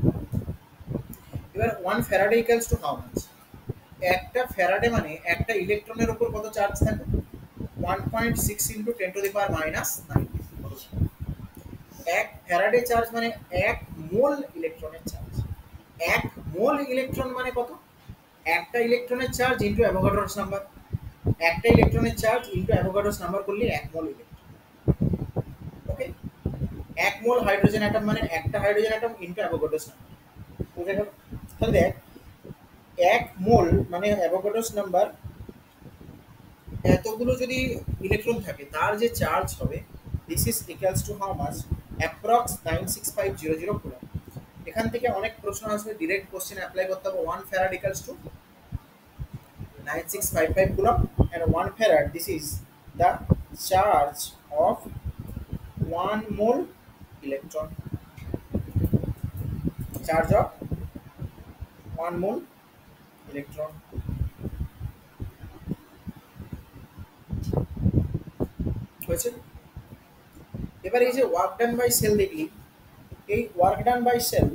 এবার 1 Faraday equals to how much? একটা ফ্যারাডে মানে একটা ইলেকট্রনের উপর কত চার্জ থাকে? 1.6 into 10 to the power minus 9। এক ফ্যারাডে চার্জ মানে 1 মোল ইলেকট্রনের চার্জ। 1 মোল ইলেকট্রন মানে কত? একটা ইলেকট্রনের চার্জ ইনটু অ্যাভোগাড্রোস নাম্বার। একটা ইলেকট্রনের চার্জ ইনটু অ্যাভোগাড্রোস নাম্বার করলে 1 mole electron. Okay, 1 mole hydrogen atom মানে একটা hydrogen atom into Avogadro's number. বুঝে গেল? তাহলে দেখ, 1 মোল মানে অ্যাভোগাড্রোস নাম্বার এতগুলো যদি ইলেকট্রন থাকে তার যে চার্জ হবে, this is equals to how much? Approx 96500 coulomb. এখান থেকে অনেক প্রশ্ন আসবে, ডিরেক্ট কোশ্চেন অ্যাপ্লাই করতে হবে। 1 farad equals to 9655 coulomb and 1 farad, this is the charge of 1 mole electron, charge of 1 mole electron। হয়েছে? এবার এই যে ওয়ার্ক ডান বাই সেল দেখলি, এই work done by cell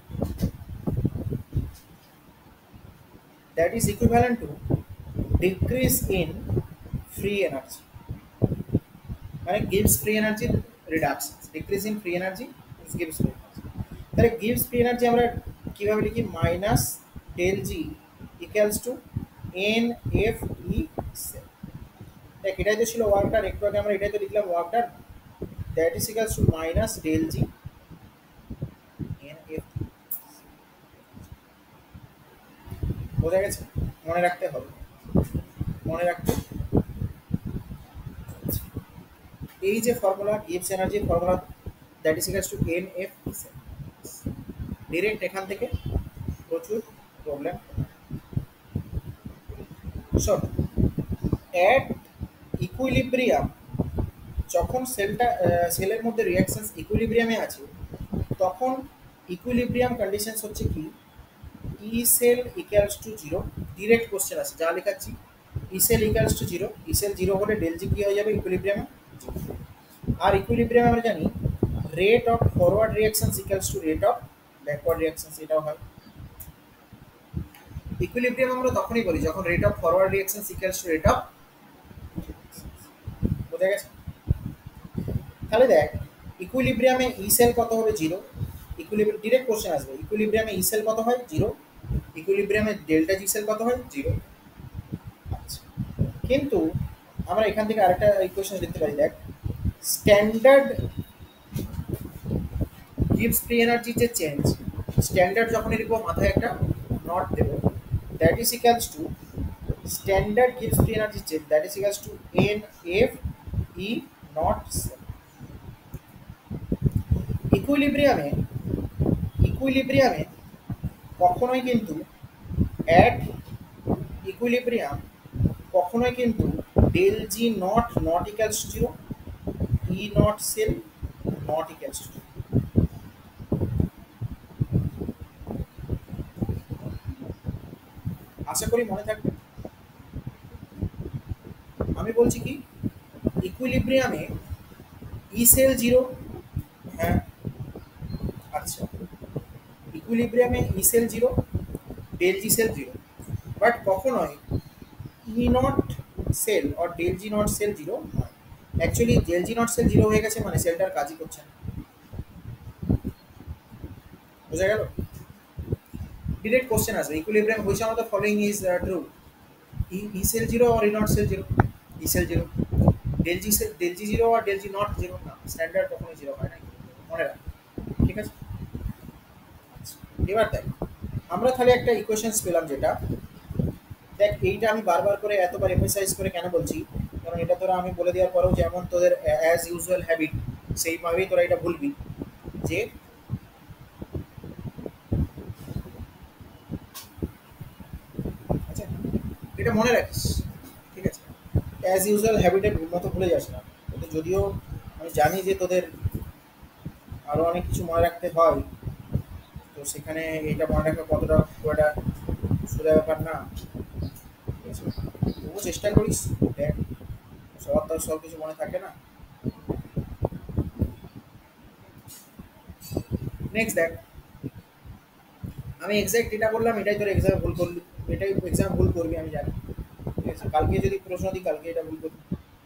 that is equivalent to decrease in free energy, মানে gives free energy reduction, decrease in free energy gives free energy। তাহলে gives free energy আমরা কিভাবে লিখি? Minus del G equals to N F E cell. দেখ, এটাই তো ছিল work done, একটু আগে আমরা এটাই তো লিখলাম work done, that is equals to minus del G N F. বোঝা গেছে? মনে রাখতে হবে, মনে রাখতে। এই যে ফর্মুলা গিভস energy formula, that is equals to N F cell. Direct এখান থেকে প্রচুর প্রবলেম। শোন, অ্যাট ইকুইলিব্রিয়াম, যখন সেলের মধ্যে রিঅ্যাকশনস ইকুইলিব্রিয়ামে আছে, তখন ইকুইলিব্রিয়াম কন্ডিশনস হচ্ছে কি? E cell equals to 0। Direct question আছে, যা লেখাচ্ছি, E cell equals to 0। E cell 0 হলে ডেল জি কি হয়ে যাবে ইকুইলিব্রিয়ামে? আর ইকুইলিব্রিয়ামে আমরা জানি rate of forward reactions equals to rate of backward reactions, এটাও হয়। ইকুইলিব্রিয়াম আমরা তখনই বলি যখন rate of forward reactions equals to rate of. বোঝা গেছে? তাহলে দেখ, ইকুইলিব্রিয়ামে ই সেল কত হবে? 0। ইকুইলিব্রিয়াম, ডিরেক্ট কোশ্চেন আসবে, ইকুইলিব্রিয়ামে ই সেল কত হয়? 0। ইকুইলিব্রিয়ামে ডেল্টা জি সেল কত হয়? 0। আচ্ছা, কিন্তু আমরা এখান থেকে আরেকটা ইকুয়েশন লিখতে পারি। দেখ, স্ট্যান্ডার্ড গিভস ফ্রি এনার্জি যে চেঞ্জ, স্ট্যান্ডার্ড যখন লিখবো মাথায় একটা নট দেবো, that is equals to standard গিভস free energy change, that is equals to N F E naught cell. ইকুইলিব্রিয়ামে ইকুইলিব্রিয়ামে কখনোই কিন্তু অ্যাট ইকুইলিব্রিয়াম কখনোই কিন্তু del G naught naught equals to 0, E naught cell naught equals to 0। আশা করি মনে থাকবে। আমি বলছি কি, ইকুইলিব্রিয়ামে ই সেল 0, হ্যাঁ আচ্ছা, ইকুইলিব্রিয়ামে E cell 0, del G cell 0, but কখনোই ই নট সেল আর ডেল জি নট সেল 0 নয়। Actually del G naught cell 0 হয়ে গেছে মানে সেলটার কাজই করছে না। বোঝা গেল? ডিরেক্ট কোশ্চেন আসবে, equilibrium which of the following is true? E cell 0 আর E naught cell 0? E cell 0। Del G 0 আর ডেল জি নট 0 না, স্ট্যান্ডার্ড কখনোই 0 হয় না, মনে রাখ। ঠিক আছে? আচ্ছা, এবার দেখ, আমরা তাহলে একটা ইকুয়েশনস পেলাম যেটা, দেখ এইটা আমি বারবার করে এতবার এমফাসাইজ করে কেন বলছি, কারণ এটা তোরা আমি বলে দেওয়ার পরেও যেমন তোদের অ্যাজ ইউজুয়াল হ্যাবিট, সেইভাবেই তোরা এটা বলবি যে আচ্ছা, এটা মনে রাখিস, ঠিক আছে? অ্যাজ ইউজুয়াল হ্যাবিটের মতো ভুলে যাস না। কিন্তু যদিও আমি জানি যে তোদের আরো অনেক কিছু মনে রাখতে হয়, তো সেখানে এটা মনে রাখা কতটা খুব একটা সোজা ব্যাপার না। ঠিক আছে, তবুও চেষ্টা করিস, দেখ সবার তো আর সব কিছু মনে থাকে না। নেক্সট দেখ, আমি এক্সাক্ট এটা বললাম, এটাই তোর এক্সামে ভুল করলি, এটাই এক্সাম ভুল করবি আমি জানি। ঠিক আছে, কালকে যদি প্রশ্ন দিই কালকে এটা ভুল করবি।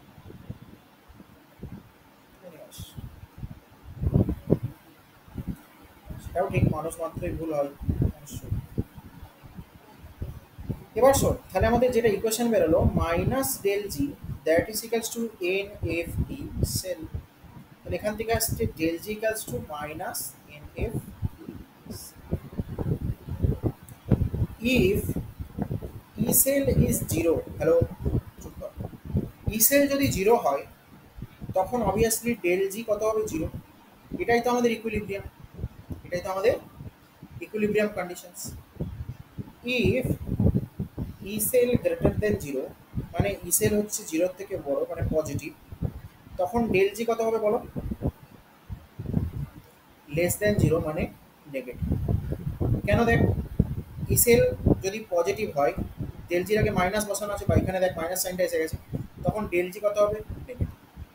সেটাও ঠিক, মানুষ মাত্রই ভুল হয় অবশ্যই। এবার শোন, তাহলে আমাদের যেটা ইকুয়েশন বেরোলো minus del G that is equals to N F E cell, তাহলে এখান থেকে আসছে del G equals to minus N F if E cell is zero. Hello, চুপ কর। ই সেল যদি জিরো হয় তখন অবভিয়াসলি ডেল জি কত হবে? জিরো। এটাই তো আমাদের ইকুইলিব্রিয়াম, এটাই তো আমাদের equilibrium conditions. If E cell greater than zero, মানে ই সেল হচ্ছে জিরোর থেকে বড় মানে পজিটিভ, তখন ডেল জি কত হবে বলো? লেস দেন জিরো মানে নেগেটিভ। কেন? দেখ, ই সেল যদি পজিটিভ হয়, ডেল জির আগে মাইনাস বসানো আছে, বা এখানে দেখ মাইনাস সাইনটা এসে গেছে, তখন ডেল জি কত হবে? নেগেটিভ।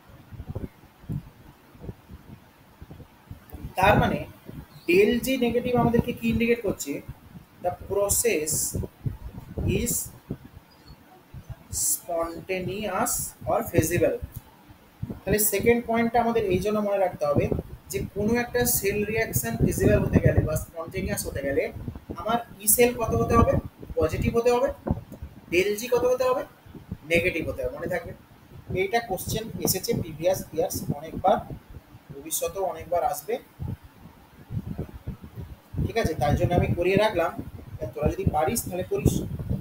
তার মানে ডেল জি নেগেটিভ আমাদেরকে কি ইন্ডিকেট করছে? The process is spontaneous or feasible. তাহলে সেকেন্ড পয়েন্টটা আমাদের এই জন্য মনে রাখতে হবে যে কোনো একটা সেল রিয়াকশন ফিজিক্যাল হতে গেলে বা স্পন্টেনিয়াস হতে গেলে আমার ই সেল কত হতে হবে? পজিটিভ হতে হবে। ডেল জি কত হতে হবে? নেগেটিভ হতে হবে, মনে থাকবে। এইটা কোশ্চেন এসেছে প্রিভিয়াস ইয়ার্স অনেকবার, ভবিষ্যতেও অনেকবার আসবে। ঠিক আছে, তাই জন্য আমি করিয়ে রাখলাম, তোরা যদি পারিস তাহলে করিস।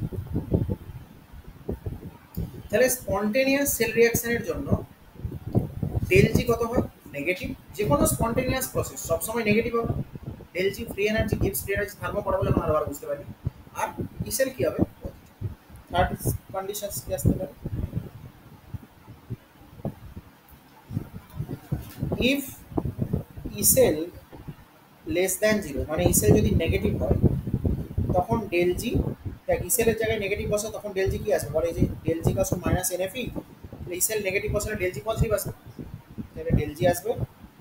তাহলে স্পন্টেনিয়াস সেল রিয়াকশনের জন্য ডেল জি কত হয়? নেগেটিভ। যে কোনো স্পন্টেনিয়াস প্রসেস সবসময় নেগেটিভ হবে। ডেল জি ফ্রি এনার্জি, গিভস ফ্রি এনার্জি, থার্মো পড়াবো যখন আরবার বুঝতে পারবি। আর ইসেল কি হবে? থার্ড কন্ডিশনস কি আসতে পারে? If E cell less than zero, মানে ইসেল যদি নেগেটিভ হয় তখন ডেল জি, দেখ ইসেলের জায়গায় নেগেটিভ বসা, তখন ডেল জি কি আসবে বলে? যে del G cause minus N F E, E cell negative বসালে ডেল জি পজিটিভ আসবে, তাহলে ডেল জি আসবে।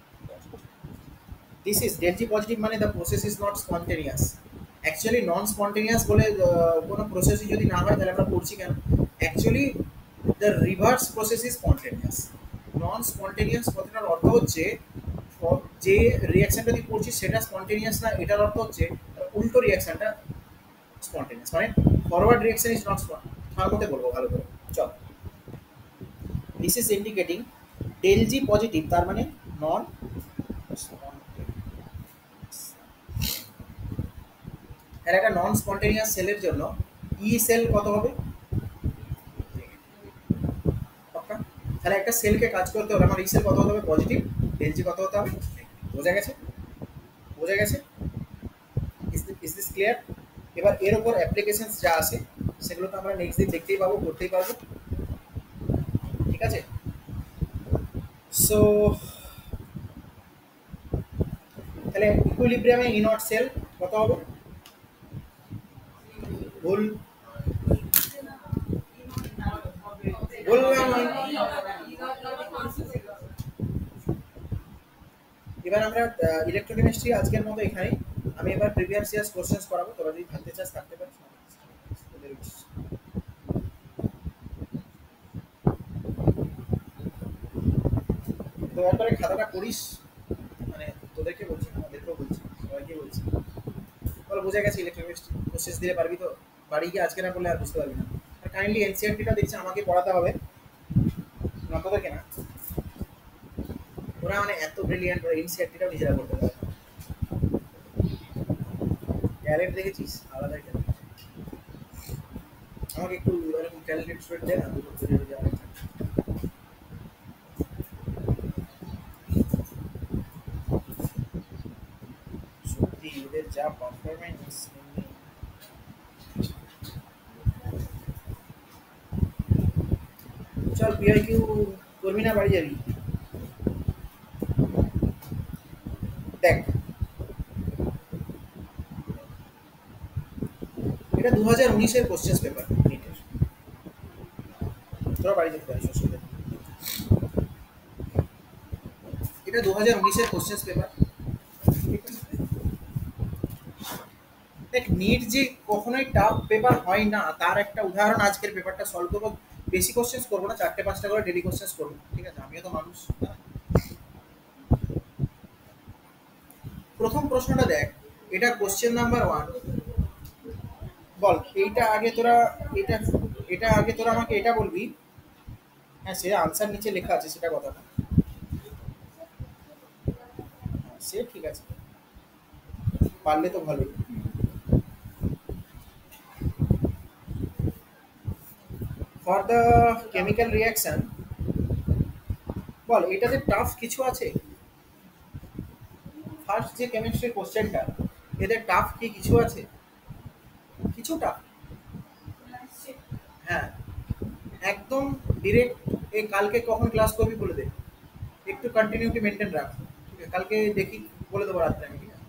This is del G positive মানে the process is not spontaneous. Actually non spontaneous বলে কোনো প্রসেসই যদি না হয় তাহলে আমরা পড়ছি কেন? Actually the reverse process is spontaneous. Non spontaneous কথাটার অর্থ হচ্ছে যে রিয়াকশনটা তুই পড়ছিস সেটা স্পন্টেনিয়াস না, এটার অর্থ হচ্ছে উল্টো রিয়াকশনটা স্পন্টেনিয়াস, মানে ফরওয়ার্ড রিয়াকশন ইজ নট থার্মোতে বলবো ভালো করে। চল, this is indicating del G positive, তার মানে নন। আর একটা নন স্পন্টেনিয়াস সেলের জন্য ই সেল কত হবে? পাক্কা? তাহলে একটা সেলকে কাজ করতে হলে আমার ই সেল কত হতে হবে? পজিটিভ। ডেল জি কত হতে হবে? বোঝা গেছে? বোঝা গেছে? Is this clear? এবার এর উপর অ্যাপ্লিকেশনস যা আছে সেগুলো তো আমরা নেক্সট দিন দেখতেই পাবো, করতেই পারবো। ঠিক আছে, সো তাহলে ইকুইলিব্রিয়ামে ই নট সেল কত হবে? ভুল বললাম আমি। এবার আমরা ইলেকট্রোকেমিস্ট্রি আজকের মতো এখানেই। আমি এবার প্রিভিয়াস ইয়ার্স কোশ্চেন্স করাবো, তোরা যদি থাকতে চাস থাকতে পারিস। তোদের ইচ্ছে। তো একবারে খাতাটা করিস, মানে তোদেরকে বলছি না, আমাদেরকেও বলছি, সবাইকে বলছি। বলো বুঝে গেছে ইলেকট্রোকেমিস্ট্রি কোশ্চেন্স দিলে পারবি তো? বাড়ি গিয়ে আজকে না করলে আর বুঝতে পারবি না। আর কাইন্ডলি এনসিআরটিটা দেখছি আমাকে পড়াতে হবে, না তোদেরকে না। ওরা মানে এত ব্রিলিয়ান্ট, ওরা এনসিআরটিটাও নিজেরা করতে পারে। ট্যালেন্ট দেখেছিস, আলাদা ট্যালেন্ট। আমাকে একটু এরকম ট্যালেন্টেড স্টুডেন্ট দেয় না, দুটো তৈরি হয়ে যাবে। সত্যি এদের যা পারফরমেন্স। চল পিআইকিউ করবি না বাড়ি যাবি? দেখ এটা 2019-এর কোশ্চেন পেপার নিটের, তোরা বাড়ি যেতে পারিস অসুবিধা নেই। এটা 2019-এর কোশ্চেন পেপার। দেখ নিট যে কখনোই টাফ পেপার হয় না তার একটা উদাহরণ আজকের পেপারটা সলভ করবো। বেশি কোশ্চেন করবো না, 4-5টা করে ডেলি কোশ্চেন করবো, ঠিক আছে, আমিও তো মানুষ। প্রথম প্রশ্নটা দেখ, এটা কোশ্চেন নাম্বার 1। বল এইটা আগে তোরা, এটা এটা আগে তোরা আমাকে এটা বলবি। হ্যাঁ সে আনসার নিচে লেখা আছে সেটা কথা না, সে ঠিক আছে, পারলে তো ভালোই। ফর দ্য কেমিক্যাল রিয়াকশন, বল এটাতে টাফ কিছু আছে? ফার্স্ট যে কেমিস্ট্রি কোশ্চেনটা, এতে টাফ কি কিছু আছে? কিছু টাফ? হ্যাঁ একদম ডিরেক্ট। এই কালকে কখন ক্লাস করবি বলে দে, একটু কন্টিনিউটি মেনটেন রাখ, ঠিক আছে, কালকে দেখি বলে দেবো রাত্রে আমি, ঠিক আছে।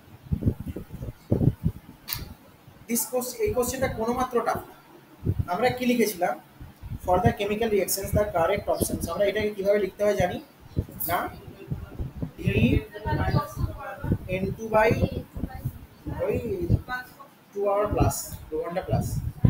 এই কোশ্চেনটা কোনো মাত্র টাফ না। আমরা কি লিখেছিলাম? For the chemical reactions the correct options, আমরা এটাকে কিভাবে লিখতে হয় জানি না? ডি এন টু বাই ওই 2 আওয়ার প্লাস, 2 ঘন্টা plus,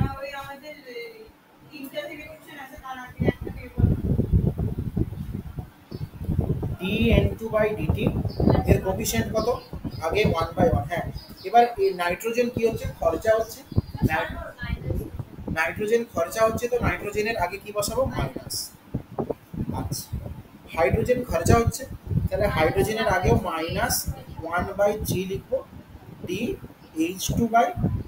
d N two by dt, এর কোফিশিয়েন্ট কত? আগে 1/1। হ্যাঁ এবার এই নাইট্রোজেন কি হচ্ছে? খরচা হচ্ছে। নাইট্রোজেন খরচা হচ্ছে, তো নাইট্রোজেনের আগে কি বসাবো? মাইনাস। আচ্ছা হাইড্রোজেন খরচা হচ্ছে, তাহলে হাইড্রোজেনের আগেও -1/3 লিখবো, ডি H2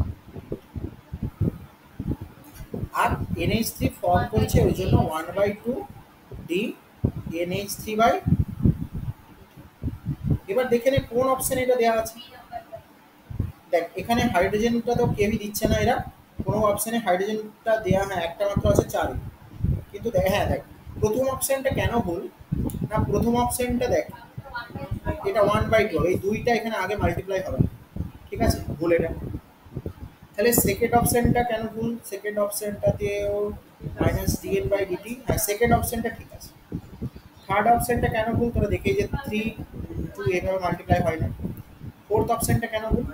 আর NH3 ফর্ম করছে ওই জন্য 1/2 ডি NH3 এবার দেখে নে কোন অপশন এটা দেওয়া আছে। দেখ এখানে হাইড্রোজেনটা তো কেউই দিচ্ছে না, এরা কোনো অপশনে হাইড্রোজেনটা দেওয়া, হ্যাঁ একটা মাত্র আছে 4, কিন্তু দেখ হ্যাঁ দেখ প্রথম অপশনটা কেন ভুল না, প্রথম অপশনটা দেখ এটা 1/2, এই দুইটা এখানে আগে মাল্টিপ্লাই হবে না, ঠিক আছে, ভুল এটা। তাহলে সেকেন্ড অপশনটা কেন ভুল? সেকেন্ড অপশনটাতেও -dn/dt, হ্যাঁ সেকেন্ড অপশনটা ঠিক আছে। থার্ড অপশনটা কেন ভুল তোরা দেখে, যে 3 2 এভাবে মাল্টিপ্লাই হয় না। ফোর্থ অপশনটা কেন ভুল?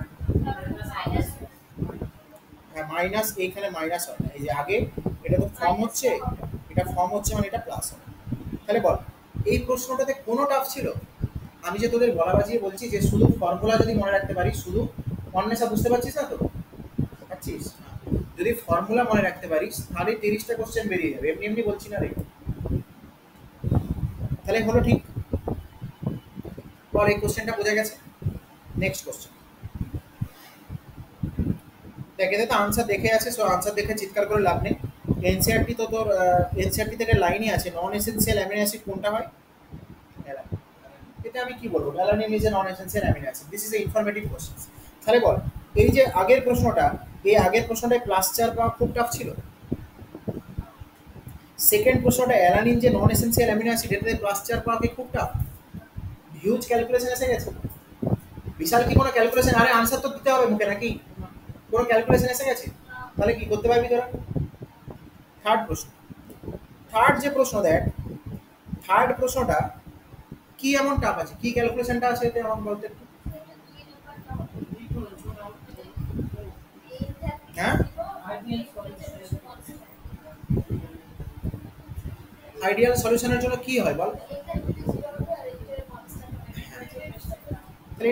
হ্যাঁ মাইনাস, এইখানে মাইনাস হয় না, এই যে আগে এটা তো ফর্ম হচ্ছে, এটা ফর্ম হচ্ছে মানে এটা প্লাস হবে। তাহলে বল এই প্রশ্নটাতে কোনো টাফ ছিল? আমি যে তোদের বলা বাজিয়ে বলছি যে শুধু ফর্মুলা যদি মনে রাখতে পারিস, শুধু অন্বেষা বুঝতে পারছিস না তো? পারছিস? যদি ফর্মুলা মনে রাখতে পারিস তাহলে 30টা কোশ্চেন বেরিয়ে যাবে, এমনি এমনি বলছি না রে। তাহলে হলো ঠিক। বল এই কোশ্চেনটা বোঝা গেছে। নেক্সট কোশ্চেন দেখ, এতে তো আনসার দেখে আছে, সো আনসার দেখে চিৎকার করে লাভ নেই। এনসিআরটি তো তোর এনসিআরটি থেকে লাইনই আছে, নন এসেনশিয়াল অ্যামিনো অ্যাসিড কোনটা হয়? অ্যালানিন। এটা আমি কি বলবো, alanine is a non essential amino acid. This is a informative question. তাহলে বল এই যে আগের প্রশ্নটা, এই আগের প্রশ্নটায় +4 পাওয়া খুব টাফ ছিল। সেকেন্ড প্রশ্নটা অ্যালানিন যে নন এসেনশিয়াল অ্যামিনো অ্যাসিড, এটাতে +4 পাওয়া কি খুব টাফ? হিউজ ক্যালকুলেশন এসে গেছে, বিশাল কি কোনো ক্যালকুলেশন? আরে আনসার তো দিতে হবে মুখে নাকি, কোনো ক্যালকুলেশন এসে গেছে? তাহলে কি করতে পারবি তোরা? থার্ড প্রশ্ন, থার্ড যে প্রশ্ন দেখ, থার্ড প্রশ্নটা কি এমন টাফ আছে, কি ক্যালকুলেশনটা আছে এতে আমাকে বলতে একটু। হ্যাঁ আইডিয়াল সলিউশনের জন্য কি হয় বল? তাহলে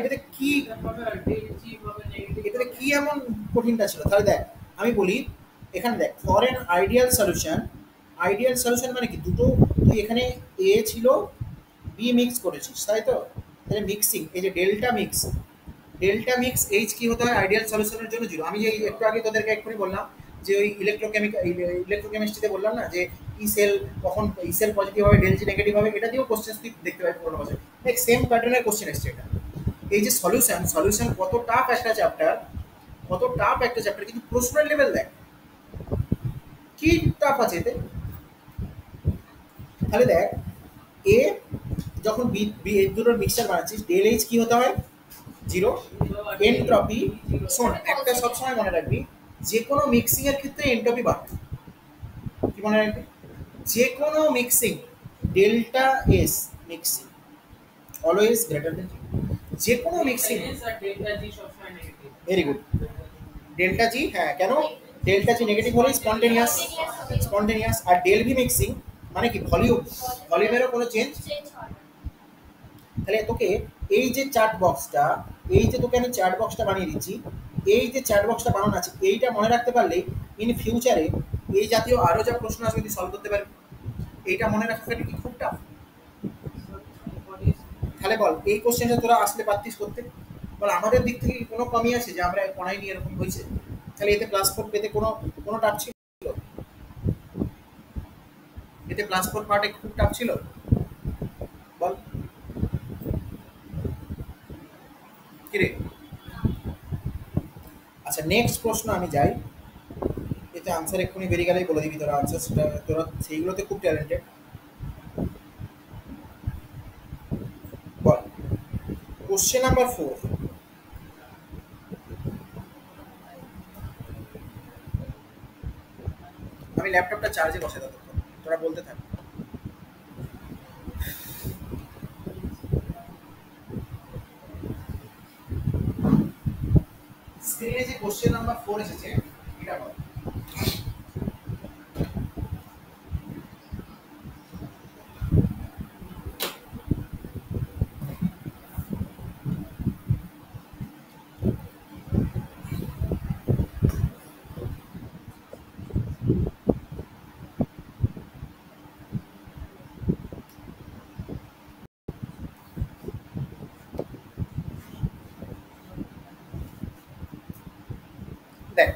এটাতে কি এমন কঠিনটা ছিল? তাহলে দেখ আমি বলি, এখানে দেখ for an ideal solution, ideal solution মানে কি, দুটো তুই এখানে এ ছিল বি মিক্স করেছিস তাই তো, তাহলে মিক্সিং, এই যে ডেল্টা মিক্স এইচ কি হতে হয় আইডিয়াল সলিউশনের জন্য 0। আমি যে একটু আগে তোদেরকে এক্ষুনি বললাম যে ওই ইলেকট্রোকেমিস্ট্রিতে বললাম না যে ই সেল কখন ই সেল পজিটিভ হবে, ডেল জি নেগেটিভ হবে, এটা দিয়েও কোশ্চেন তুই দেখতে পাবি পুরোনো বছর, দেখ সেম প্যাটার্নের কোশ্চেন এসছে এটা। এই যে সলিউশন কত টাফ একটা চ্যাপ্টার, কত টাফ একটা চ্যাপ্টার, কিন্তু প্রশ্নের লেভেল দেখ কি টাফ আছে এতে। তাহলে দেখ এ যখন বি বি এই দুটোর মিক্সচার বানাচ্ছিস, ডেল এইচ কি হতে হয়? Zero entropy. শোন, একটা সবসময় মনে রাখবি, যে কোনো মিক্সিং এর ক্ষেত্রে এনট্রপি বাড়বে। কি মনে রাখবি? যে কোনো mixing, delta S mixing always greater than যে কোনো mixing. Very good. Delta G, হ্যাঁ কেন? ডেল্টা জি নেগেটিভ হলে স্পন্টেনিয়াস, স্পন্টেনিয়াস। আর ডেল ভি মিক্সিং মানে কি ভলিউম, ভলিউমেরও কোনো চেঞ্জ। তাহলে তোকে এই যে চার্ট বক্সটা, এই যে তোকে আমি চার্ট বক্সটা বানিয়ে দিচ্ছি, এই যে চার্ট বক্সটা বানানো আছে এইটা মনে রাখতে পারলে ইন ফিউচারে এই জাতীয় আরও যা প্রশ্ন আসবে তুই সলভ করতে পারবি। এইটা মনে রাখাটা কি খুব টাফ? তাহলে বল এই কোশ্চেনটা তোরা আসলে পারতিস করতে? বল আমাদের দিক থেকে কোনো কমই আছে যে আমরা পড়াই নিয়ে এরকম হয়েছে? তাহলে এতে +4 পেতে কোনো কোনো টাফ ছিল? এতে +4 পার্টে খুব টাফ ছিল? বল কিরে। আচ্ছা নেক্সট প্রশ্ন আমি যাই, এতে আনসার এক্ষুনি বেরিয়ে গেলেই বলে দিবি তোরা আনসার, সেটা তোরা সেইগুলোতে খুব ট্যালেন্টেড। বল কোশ্চেন নাম্বার 4। আমি ল্যাপটপটা চার্জে বসে ততক্ষণ, তোরা বলতে থাক। স্ক্রিনে যে কোশ্চেন নাম্বার 4 এসেছে এটা বল। দেখ,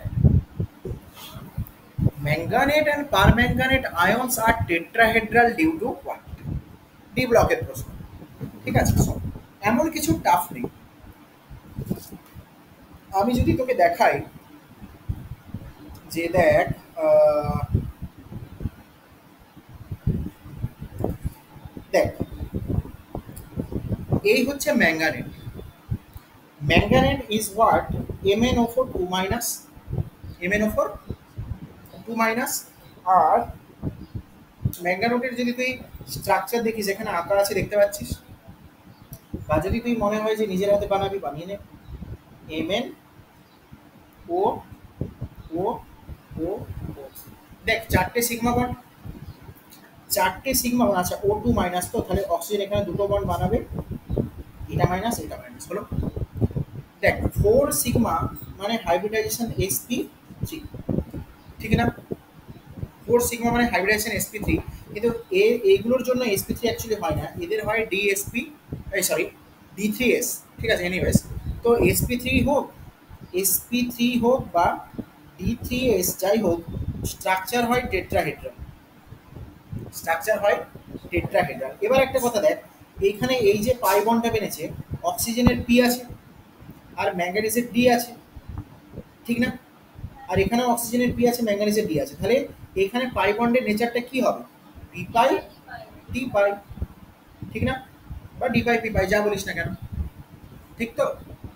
ম্যাঙ্গানেট অ্যান্ড পারম্যাঙ্গানেট আয়ন্স আর tetrahedral due to what? D ব্লকের প্রশ্ন। ঠিক আছে, শোন, এমন কিছু টাফ নেই। আমি যদি তোকে দেখাই যে দেখ, দেখ এই হচ্ছে manganate. Manganate is what? MnO4 2 মাইনাস, MnO4 2 মাইনাস। আর ম্যাঙ্গানেটের যদি তুই স্ট্রাকচার দেখিস, এখানে আঁকা আছে দেখতে পাচ্ছিস, বা যদি তুই মনে হয় যে নিজের হাতে বানাবি বানিয়ে নে। MnO ও ও ও, দেখ চারটে সিগমা বন্ড, চারটে সিগমা বন্ড। আচ্ছা O2 মাইনাস, তো তাহলে অক্সিজেন এখানে দুটো বন্ড বানাবে, এটা মাইনাস এটা মাইনাস হলো। দেখ 4 সিগমা মানে হাইব্রিডাইজেশন sp3, ঠিক না? 4 সিগমা মানে হাইব্রিডাইজেশন sp3। কিন্তু এইগুলোর জন্য sp3 অ্যাকচুয়ালি হয় না, এদের হয় dsp, সরি d3s। ঠিক আছে, এনিওয়েজ তো sp3 হোক, sp3 হোক বা d3s যাই হোক, স্ট্রাকচার হয় টেট্রাহেড্রাল, স্ট্রাকচার হয় টেট্রাহেড্রাল। এবার একটা কথা দেখ, এইখানে এই যে পাই বন্ডটা বেনেছে, অক্সিজেনের পি আছে আর ম্যাঙ্গানিজের ডি আছে, ঠিক না? আর এখানে অক্সিজেনের পি আছে, ম্যাঙ্গানিজের ডি আছে, তাহলে এখানে পাই বন্ডের নেচারটা কি হবে? পি পাই ডি পাই, ঠিক না? বা ডি পাই পি পাই, যা বলিস না কেন, ঠিক তো?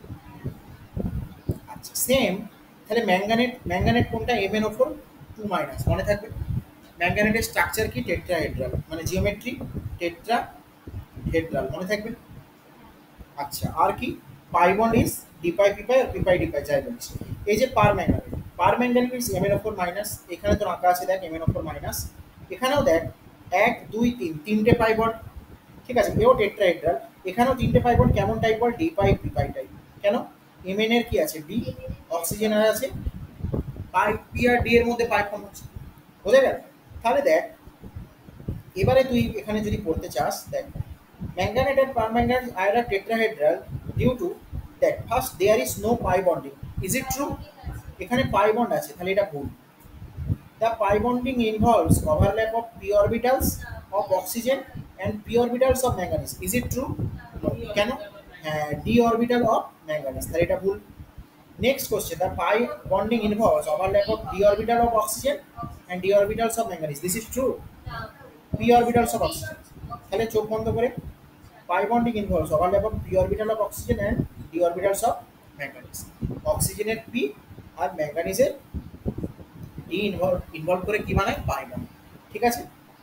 আচ্ছা সেম, তাহলে ম্যাঙ্গানেট, ম্যাঙ্গানেট কোনটা? MnO4 2 মাইনাস, মনে থাকবে। ম্যাঙ্গানেটের স্ট্রাকচার কি? টেট্রাহেড্রাল, মানে জিওমেট্রি টেট্রাহেড্রাল, মনে থাকবে। আচ্ছা আর কি? Pi bond is D pi P pi আর পি পাই ডি পাই, যাই বলিস। এই যে permanganate, permanganate is MnO4 minus, এখানে তো আঁকা আছে দেখ MnO4 মাইনাস, এখানেও দেখ 1 2 3 তিনটে পাই বন্ড, ঠিক আছে, এও টেট্রাহেড্রাল, এখানেও তিনটে পাই বন্ড। কেমন টাইপ বল? D pi P pi type. কেন? Mn এর কি আছে? ডি, অক্সিজেন আর আছে পাই, পি আর ডি এর মধ্যে পাই ফর্ম হচ্ছে, বোঝা গেল? তাহলে দেখ এবারে তুই এখানে যদি পড়তে চাস, দেখ manganate and permanganate are tetrahedral due to, দেখ first there is no pi bonding, is it true? এখানে পাই বন্ড আছে, তাহলে এটা ভুল। The pi bonding involves overlap of P orbitals of oxygen and P orbitals of manganese, is it true? কেন? হ্যাঁ, D orbital of manganese, তাহলে এটা ভুল। Next question, the pi bonding involves overlap of D orbital of oxygen and D orbitals of manganese, this is true. P orbitals of oxygen, তাহলে চোখ বন্ধ করে, pi bonding involves overlap of p orbital of oxygen and d D orbitals of manganese. অক্সিজেনের পি আর ম্যাঙ্গানিজের D involve করে কি বানায়, পাই বানায়। ঠিক আছে,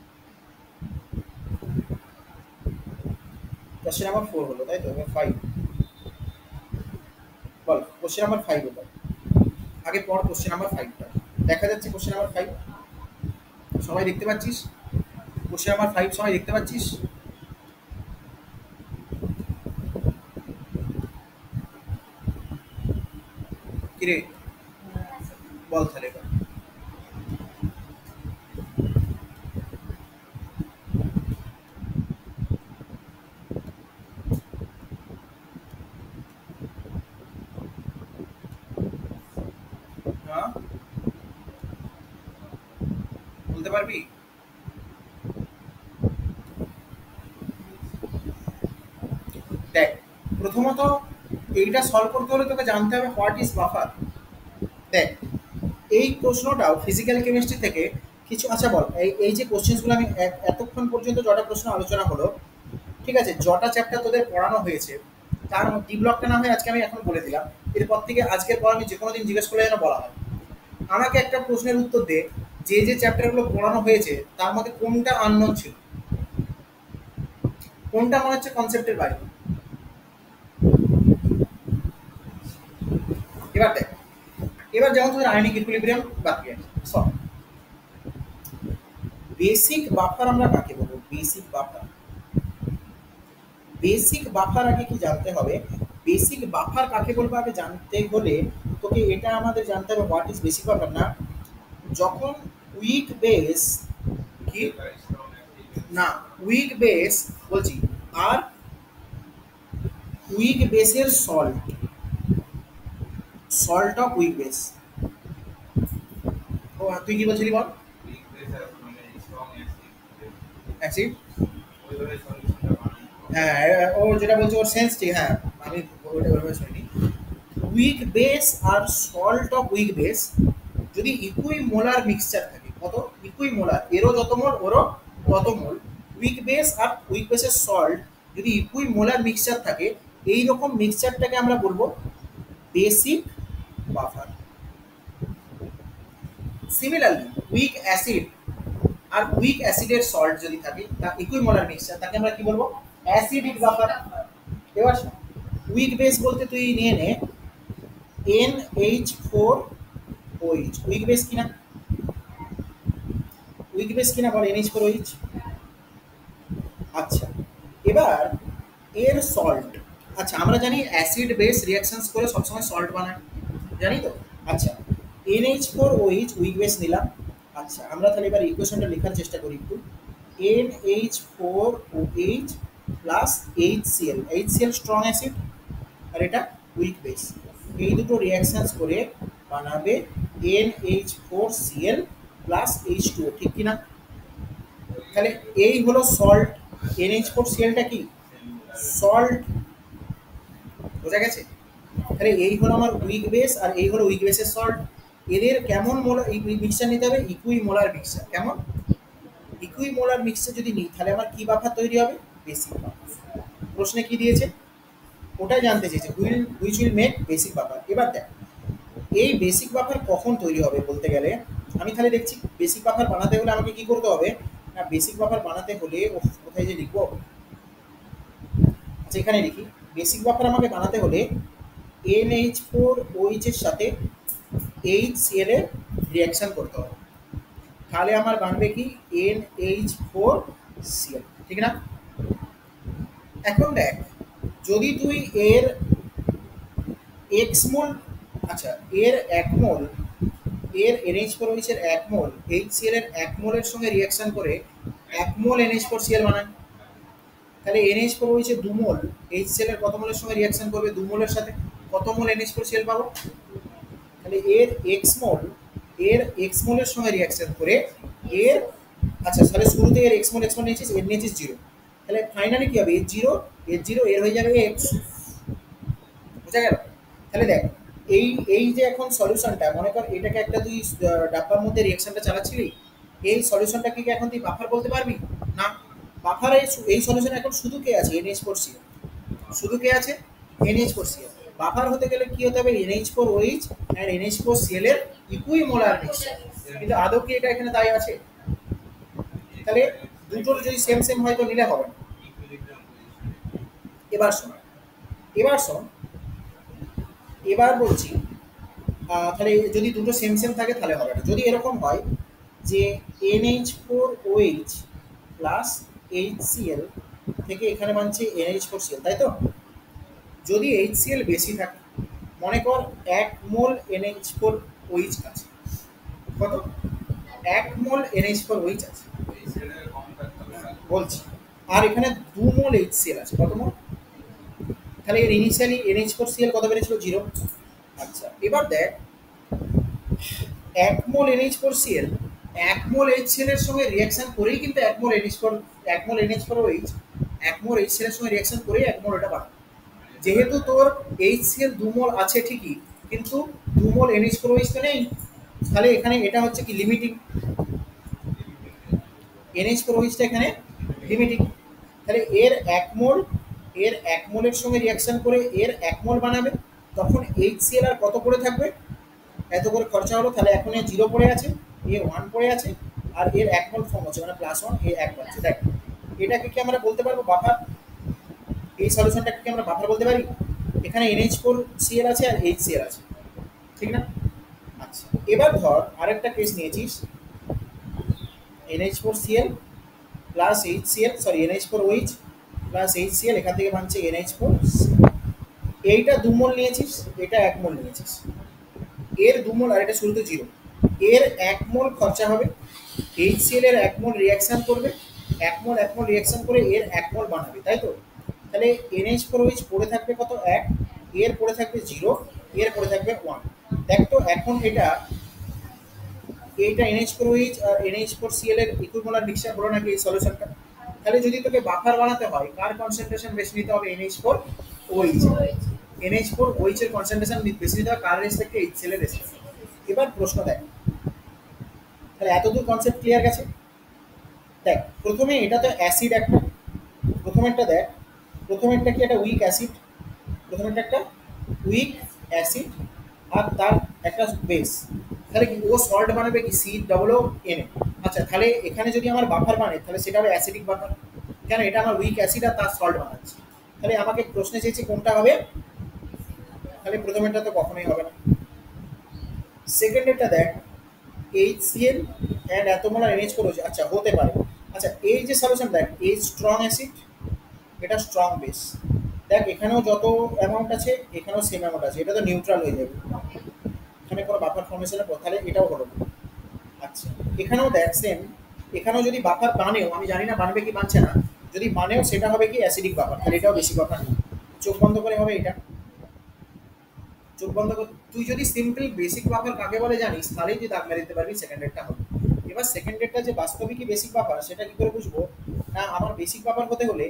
কোশ্চেন নাম্বার 4 হলো, তাই তো? এবার 5 বল, কোশ্চেন নাম্বার 5 হলো। আগে পড় কোশ্চেন নাম্বার 5টা। দেখা যাচ্ছে কোশ্চেন নাম্বার 5? সবাই দেখতে পাচ্ছিস? কোশ্চেন নাম্বার 5 সবাই দেখতে পাচ্ছিস? কিরে বল তাহলে এবার। হ্যাঁ, বলতে পারবি? দেখ, প্রথমত এইটা সলভ করতে হলে তোকে জানতে হবে হোয়াট ইজ বাফার। দেখ, এই প্রশ্নটাও ফিজিক্যাল কেমিস্ট্রি থেকে কিছু। আচ্ছা বল, এই এই যে কোশ্চেনগুলো আমি এতক্ষণ পর্যন্ত যটা প্রশ্ন আলোচনা হলো, ঠিক আছে, যটা চ্যাপ্টার তোদের পড়ানো হয়েছে, তার ডি ব্লকটা না হয় আজকে আমি এখন বলে দিলাম। এরপর থেকে আজকের পর আমি যে কোনো দিন জিজ্ঞেস করলে যেন বলা হয়। আমাকে একটা প্রশ্নের উত্তর দে, যে যে চ্যাপ্টারগুলো পড়ানো হয়েছে তার মধ্যে কোনটা আননোন ছিল, কোনটা মনে হচ্ছে কনসেপ্টের বাইরে। এবার দেখ, এবার যেমন তোদের আয়নিক ইকুইলিব্রিয়াম বাকি আছে সব। বেসিক বাফার আমরা কাকে বলবো? বেসিক বাফার, বেসিক বাফার আগে কি জানতে হবে? বেসিক বাফার কাকে বলবো আগে জানতে হলে তোকে এটা আমাদের জানতে হবে হোয়াট ইজ বেসিক বাফার। না, যখন উইক বেস, কি না, উইক বেস বলছি, আর উইক বেসের salt, salt of weak base. ও তুই কি বলছিলি বল? অ্যাসিড, হ্যাঁ ও যেটা বলছে ওর সেন্স ঠিক, হ্যাঁ আমি ওটা ওইভাবে শুনিনি। উইক বেস আর সল্ট অফ উইক বেস যদি ইকুইমোলার মিক্সচার থাকে, কত ইকুইমোলার, এরও যত মোল ওরও তত মোল, উইক বেস আর উইক বেসের সল্ট যদি ইকুইমোলার মিক্সচার থাকে, এই রকম মিক্সচারটাকে আমরা বলবো basic buffer. Similarly weak acid আর উইক অ্যাসিডের সল্ট যদি থাকে, তা ইকুইমোলার মিক্সচার, তাকে আমরা কি বলবো? Acidic buffer. এবার উইক বেস বলতে তুই নিয়ে নে NH4OH, উইক বেস কিনা? উইক বেস কিনা বল? NH4OH। আচ্ছা, এবার এর সল্ট, আচ্ছা আমরা জানি অ্যাসিড বেস রিঅ্যাকশনস করে সবসময় সল্ট বানায়, জানি তো। আচ্ছা, NH4OH উইক বেস নিলাম। আচ্ছা, আমরা তাহলে এবার ইকুয়েশনটা লেখার চেষ্টা করি একটু। NH4OH plus HCl, HCl strong acid আর এটা উইক বেস, এই দুটো রিঅ্যাকশনস করে বানাবে NH4Cl প্লাস H2O, ঠিক কিনা? তাহলে এই হলো সল্ট, NH4Clটা কি সল্ট, বোঝা গেছে? তাহলে এই হলো আমার উইক বেস আর এই হলো উইক বেসের সল্ট। এদের কেমন মোলার মিক্সচার নিতে হবে? Equimolar mixture. কেমন? ইকুইমোলার মিক্সচার যদি নিই তাহলে আমার কি বাফার তৈরি হবে? Basic buffer. প্রশ্নে কি দিয়েছে ওটাই জানতে চেয়েছে, which will make basic buffer. এবার দেখ, এই বেসিক বাফার কখন তৈরি হবে বলতে গেলে, আমি তাহলে দেখছি বেসিক বাফার বানাতে হলে আমাকে কি করতে হবে না, বেসিক বাফার বানাতে হলে কোথায় যে লিখবো, আচ্ছা এখানে লিখি। বেসিক বাফার আমাকে বানাতে হলে NH4OH এর সাথে HCl এর রিঅ্যাকশন করতে হবে, তাহলে আমার বানবে কি NH4Cl, ঠিক না? এখন দেখ, যদি তুই এর এক্স মোল, আচ্ছা এর এক মোল, এর NH4OH এর এক মোল HCl এর এক মোলের সঙ্গে রিঅ্যাকশন করে এক মোল NH4Cl বানায়, তাহলে NH4OH এর দু মোল HCl এর কত মোলের সঙ্গে রিঅ্যাকশন করবে? দু মোলের সাথে, কত মোল NH4Cl পাবো? তাহলে এর এক্স মোল, এর এক্স মোলের সঙ্গে রিঅ্যাকশন করে এর, আচ্ছা তাহলে শুরুতে এর এক্স মোল নিয়েছিস, এর নিয়েছিস 0, তাহলে ফাইনালি কি হবে? এর 0 এর হয়ে যাবে এক্স, বুঝা গেল? তাহলে দেখ, এই এই যে এখন সলিউশনটা, মনে কর এটাকে একটা তুই ডাব্বার মধ্যে রিঅ্যাকশনটা চালাচ্ছিলি, এই সলিউশনটাকে কি এখন তুই বাফার বলতে পারবি? না, বাফার এই সলিউশন এখন শুধু কে আছে? NH4Cl, শুধু কে আছে? NH4Cl। বাফার হতে গেলে কি হতে হবে, NH4OH এন্ড NH4Cl এর ইকুইমোলার মিক্সচার। কিন্তু আদৌ কি এটা এখানে তাই আছে? তাহলে দুটোর যদি সেম সেম হয় তো নিলে হবে না। এবার শোন, এবার বলছি তাহলে যদি দুটো সেম সেম থাকে তাহলে হবে না। যদি এরকম হয় যে NH4OH প্লাস HCl থেকে এখানে বানছে NH4Cl, তাই তো? যদি HCl বেশি থাকে, মনে কর 1 মোল NH4OH আছে, কত? 1 মোল NH4OH আছে বলছি, আর এখানে 2 মোল HCl আছে, কত মোল? তাহলে এর ইনিশিয়ালি NH4Cl কত বেরিয়েছিল? 0। আচ্ছা, এবার দেখ 1 মোল NH4Cl 1 মোল HCl এর সঙ্গে রিঅ্যাকশন করেই কিন্তু 1 মোল NH4OH 1 মোল HCl এর সঙ্গে রিঅ্যাকশন করেই 1 মোল এটা বানাবে। যেহেতু তোর HCl 2 মোল আছে ঠিকই, কিন্তু 2 মোল NH4OH তো নেই, তাহলে এখানে এটা হচ্ছে কি লিমিটিং, NH4OH টা এখানে লিমিটিং। তাহলে এর 1 মোলের সঙ্গে রিঅ্যাকশন করে এর 1 মোল বানাবে, তখন HCl আর কত পড়ে থাকবে? এত করে খরচা হলো, তাহলে এখন এর 0 পড়ে আছে, এর 1 পড়ে আছে, আর এর 1 মোল ফর্ম হচ্ছে মানে +1, এর 1 পাচ্ছে। দেখ এটাকে কি আমরা বলতে পারবো বাফার? এই সলিউশনটাকে কি আমরা বাফার বলতে পারি? এখানে NH4Cl আছে আর HCl আছে, ঠিক না? আচ্ছা, এবার ধর আরেকটা কেস নিয়েছিস, NH4Cl plus HCl, sorry NH4OH plus HCl, এখান থেকে বানছে NH4। এইটা 2 মোল নিয়েছিস, এটা 1 মোল নিয়েছিস, এর 2 মোল আর এটা শুরুতে 0, এর 1 মোল খরচা হবে, HCl এর 1 মোল রিঅ্যাকশন করবে, 1 মোল রিঅ্যাকশন করে এর 1 মোল বানাবে, তাই তো? তাহলে NH4OH পড়ে থাকবে কত? 1, এর পড়ে থাকবে 0, এর পড়ে থাকবে 1। দেখ তো এখন এইটা NH4OH আর NH4Cl এর ইকুইমোলার মিক্সচার হলো নাকি এই সলিউশনটা? তাহলে যদি তোকে বাফার বানাতে হয় কার কনসেন্ট্রেশন বেশি নিতে হবে? NH4OH। NH4OH এর কনসেন্ট্রেশন বেশি নিতে হবে কার রেসপেক্টে? HCl এর রেসপেক্টে। এবার প্রশ্ন দেখ, তাহলে এতদূর কনসেপ্ট ক্লিয়ার গেছে? দেখ প্রথমে এটা তো অ্যাসিড একটা, প্রথমেরটা দেখ, প্রথমেরটা কি একটা উইক অ্যাসিড, প্রথমেরটা একটা উইক অ্যাসিড আর তার একটা বেস, তাহলে কি ও সল্ট বানাবে কি COONA। আচ্ছা, তাহলে এখানে যদি আমার বাফার বানে তাহলে সেটা হবে অ্যাসিডিক বাফার, কেন? এটা আমার উইক অ্যাসিড আর তার সল্ট বানাচ্ছে। তাহলে আমাকে প্রশ্নে চেয়েছি কোনটা হবে, তাহলে প্রথমেরটা তো কখনোই হবে না। সেকেন্ডেরটা দেখ, HCl অ্যান্ড এত মোলার NH4OH, আচ্ছা হতে পারে। আচ্ছা, এই যে সলিউশন দেখ, এই স্ট্রং অ্যাসিড, এটা স্ট্রং বেস, দেখ এখানেও যত অ্যামাউন্ট আছে এখানেও সেম অ্যামাউন্ট আছে, এটা তো নিউট্রাল হয়ে যাবে, এখানে কোনো বাফার ফর্মেশনের পর, তাহলে এটাও হলো না। আচ্ছা, এখানেও দেখ সেম, এখানেও যদি বাফার বানেও, আমি জানি না বানবে কি বানছে না, যদি বানেও সেটা হবে কি অ্যাসিডিক বাফার, তাহলে এটাও বেশি বাফার না। চোখ বন্ধ করে হবে এটা, চোখ বন্ধ করে তুই যদি সিম্পল বেসিক বাফার কাকে বলে জানিস, তাহলেই তুই দাগ মেরে দিতে পারবি সেকেন্ডেরটা হবে। এবার সেকেন্ডেরটা যে বাস্তবিক কি বেসিক বাফার সেটা কি করে বুঝবো? না, আমার বেসিক বাফার হতে হলে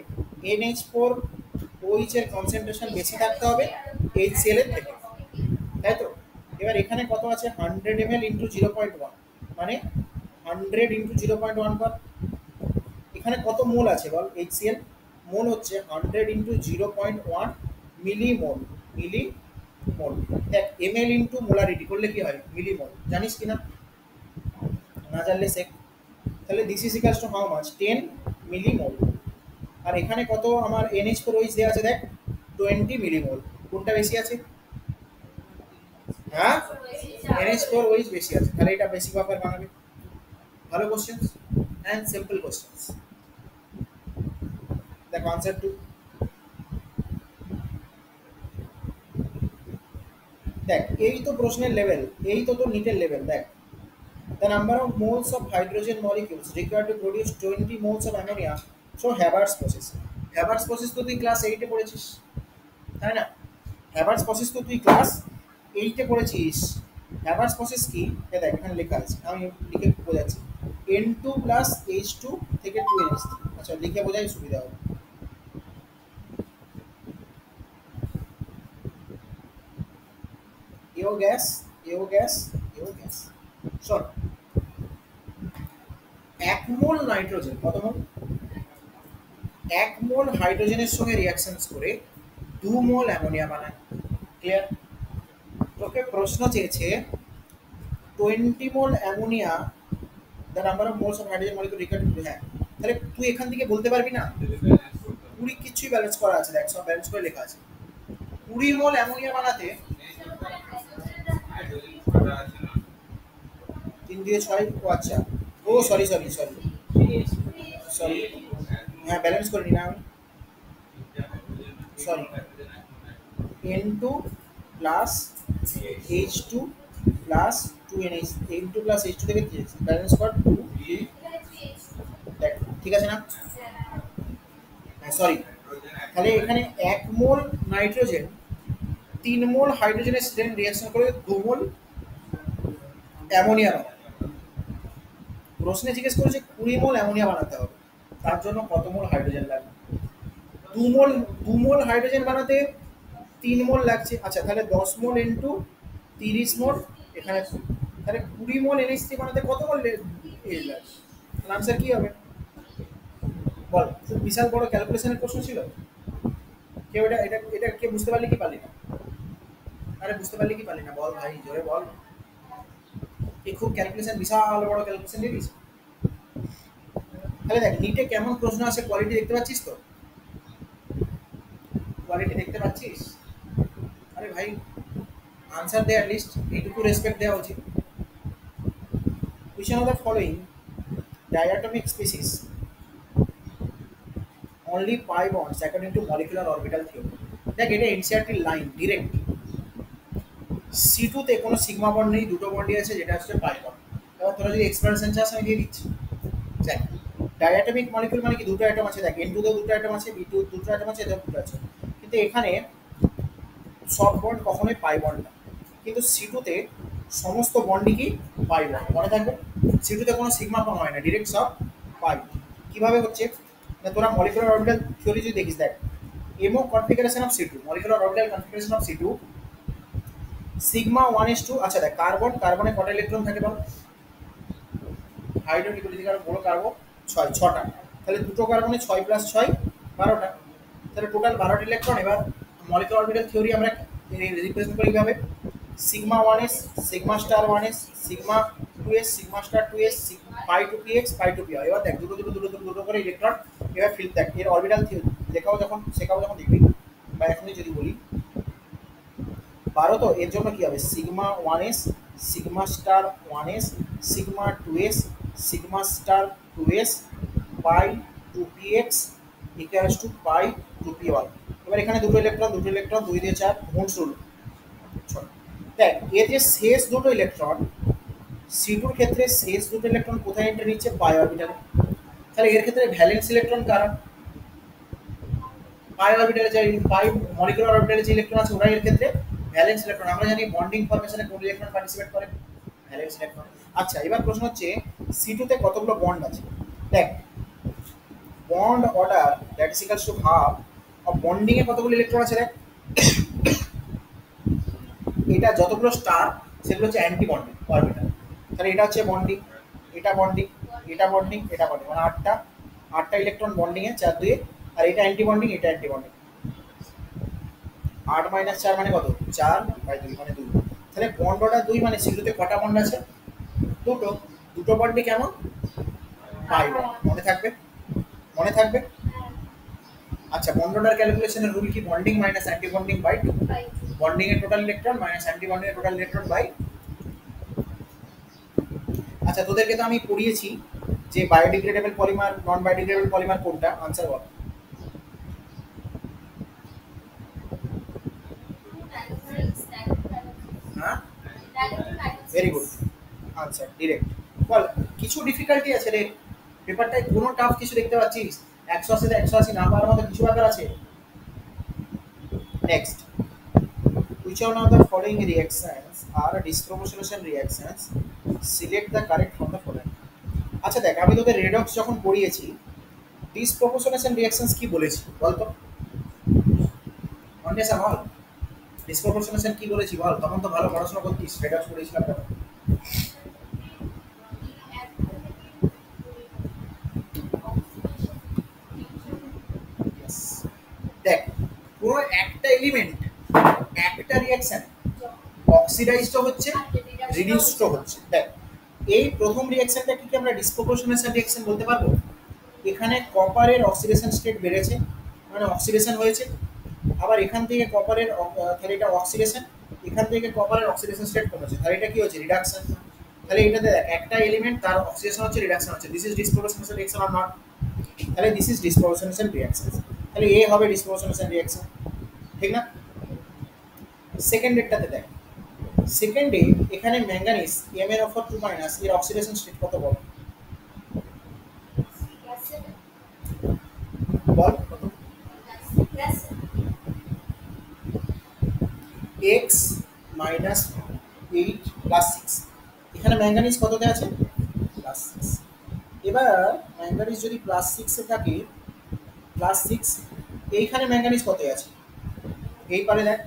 NH4OH এর কনসেন্ট্রেশন বেশি থাকতে হবে HCl এর থেকে, তাই তো? এবার এখানে কত আছে? 100 ml ইন্টু 0.1, মানে 100 ইন্টু 0.1 পার। এখানে কত মোল আছে বল? HCl মোল হচ্ছে 100 ইন্টু 0.1 মিলিমোল, মিলিমোল। দেখ ml ইন্টু মোলারিটি করলে কি হয়? মিলিমোল, জানিস কি না? না জানলে শেখ। তাহলে this is equals to how much? 10 millimole. আর এখানে কত আমার NH4OH দেওয়া আছে দেখ, 20 মিলিমোল। কোনটা বেশি আছে? হ্যাঁ, NH4OH বেশি আছে, তাহলে এটা বেশি বাফার বানাবে। ভালো কোশ্চেন্স অ্যান্ড সিম্পল কোশ্চেন্স। দেখো আনসার টু, দেখ এই তো প্রশ্নের লেভেল, এই তো তোর নিটের লেভেল। দেখ, the number of moles of hydrogen molecules required to produce 20 moles of ammonia, so Haber's process। Haber's process তো তুই ক্লাস 8 এ পড়েছিস, তাই না? Haber's process তো তুই ক্লাস 8 এ পড়েছিস। Haber's process কি? এ দেখ এখানে লেখা আছে, আমি লিখে বোঝাচ্ছি। N2 প্লাস H2 থেকে 2NH3। আচ্ছা, লিখে বোঝাই সুবিধা হবে। এও গ্যাস, এও গ্যাস, এও গ্যাস। শোন, 1 মোল নাইট্রোজেন কত মোল? 1 মোল হাইড্রোজেনের সঙ্গে রিঅ্যাকশনস করে 2 মোল অ্যামোনিয়া বানায়। ক্লিয়ার? তোকে প্রশ্ন চেয়েছে 20 mole ammonia the number of moles of hydrogen molecule required to, হ্যাঁ তাহলে তুই এখান থেকে বলতে পারবি না 20 কিছুই ব্যালেন্স করা আছে, দেখ সব ব্যালেন্স করে লেখা আছে। 20 মোল অ্যামোনিয়া বানাতে 3 দিয়ে 6, ও আচ্ছা, ও সরি সরি সরি সরি, হ্যাঁ ব্যালেন্স করে নি না আমি, sorry, N2 plus H2 plus 2NH, N2 plus H2 থেকে ব্যালেন্স কর 2, দেখ ঠিক আছে না? হ্যাঁ সরি, তাহলে এখানে 1 মোল নাইট্রোজেন 3 মোল হাইড্রোজেনের সাথে রিঅ্যাকশন করে 2 মোল অ্যামোনিয়া বানায়। প্রশ্নে জিজ্ঞেস করেছে 20 মোল অ্যামোনিয়া বানাতে হবে, তার জন্য কত মোল হাইড্রোজেন লাগবে? 2 মোল হাইড্রোজেন বানাতে 3 মোল লাগছে, আচ্ছা তাহলে 10 মোল ইনটু 30 মোল, এখানে তাহলে 20 মোল NH3 বানাতে কত মোল এই লাগবে? আনসার কি হবে বল? খুব বিশাল বড় ক্যালকুলেশনের প্রশ্ন ছিল, কেউ এটা এটা এটা কে বুঝতে পারলি কি পারলি না? আরে বুঝতে পারলি কি পারলি না বল ভাই, জোরে বল। এই খুব ক্যালকুলেশন, বিশাল বড় ক্যালকুলেশন দিয়ে দিস। তাহলে দেখ নিটে কেমন প্রশ্ন আসে, কোয়ালিটি দেখতে পাচ্ছিস তো? কোয়ালিটি দেখতে পাচ্ছিস? আরে ভাই আনসার দে, অ্যাটলিস্ট এইটুকু রেসপেক্ট দেওয়া উচিত। Which one of the following diatomic species only pi bonds according to molecular orbital theory? দেখ এটা এনসিআরটি লাইন ডিরেক্ট, C2 তে কোনো সিগমা বন্ড নেই, দুটো বন্ডই আছে যেটা হচ্ছে পাই বন্ড। এবার তোরা যদি এক্সপ্রেশন চাস আমি দিয়ে দিচ্ছি। দেখ ডায়াটমিক মলিকিউল মানে কি, দুটো অ্যাটম আছে, দেখ N2 তে দুটো অ্যাটম আছে, B2 দুটো অ্যাটম আছে, এদের দুটো আছে, কিন্তু এখানে সব বন্ড কখনোই পাই বন্ড না, কিন্তু C2 তে সমস্ত বন্ডই কি পাই বন্ড, মনে থাকবে। C2 তে কোনো সিগমা বন্ড হয় না, ডিরেক্ট সব পাই। কিভাবে হচ্ছে না, তোরা মলিকুলার অরবিটাল থিওরি যদি দেখিস, দেখ MO configuration of C2, molecular orbital configuration of C2 sigma 1s2, আচ্ছা দেখ কার্বন, কার্বনে কটা ইলেকট্রন থাকে বল? হাইড্রোজেন ইকুয়ালিটি কার্বন বড় কার্বন 6টা, তাহলে দুটো কার্বনে 6 প্লাস 6 12টা, তাহলে টোটাল 12টা ইলেকট্রন। এবার মলিকুলার অরবিটাল থিওরি আমরা রিপ্রেজেন্ট করি কিভাবে? Sigma 1s, sigma star 1s, sigma 2s, sigma star 2s, pi two px, pi two py। এবার দেখ দুটো দুটো দুটো দুটো দুটো করে ইলেকট্রন। এবার ফিল দেখ এর অরবিটাল থিওরি লেখাও যখন শেখাও যখন দেখবি, বা এখনই যদি বলি 12, তো এর জন্য কি হবে? Sigma 1s, sigma star 1s, sigma 2s, sigma star 2s, pi two px equals to pi two py। এবার এখানে দুটো ইলেকট্রন, 2 দিয়ে 4 মুন্স রুল। দেখ এর যে শেষ দুটো ইলেকট্রন, C2 ক্ষেত্রে শেষ দুটো ইলেকট্রন কোথায় এন্ট্রি নিচ্ছে? পাই অরবিটালে। তাহলে এর ক্ষেত্রে ভ্যালেন্স ইলেকট্রন কারা? পাই অরবিটালে যে পাই মলিকুলার অরবিটালে যে ইলেকট্রন আছে ওরাই এর ক্ষেত্রে ভ্যালেন্স ইলেকট্রন। আমরা জানি বন্ডিং ফরমেশনে কোন ইলেকট্রন পার্টিসিপেট করে? Valence electron. আচ্ছা এবার প্রশ্ন হচ্ছে C2 তে কতগুলো বন্ড আছে? দেখ bond order that is equals to half of bonding এ কতগুলো ইলেকট্রন আছে দেখ। এটা যতগুলো স্টার সেগুলো হচ্ছে অ্যান্টি বন্ডিং অরবিটাল। তাহলে এটা হচ্ছে বন্ডিং, এটা বন্ডিং, এটা বন্ডিং, এটা বন্ডিং, মানে 8টা ইলেকট্রন বন্ডিং এ 4 2, আর এটা অ্যান্টি বন্ডিং, এটা অ্যান্টি বন্ডিং। 8 মাইনাস 4 মানে কত? 4/2 মানে 2। তাহলে বন্ড অর্ডার 2 মানে C2 তে কটা বন্ড আছে? দুটো। দুটো বন্ডে কেমন? Pi bond. মনে থাকবে? মনে থাকবে? আচ্ছা বন্ড অর্ডার ক্যালকুলেশনের রুল কি? Bonding minus anti bonding by 2। Bonding এর total electron minus anti bonding এর টোটাল ইলেকট্রন বাই। আচ্ছা তোদেরকে তো আমি পড়িয়েছি যে biodegradable polymer, non biodegradable polymer কোনটা? আনসার বল। হ্যাঁ ভেরি গুড আনসার, ডিরেক্ট। বল কিছু ডিফিকাল্টি আছে রে পেপারটায়? কোনো টাফ কিছু দেখতে পাচ্ছিস? 180 তে 180 না পাওয়ার মতো কিছু ব্যাপার আছে? Next, which one of the following reactions are disproportionation reactions? Select the correct from the following. আচ্ছা দেখ আমি তোদের রেডক্স যখন পড়িয়েছি ডিসপ্রপোর্শনেশন রিঅ্যাকশনস কি বলেছি বল তো? অন্যেসা বল ডিসপ্রপোর্শনেশন কি বলেছি বল? তখন তো ভালো পড়াশোনা করতিস, রেডক্স পড়িয়েছিলাম তখন। দেখ পুরো একটা এলিমেন্ট একটা রিঅ্যাকশন অক্সিডাইজড হচ্ছে, রিডিউসড হচ্ছে। দেখ এই প্রথম রিঅ্যাকশনটা কি আমরা ডিসপ্রপোর্শনেশন রিঅ্যাকশন বলতে পারবো? এখানে কপারের অক্সিডেশন স্টেট বেড়েছে, মানে অক্সিডেশন হয়েছে, আবার এখান থেকে কপারের তাহলে এটা অক্সিডেশন, এখান থেকে কপারের অক্সিডেশন স্টেট কমেছে, তাহলে এটা কি হচ্ছে রিডাকশন। তাহলে এটাতে দেখ একটা এলিমেন্ট তার অক্সিডেশন হচ্ছে, রিডাকশন হচ্ছে, this is disproportionation reaction or not? তাহলে দিস ইজ ডিসপ্রপোর্শনেশন রিঅ্যাকশন, তাহলে এ হবে ডিসপ্রপোর্শনেশন রিঅ্যাকশন, ঠিক না? সেকেন্ড এরটাতে দেখ, সেকেন্ডে এখানে ম্যাঙ্গানিজ MnO2- এর অক্সিডেশন স্টেট কত বল? বল কত? x minus 8 plus 6, এখানে ম্যাঙ্গানিজ কততে আছে? প্লাস 6। এবার ম্যাঙ্গানিজ যদি প্লাস 6 এ থাকে, প্লাস 6, এইখানে ম্যাঙ্গানিজ কত আছে? এই পারে দেখ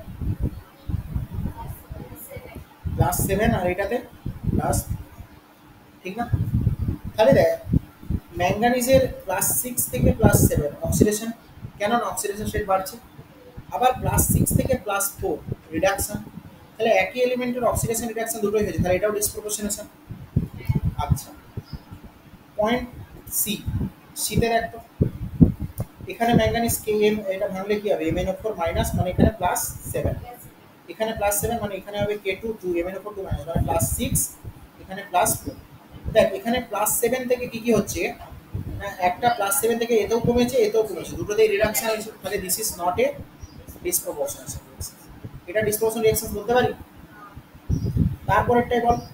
প্লাস 7, আর এটাতে প্লাস, ঠিক না? তাহলে দেখ ম্যাঙ্গানিজের প্লাস 6 থেকে প্লাস 7 অক্সিডেশন, কেন না অক্সিডেশন স্টেট বাড়ছে, আবার প্লাস 6 থেকে প্লাস 4 রিডাকশন, তাহলে একই এলিমেন্টের অক্সিডেশন রিডাকশন দুটোই হয়েছে, তাহলে এটাও ডিসপ্রপোর্শনেশন। আচ্ছা পয়েন্ট সি, সিতে দেখ তো এখানে ম্যাঙ্গানিজ Km, এটা ভাঙলে কি হবে MnO4 মাইনাস, মানে এখানে প্লাস 7, এখানে প্লাস 7, মানে এখানে হবে K2 2 MnO4 2 মাইনাস, মানে প্লাস 6, এখানে প্লাস 4। দেখ এখানে প্লাস 7 থেকে কি কি হচ্ছে না, একটা প্লাস 7 থেকে এতেও কমেছে এতেও কমেছে, দুটোতেই রিডাকশন হয়েছে, তাহলে this is not a disproportionation reaction, এটা ডিসপ্রপোর্শন রিঅ্যাকশন বলতে পারি। তারপরেরটাই বল,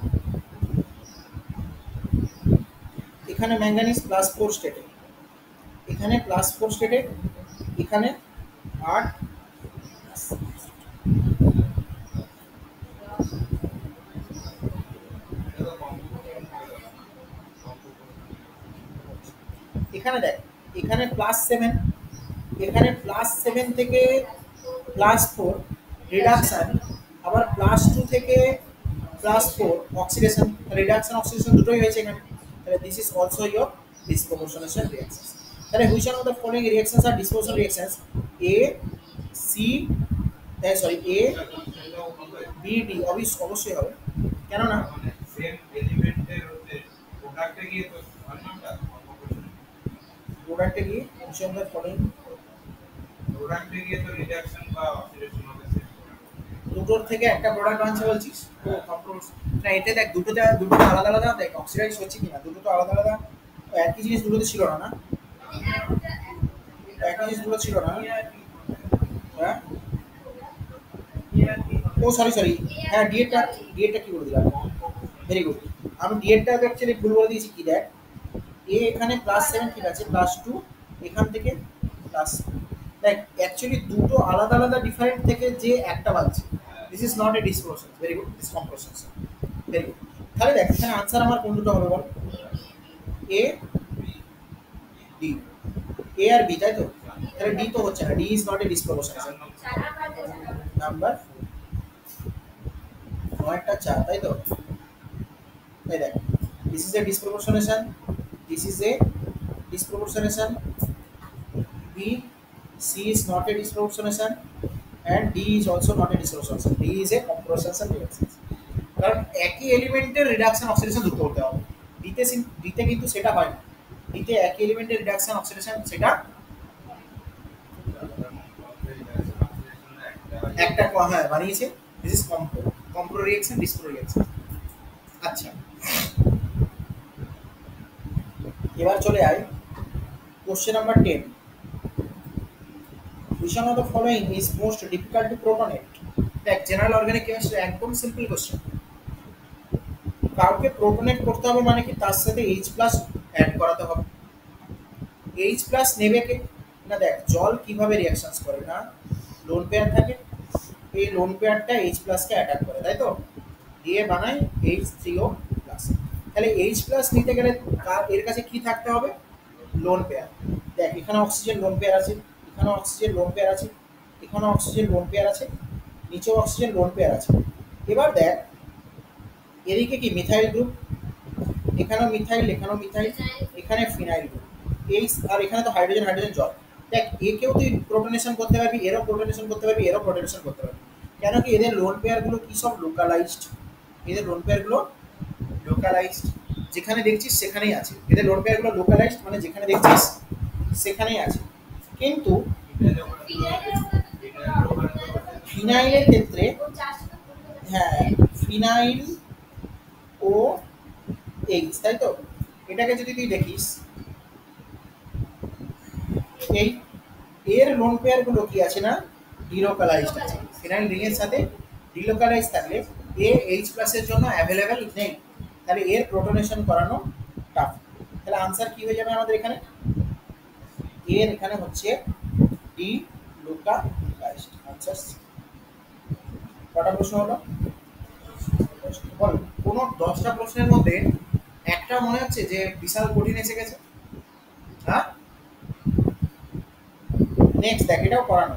এখানে ম্যাঙ্গানিজ প্লাস 4 স্টেটে, এখানে প্লাস 4 স্টেটে, এখানে 8, এখানে দেখ এখানে প্লাস 7, এখানে প্লাস 7 থেকে প্লাস 4 রিডাকশন, আবার প্লাস 2 থেকে প্লাস 4 অক্সিডেশন, রিডাকশন অক্সিডেশন দুটোই হয়েছে এখানে, তাহলে this is also your disproportionation reaction. তাহলে which one of the following reactions are disproportion reactions? A C, sorry A B D, অবশ্যই হবে, কেন না সেম এলিমেন্টের হতে প্রোডাক্টে গিয়ে তো অন্যটা প্রোডাক্টে গিয়ে which one of the following, প্রোডাক্টে গিয়ে তো রিডাকশন বা অক্সিডেশন হবে সেম দুটোর থেকে একটা প্রোডাক্ট বানছে বলছিস? ও কন্ট্রোল না, এতে দেখ দুটোতে আলাদা আলাদা দেখ অক্সিডাইজ হচ্ছে কিনা, দুটো তো আলাদা আলাদা, একই জিনিস দুটোতে ছিল না, না একই জিনিস দুটো ছিল না, হ্যাঁ ও সরি সরি, হ্যাঁ ডিএটা কি বলে দিলাম, ভেরি গুড, আমি ডিএটা অ্যাকচুয়ালি ভুল বলে দিয়েছি, কি দেখ এ এখানে প্লাস 7 ঠিক আছে, প্লাস 2 এখান থেকে প্লাস, দেখ অ্যাকচুয়ালি দুটো আলাদা আলাদা ডিফারেন্ট থেকে যে একটা বাজছে, this is not a disproportion, very good, decomposition, very good. তাহলে দেখ এখানে আনসার আমার কোন দুটো হবে বল? A D, A R B, তাই তো? তাহলে ডি তো হচ্ছে না, D is not a disproportion, number 9টা 4, তাই তো? তাই দেখ this is a disproportionation, this is a disproportionation, B C is not a disproportionation, and D is also not a dissociation. D is a compression reaction. কারণ একই এলিমেন্টের reduction oxidation দুটো করতে হবে, ডিতে কিন্তু সেটা হয় না, ডিতে একই এলিমেন্টের রিডাকশন অক্সিডেশন সেটা একটা, হ্যাঁ বানিয়েছে, this is compro reaction, dispro reaction. আচ্ছা এবার চলে আয় question number 10, which one of the following is most difficult to protonate? দেখ জেনারেল অর্গানিক কেমিস্ট্রি একদম সিম্পল কোশ্চেন, কাউকে প্রোটনেট করতে হবে মানে কি তার সাথে H+ অ্যাড করাতে হবে, H+ নেবে কে না, দেখ জল কিভাবে রিঅ্যাকশনস করে না, লোন পেয়ার থাকে, এই লোন পেয়ারটা H+ কে অ্যাটাক করে, তাই তো, দিয়ে বানায় H3O+, তাহলে H+ নিতে গেলে এর কাছে কি থাকতে হবে? Lone pair. দেখ এখানে অক্সিজেন লোন পেয়ার আছে, এখানে অক্সিজেন লোন পেয়ার আছে, এখানে অক্সিজেন লোন পেয়ার আছে, নিচেও অক্সিজেন লোন পেয়ার আছে। এবার দেখ এদিকে কি মিথাইল গ্রুপ, এখানেও মিথাইল, এখানেও মিথাইল, এখানে ফিনাইল গ্রুপ, এই আর এখানে তো হাইড্রোজেন হাইড্রোজেন জল। দেখ একেও তুই প্রোটনেশন করতে পারবি, এরও প্রোটনেশন করতে পারবি, এরও প্রোটনেশন করতে পারবি, কেন কি এদের লোন পেয়ার গুলো কি সব লোকালাইজড, এদের লোন পেয়ার গুলো লোকালাইজড, যেখানে দেখছিস সেখানেই আছে, এদের লোন পেয়ার গুলো লোকালাইজড মানে যেখানে দেখছিস সেখানেই আছে। কিন্তু ফিনাইলের ক্ষেত্রে, হ্যাঁ ফিনাইল ও এইচ, তাই তো, এটাকে যদি তুই দেখিস এই এর লোন পেয়ার গুলো কি আছে না ডিলোকালাইজড আছে। ফিনাইল রিং এর সাথে ডিলোকালাইজ থাকলে এ এইচ প্লাস এর জন্য অ্যাভেলেবেল নেই, তাহলে এর প্রোটনেশন করানো টাফ। তাহলে আনসার কি হয়ে যাবে আমাদের এখানে, এর এখানে হচ্ছে ডিলোকালাইজড আনসার। কটা প্রশ্ন হলো বল, কোন 10টা প্রশ্নের মধ্যে একটা মনে হচ্ছে যে বিশাল কঠিন এসে গেছে? হ্যাঁ নেক্সট দেখ, এটাও করানো।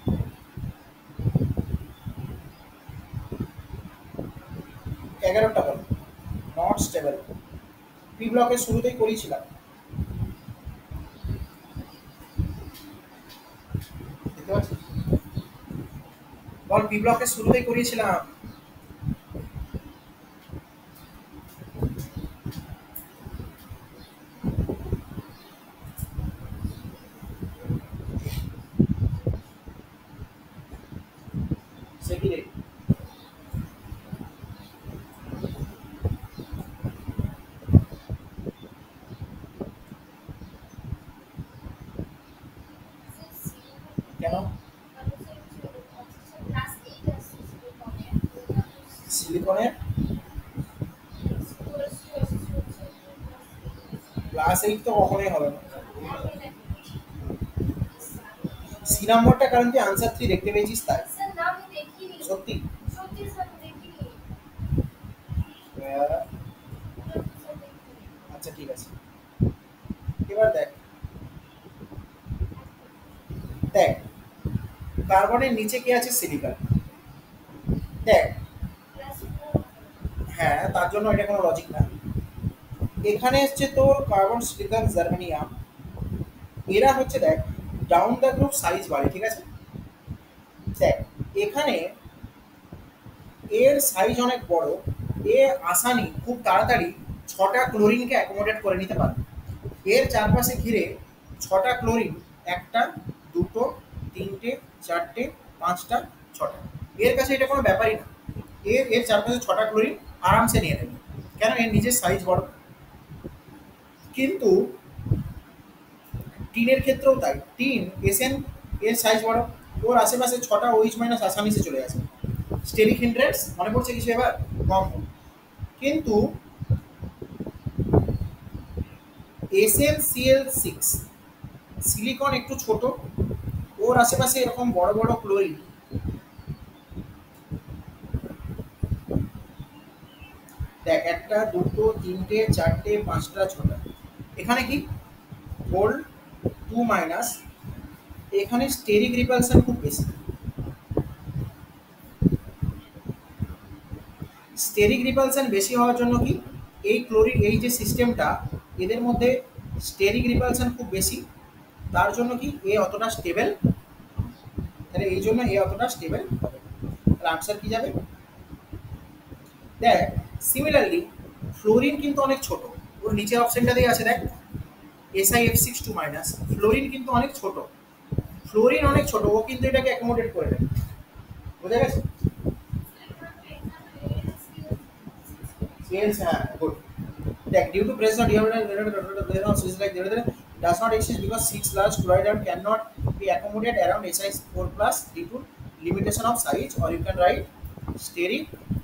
11টা বল, নট স্টেবল, পি ব্লকের শুরুতেই করিয়েছিলাম, দেখতে পাচ্ছিস বল, পি ব্লকের শুরুতেই করিয়েছিলাম। সে কি রে, কেন সিলিকনের ক্লাস 8 তো কখনোই হবে না। সি নাম্বারটা কারণ তুই আনসার 3 দেখতে পেয়েছিস তাই, সত্যি আচ্ছা ঠিক আছে। এবার দেখ, দেখ কার্বনের নিচে কি আছে সিলিকন, দেখ হ্যাঁ তার জন্য এটা কোনো লজিক না। এখানে হচ্ছে তোর কার্বন সিলিকন জার্মেনিয়াম, এরা হচ্ছে দেখ ডাউন দ্য গ্রুপ সাইজ বাড়ে, ঠিক আছে। দেখ এখানে এর সাইজ অনেক বড়, এ আসানি খুব তাড়াতাড়ি 6টা ক্লোরিনকে অ্যাকোমোডেট করে নিতে পারে। এর চারপাশে ঘিরে 6টা ক্লোরিন, 1টা 2টো 3টে 4টে 5টা 6টা, এর কাছে এটা কোনো ব্যাপারই না। এর এর চারপাশে 6টা ক্লোরিন আরামসে নিয়ে নেবে, কেন এর নিজের সাইজ বড়। কিন্তু টিনের ক্ষেত্রেও তাই, টিন এসএন এর সাইজ বড়, ওর আশেপাশে 6টা ওইচ মাইনাস আসামিসে চলে আসে, স্টেরিক হিন্ড্রেন্স মনে পড়ছে কিছু এবার কম। কিন্তু SnCl6 সিলিকন একটু ছোট, ওর আশেপাশে এরকম বড় বড় ক্লোরিন, দেখ 1টা 2টো 3টে 4টে 5টা 6টা, এখানে কি গোল্ড 2 মাইনাস, এখানে স্টেরিক রিপালশন খুব বেশি। স্টেরিক রিপালশন বেশি হওয়ার জন্য কি এই ক্লোরিন এই যে সিস্টেমটা এদের মধ্যে স্টেরিক রিপালশন খুব বেশি, তার জন্য কি এ অতটা স্টেবল, তাহলে এই জন্য এ অতটা স্টেবল হবে। তাহলে আনসার কি যাবে, দেখ সিমিলারলি ফ্লোরিন কিন্তু অনেক ছোট, ওর নিচের অপশনটা দিয়ে আছে দেখ SiF6 2 মাইনাস, ফ্লোরিন কিন্তু অনেক ছোট, ফ্লোরিন অনেক ছোট, ও কিন্তু এটাকে অ্যাকোমোডেট করে নেবে, বোঝা গেছে। Sales, good. Like due to pressure, does not exist because 6 large chloride ion cannot be accommodated around Si4 plus due to limitation of size, or you can write steric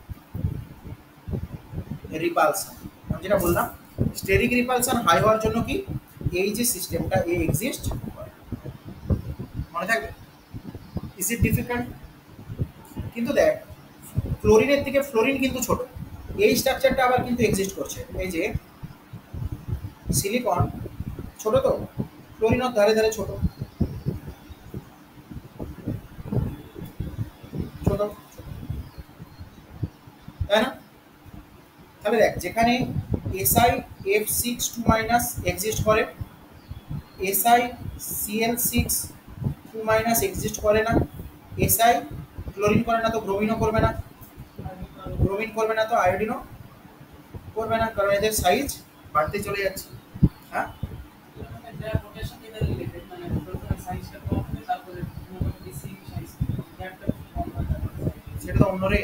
repulsion. আমি যেটা বললাম steric repulsion high হওয়ার জন্য কি এই যে সিস্টেমটা এ exist করে, মনে থাকবে। Is it difficult? কিন্তু দেখ ক্লোরিনের থেকে ফ্লোরিন কিন্তু ছোট, এই স্ট্রাকচারটা আবার কিন্তু এক্সিস্ট করছে, এই যে সিলিকন ছোট তো, ফ্লোরিনের ধারে ধারে ছোট ছোট, তাই না? তাহলে দেখ যেখানে SiF6 2 মাইনাস এক্সিস্ট করে, SiCl6 2 মাইনাস এক্সিস্ট করে না, Si ক্লোরিন করে না তো ব্রোমিনও করবে না, ব্রোমিন করবে না তো আয়োডিনও করবে না, কারণ এদের সাইজ বাড়তে চলে যাচ্ছে। হ্যাঁ সেটা তো অন্য রে,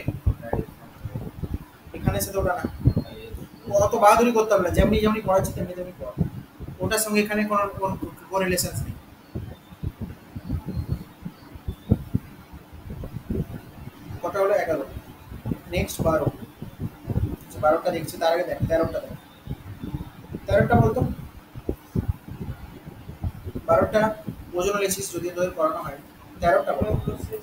এখানে সেটা ওটা না, অত বাহাদুরি করতে হবে না, যেমনি যেমনি পড়াচ্ছি তেমনি তেমনি পড়া, ওটার সঙ্গে এখানে কোনো রিলেশন নেই। কটা হলো? 11। নেক্সট 12। আচ্ছা 12টা দেখছি, তার আগে দেখ 13টা দেখ। 13টা বলতো, 12টা ওজোনোলাইসিস যদি তোদের করানো হয়, 13টা বলো।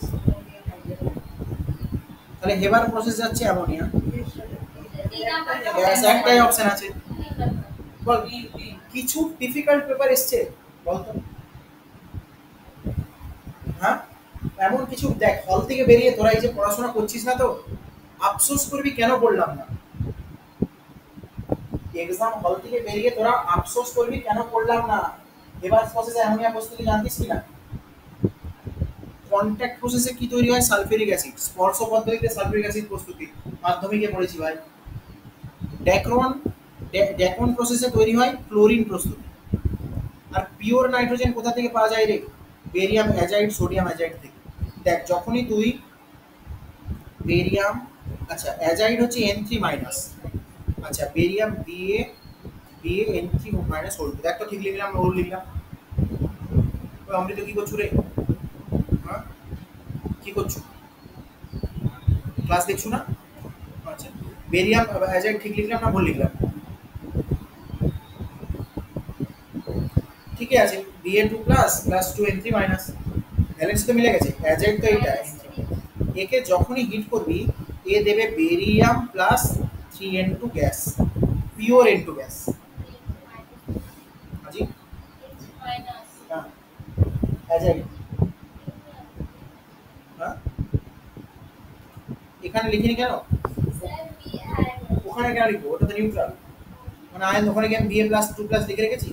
তাহলে হেবার প্রসেস যাচ্ছে অ্যামোনিয়া, ব্যাস একটাই অপশন আছে। বল কিছু ডিফিকাল্ট পেপার এসছে বলতো? হ্যাঁ এমন কিছু দেখ, হল থেকে বেরিয়ে তোরা এই যে পড়াশোনা করছিস না তো আফসোস করবি কেন পড়লাম না, এক্সাম হল থেকে বেরিয়ে তোরা আফসোস করবি কেন পড়লাম না। এবার প্রসেসে অ্যামোনিয়া প্রস্তুতি জানতিস কি না? কন্ট্যাক্ট প্রসেসে কি তৈরি হয়? Sulphuric acid. স্পর্শ পদ্ধতিতে সালফিউরিক অ্যাসিড প্রস্তুতি মাধ্যমিকে পড়েছি ভাই। ড্যাক্রন ড্যাকন প্রসেসে তৈরি হয় ক্লোরিন প্রস্তুতি। আর পিওর নাইট্রোজেন কোথা থেকে পাওয়া যায় রে? বেরিয়াম অ্যাজাইড, সোডিয়াম অ্যাজাইড থেকে। দেখ যখনই তুই বেরিয়াম, আচ্ছা অ্যাজাইড হচ্ছে N3 মাইনাস, আচ্ছা barium Ba N3 minus whole, দেখ তো ঠিক লিখলাম না ভুল লিখলাম? অমৃত কি করছো রে? হ্যাঁ কি করছো? ক্লাস দেখছো না? আচ্ছা বেরিয়াম অ্যাজাইড ঠিক লিখলাম না ভুল লিখলাম? ঠিকই আছে, Ba2 plus plus 2N3 minus, balance তো মিলে গেছে। অ্যাজাইড তো এইটা, একে যখনই হিট করবি এ দেবে barium plus 3N2 gas, pure N2 gas. জি হ্যাঁ অ্যাজাইড, হ্যাঁ এখানে লিখিনি কেন? ওখানে কেন লিখবো? ওটা তো নিউট্রাল, মানে আয়ন ওখানে কি আমি Ba প্লাস 2 প্লাস লিখে রেখেছি?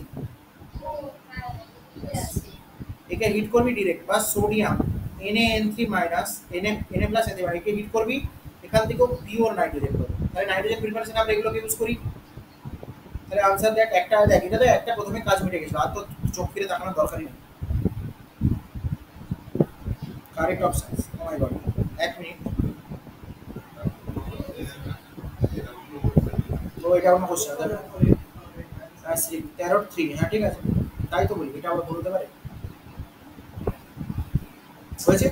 একে হিট করবি ডিরেক্ট, বাস sodium Na N3 minus Na plus এতে একে হিট করবি, এখান থেকেও পিওর নাইট্রোজেন পাবো। তাহলে নাইট্রোজেন প্রিপারেশন আমরা এগুলোকে ইউজ করি। তাহলে আনসার দেখ, একটা দেখ, এটা তো একটা প্রথমে কাজ মিটে গেছিল, আর তো চোখ ফিরে তাকানোর দরকারই নেই। Correct option, oh my god, এক মিনিট, তো এটা অন্য কোশ্চেন তাহলে 13-3, হ্যাঁ ঠিক আছে, তাই তো বলি, এটা আমরা বলতে পারি হয়েছে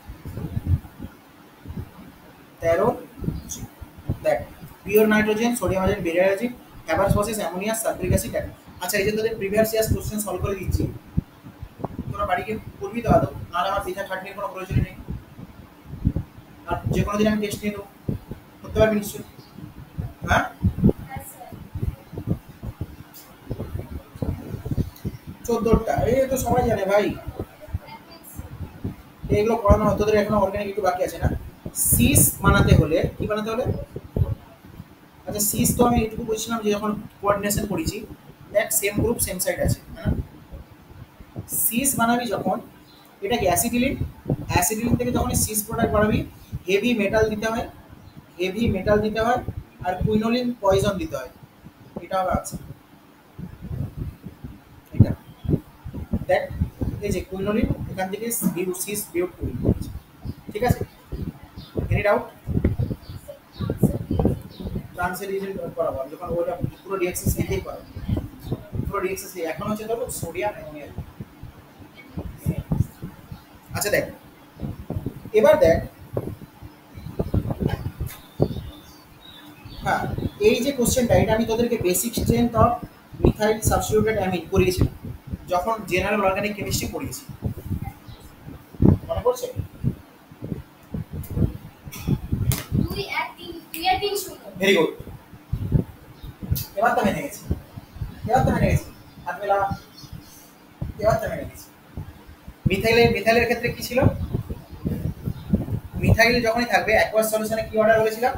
13। দেখ pure nitrogen, sodium azide, barium acid, Haber's process, ammonia, sulphuric acid. আচ্ছা এই যে তোদের প্রিভিয়াস ইয়ার্স কোশ্চেন সলভ করে দিচ্ছি, তোরা বাড়িতে করবি তো আদৌ? নাহলে আমার পিঠা খাটনির কোনো প্রয়োজন নেই, আর যে কোনো দিন আমি টেস্ট নিয়ে দেবো, করতে পারবি নিশ্চয়ই? হ্যাঁ 14টা, এই তো সবাই জানে ভাই, এগুলো পড়ানো হয়। তোদের এখনো অর্গানিক একটু বাকি আছে না? সিস বানাতে হলে কি বানাতে হলে? আচ্ছা সিস তো আমি এটুকু বলছিলাম যে যখন কোঅর্ডিনেশন করেছি, দেখ সেম গ্রুপ সেম সাইড আছে, হ্যাঁ সিস বানাবি যখন, এটা কি অ্যাসিটিলিন, অ্যাসিটিলিন থেকে যখন সিস প্রোডাক্ট বানাবি হেভি মেটাল দিতে হয়, হেভি মেটাল দিতে হয়, আর কুইনোলিন পয়জন দিতে হয়, এটা হবে আছে এটা। দেখ এই যে কুইনোলিন এখান থেকে সিস বিউট কুইন, ঠিক আছে? Any doubt? ট্রান্সের রিজেন্ট করাবো যখন ওটা পুরো রিঅ্যাকশন লিখেই করাবো, পুরো রিঅ্যাকশন এখন হচ্ছে ধরো সোডিয়াম অ্যামোনিয়া। আচ্ছা দেখ এবার দেখ, হ্যাঁ এই যে কোশ্চেনটা, এটা আমি তোদেরকে basic strength of methyl substituted amine করিয়েছিলাম যখন জেনারেল অর্গানিক কেমিস্ট্রি পড়িয়েছি, মনে পড়ছে? ভেরি গুড, এবার তো মেনে গেছি, এবার তো মেনে গেছি, হাত মেলা, এবার তো মেনে গেছি। মিথাইলের ক্ষেত্রে কি ছিল? মিথাইল যখনই থাকবে অ্যাকোয়াস সলিউশনে কি অর্ডার বলেছিলাম?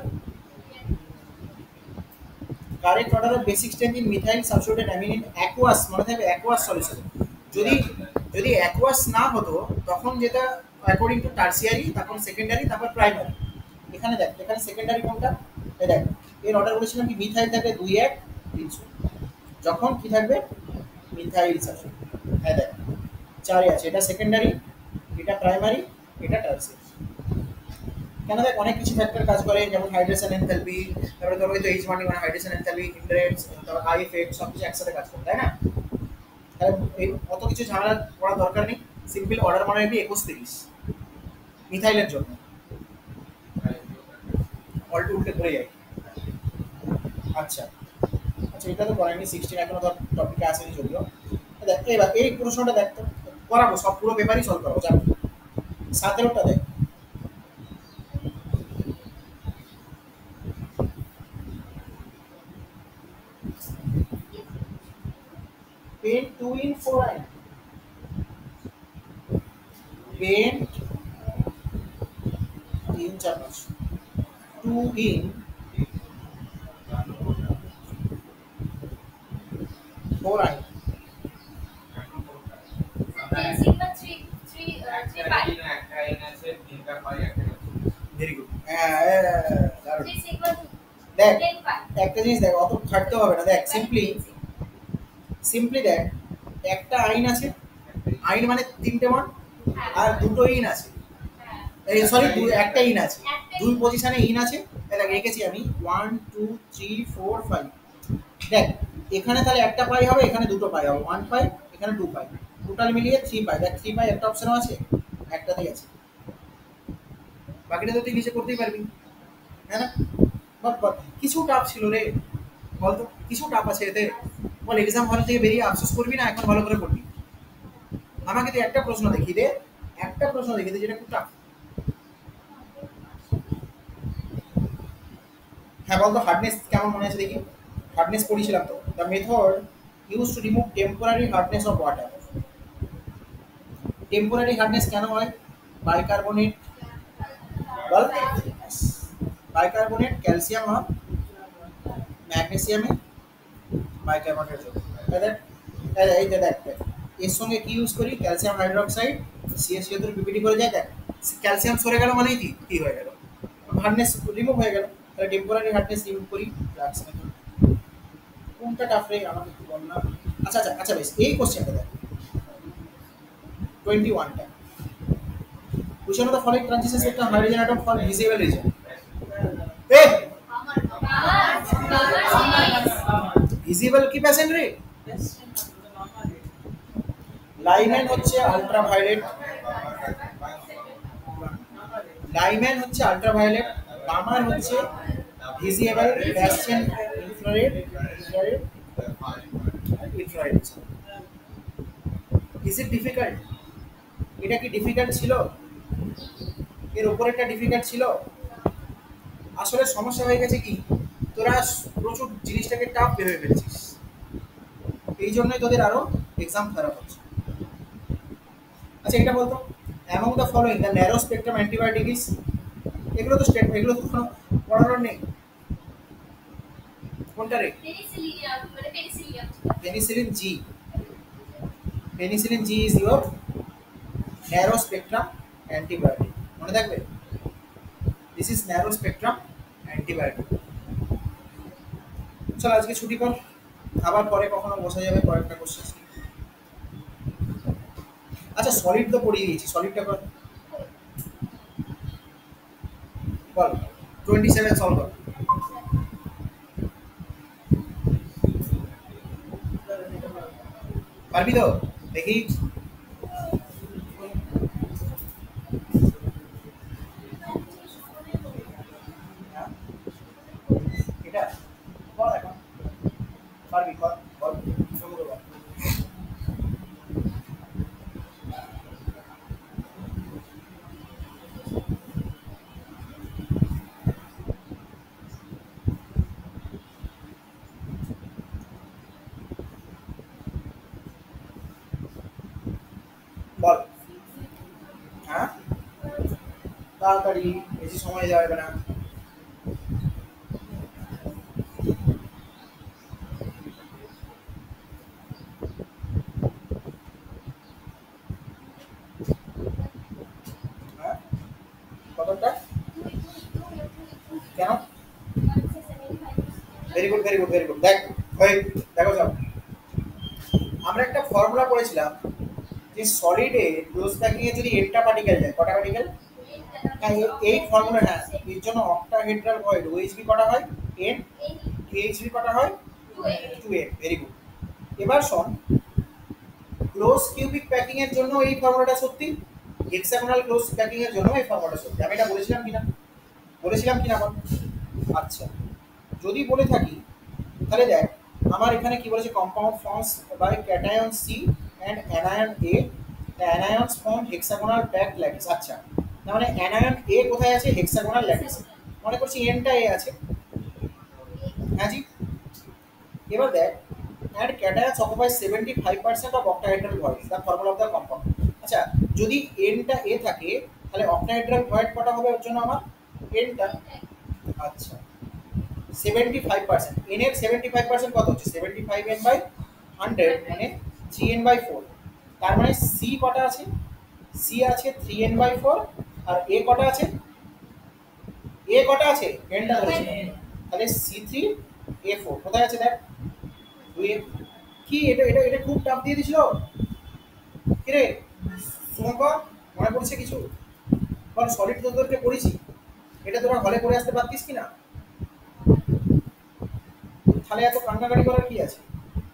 Correct order of basic strength in methyl substituted amine in aqueous, মনে থাকবে অ্যাকোয়াস সলিউশন। যদি যদি অ্যাকোয়াস না হতো তখন যেটা অ্যাকর্ডিং টু টার্সিয়ারি, তারপর সেকেন্ডারি, তারপর প্রাইমারি। এখানে দেখ, এখানে সেকেন্ডারি কোনটা, এই দেখ এর অর্ডার বলেছিলাম কি মিথাইল থাকবে 2 1 3 যখন কি থাকবে মিথাইল সালফেট, হ্যাঁ দেখ 4 আছে, এটা সেকেন্ডারি, এটা প্রাইমারি, এটা টার্সিয়ারি। কেন দেখ অনেক কিছু ফ্যাক্টর কাজ করে, যেমন হাইড্রেশন এনথালপি, তারপরে তোর হয়তো এইচ মানে হাইড্রেশন এনথালপি, ইন্ডাইরেক্ট, তারপর আই এফেক্ট, সব কিছু একসাথে কাজ করে, তাই না? তাহলে এই অত কিছু ঝামেলা করার দরকার নেই, সিম্পল অর্ডার মানে কি 21 30 মিথাইলের জন্য অল্টো উল্টে ধরে যায়। আচ্ছা আচ্ছা, এটা তো করাইনি, 16 এখনো ধর টপিকে আসেনি যদিও। দেখ এবার এই প্রশ্নটা দেখ তো, করাবো সব পুরো পেপারই সলভ করাবো, যাবো 17টা দেখ। Pen 2 in 4 iron, pen 3 4 5 2 in 4 iron। Very good, দেখ একটা জিনিস দেখ, অত খাটতে হবে না, দেখ সিম্পলি সিম্পলি দেখ, একটা আইন আছে, আইন মানে 3টে মান আর দুটো ইন আছে, এই সরি একটা ইন আছে, দুই পজিশনে ইন আছে, দেখ রেখেছি আমি 1 2 3 4 5। দেখ এখানে তাহলে একটা পাই হবে, এখানে দুটো পাই হবে, 1 পাই, এখানে 2 পাই, টোটাল মিলিয়ে 3 পাই। দেখ 3 পাই একটা অপশনও আছে, একটাতেই আছে, বাকিটা তো তুই নিচে করতেই পারবি, হ্যাঁ না? বাট কিছু টাফ ছিল রে, বলতো কিছু টাফ আছে এতে, বল এক্সাম হল থেকে বেরিয়ে আফসোস করবি না এখন ভালো করে পড়বি? আমাকে তুই একটা প্রশ্ন দেখিয়ে দে, একটা প্রশ্ন দেখিয়ে দে যেটা খুব টাফ। হ্যাঁ বলতো হার্ডনেস কেমন মনে আছে দেখি, হার্ডনেস পড়িয়েছিলাম তো, the method use to remove temporary hardness of water. Temporary hardness কেন হয়? বাইকার্বনেট, বল বাইকার্বনেট ক্যালসিয়াম আর ম্যাগনেসিয়ামে বাইকার্বনেটের জন্য, দেখ এই যে দেখ দেখ, এর সঙ্গে কি ইউজ করি, ক্যালসিয়াম হাইড্রোক্সাইড, সিএসিও তো পিপিটি করে যায়, দেখ ক্যালসিয়াম সরে গেল মানেই কি হয়ে গেল, হার্ডনেস রিমুভ হয়ে গেল, তাহলে টেম্পোরারি হার্ডনেস রিমুভ করি ফ্লাক্স মেথড। কোনটা টাফ রে আমাকে একটু বল না। আচ্ছা আচ্ছা আচ্ছা বেশ, এই কোশ্চেনটা দেখ 21টা, which one of the following transition spectrum hydrogen atom for visible region? A visible কি প্যাসেন্ট রে, লাইম্যান হচ্ছে আল্ট্রাভায়োলেট, লাইম্যান হচ্ছে আল্ট্রাভায়োলেট, গামার হচ্ছে visible, Paschen infrared, infrared. Is it difficult? এটা কি ডিফিকাল্ট ছিল? এর উপরেরটা ডিফিকাল্ট ছিল? আসলে সমস্যা হয়ে গেছে কি, তোরা প্রচুর জিনিসটাকে টাফ ভেবে ফেলছিস, এই জন্যই তোদের আরো এক্সাম খারাপ হচ্ছে। আচ্ছা এটা বলতো, among the following the narrow spectrum antibiotic is, এগুলো তো স্টেট, এগুলো তো কোনো পড়ানোর নেই, কোনটা রে? Penicillin G, penicillin G is your narrow spectrum antibiotic, মনে থাকবে, this is narrow spectrum antibiotic. চল আজকে ছুটি কর, আবার পরে কখনো বসা যাবে কয়েকটা কোশ্চেন। আচ্ছা সলিড তো পড়িয়ে দিয়েছি, সলিডটা কর, বল 27 সলভ কর, পারবি তো দেখি। এটা কর এখন, পারবি কর, বল শুরু কর। বল হ্যাঁ তাড়াতাড়ি, বেশি সময় যাবে না। কতটা কেন very good very good very good দেখ ভাই দেখো যাও আমরা একটা ফর্মুলা পড়েছিলাম যে সলিডে ক্লোজ প্যাকিং এ যদি এনটা পার্টিকেল যায় কটা পার্টিকেল হ্যাঁ এই ফর্মুলা হ্যাঁ এর জন্য অক্টাহেড্রাল ভয়েড ওএইচবি কটা হয় এন এইচবি কটা হয় 2n ভেরি গুড এবার শোন ক্লোজ কিউবিক প্যাকিং এর জন্য এই ফর্মুলাটা সত্যি হেক্সাগোনাল ক্লোজ প্যাকিং এর জন্য এই ফর্মুলাটা সত্যি আমি এটা বলেছিলাম কিনা বল আচ্ছা যদি বলে থাকি তাহলে দেখ আমার এখানে কি বলেছে compound forms by cation C and anion A the anions form hexagonal packed lattice আচ্ছা তার মানে অ্যানায়ন এ কোথায় আছে হেক্সাগোনাল ল্যাটিস মনে করছি এনটা এ আছে হ্যাঁ জি এবার দেখ and cations occupy 75% of octahedral voids the formula of the compound আচ্ছা যদি n টা a থাকে তাহলে octahedral void কটা হবে ওর জন্য আমার n টা আচ্ছা 75% n এর 75% কত হচ্ছে 75n বাই 100 মানে 3n বাই 4 তার মানে c কটা আছে c আছে 3n বাই 4 আর a কটা আছে n টা ধরেছি তাহলে c3 a4 কোথায় আছে দেখ দুই কি এটা খুব টাফ দিয়ে দিছিল কি রে শুভঙ্কর মনে পড়ছে কিছু বল সলিড তোদেরকে পড়েছি এটা তোরা হলে করে আসতে পারতিস কিনা তাহলে এত কান্নাকাটি করার কি আছে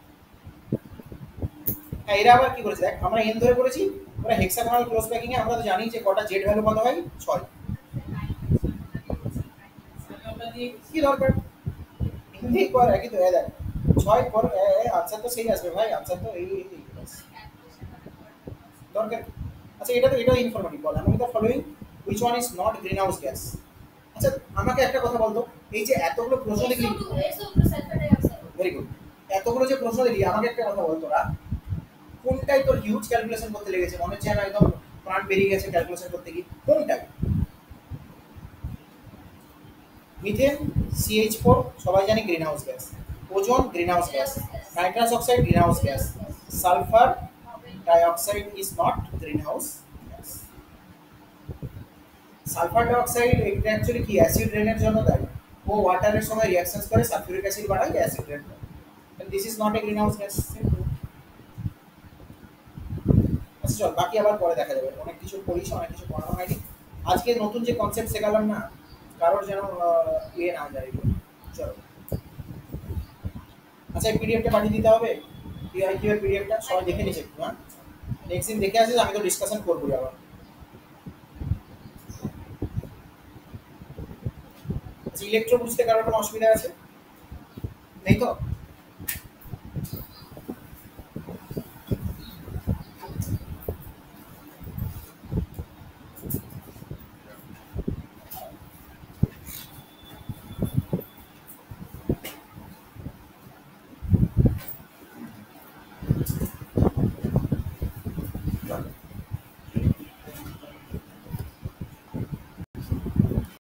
হ্যাঁ এরা আবার কি করেছে দেখ আমরা এন ধরে করেছি ওরা হেক্সাগোনাল ক্লোজ প্যাকিং এ আমরা তো জানি যে কটা জেড ভ্যালু কত হয় 6 কি দরকার হিন্দি কর একই তো দেখ 6 কর আনসার তো সেই আসবে ভাই আনসার তো এই দরকার আচ্ছা এটা ইনফরমেটিভ বল আমি তো following which one is not green house gas আচ্ছা আমাকে একটা কথা বলতো এই যে এতগুলো প্রশ্ন দেখলি ভেরি গুড এতগুলো যে প্রশ্ন দেখলি আমাকে একটা কথা বলতো তোরা কোনটাই তোর হিউজ ক্যালকুলেশন করতে লেগেছে মনে হচ্ছে না একদম প্রাণ বেরিয়ে গেছে ক্যালকুলেশন করতে গিয়ে কোনটাই মিথেন CH4 সবাই জানি green house gas ozone green house gas nitrous oxide green house gas sulphur dioxide is not green house gas sulphur dioxide এটা অ্যাকচুয়ালি কি অ্যাসিড রেনের জন্য দায়ী ও ওয়াটারের সময় রিঅ্যাকশনস করে সালফিউরিক অ্যাসিড বাড়ায় acid rain and this is not a green house gas আচ্ছা চল বাকি আবার পরে দেখা যাবে অনেক কিছু পড়িস অনেক কিছু পড়ানো হয়নি আজকে নতুন যে কনসেপ্ট শেখালাম না কারোর যেন ইয়ে না যায় চলো আচ্ছা এই পিডিএফটা পাঠিয়ে দিতে হবে পিআইকিউ এর পিডিএফটা সবাই দেখে নিচ্ছে একটু হ্যাঁ নেক্সট দিন দেখে আসিস আমি তো ডিসকাশন করবো আবার আচ্ছা ইলেকট্রো বুঝতে কারোর কোনো অসুবিধা আছে নেই তো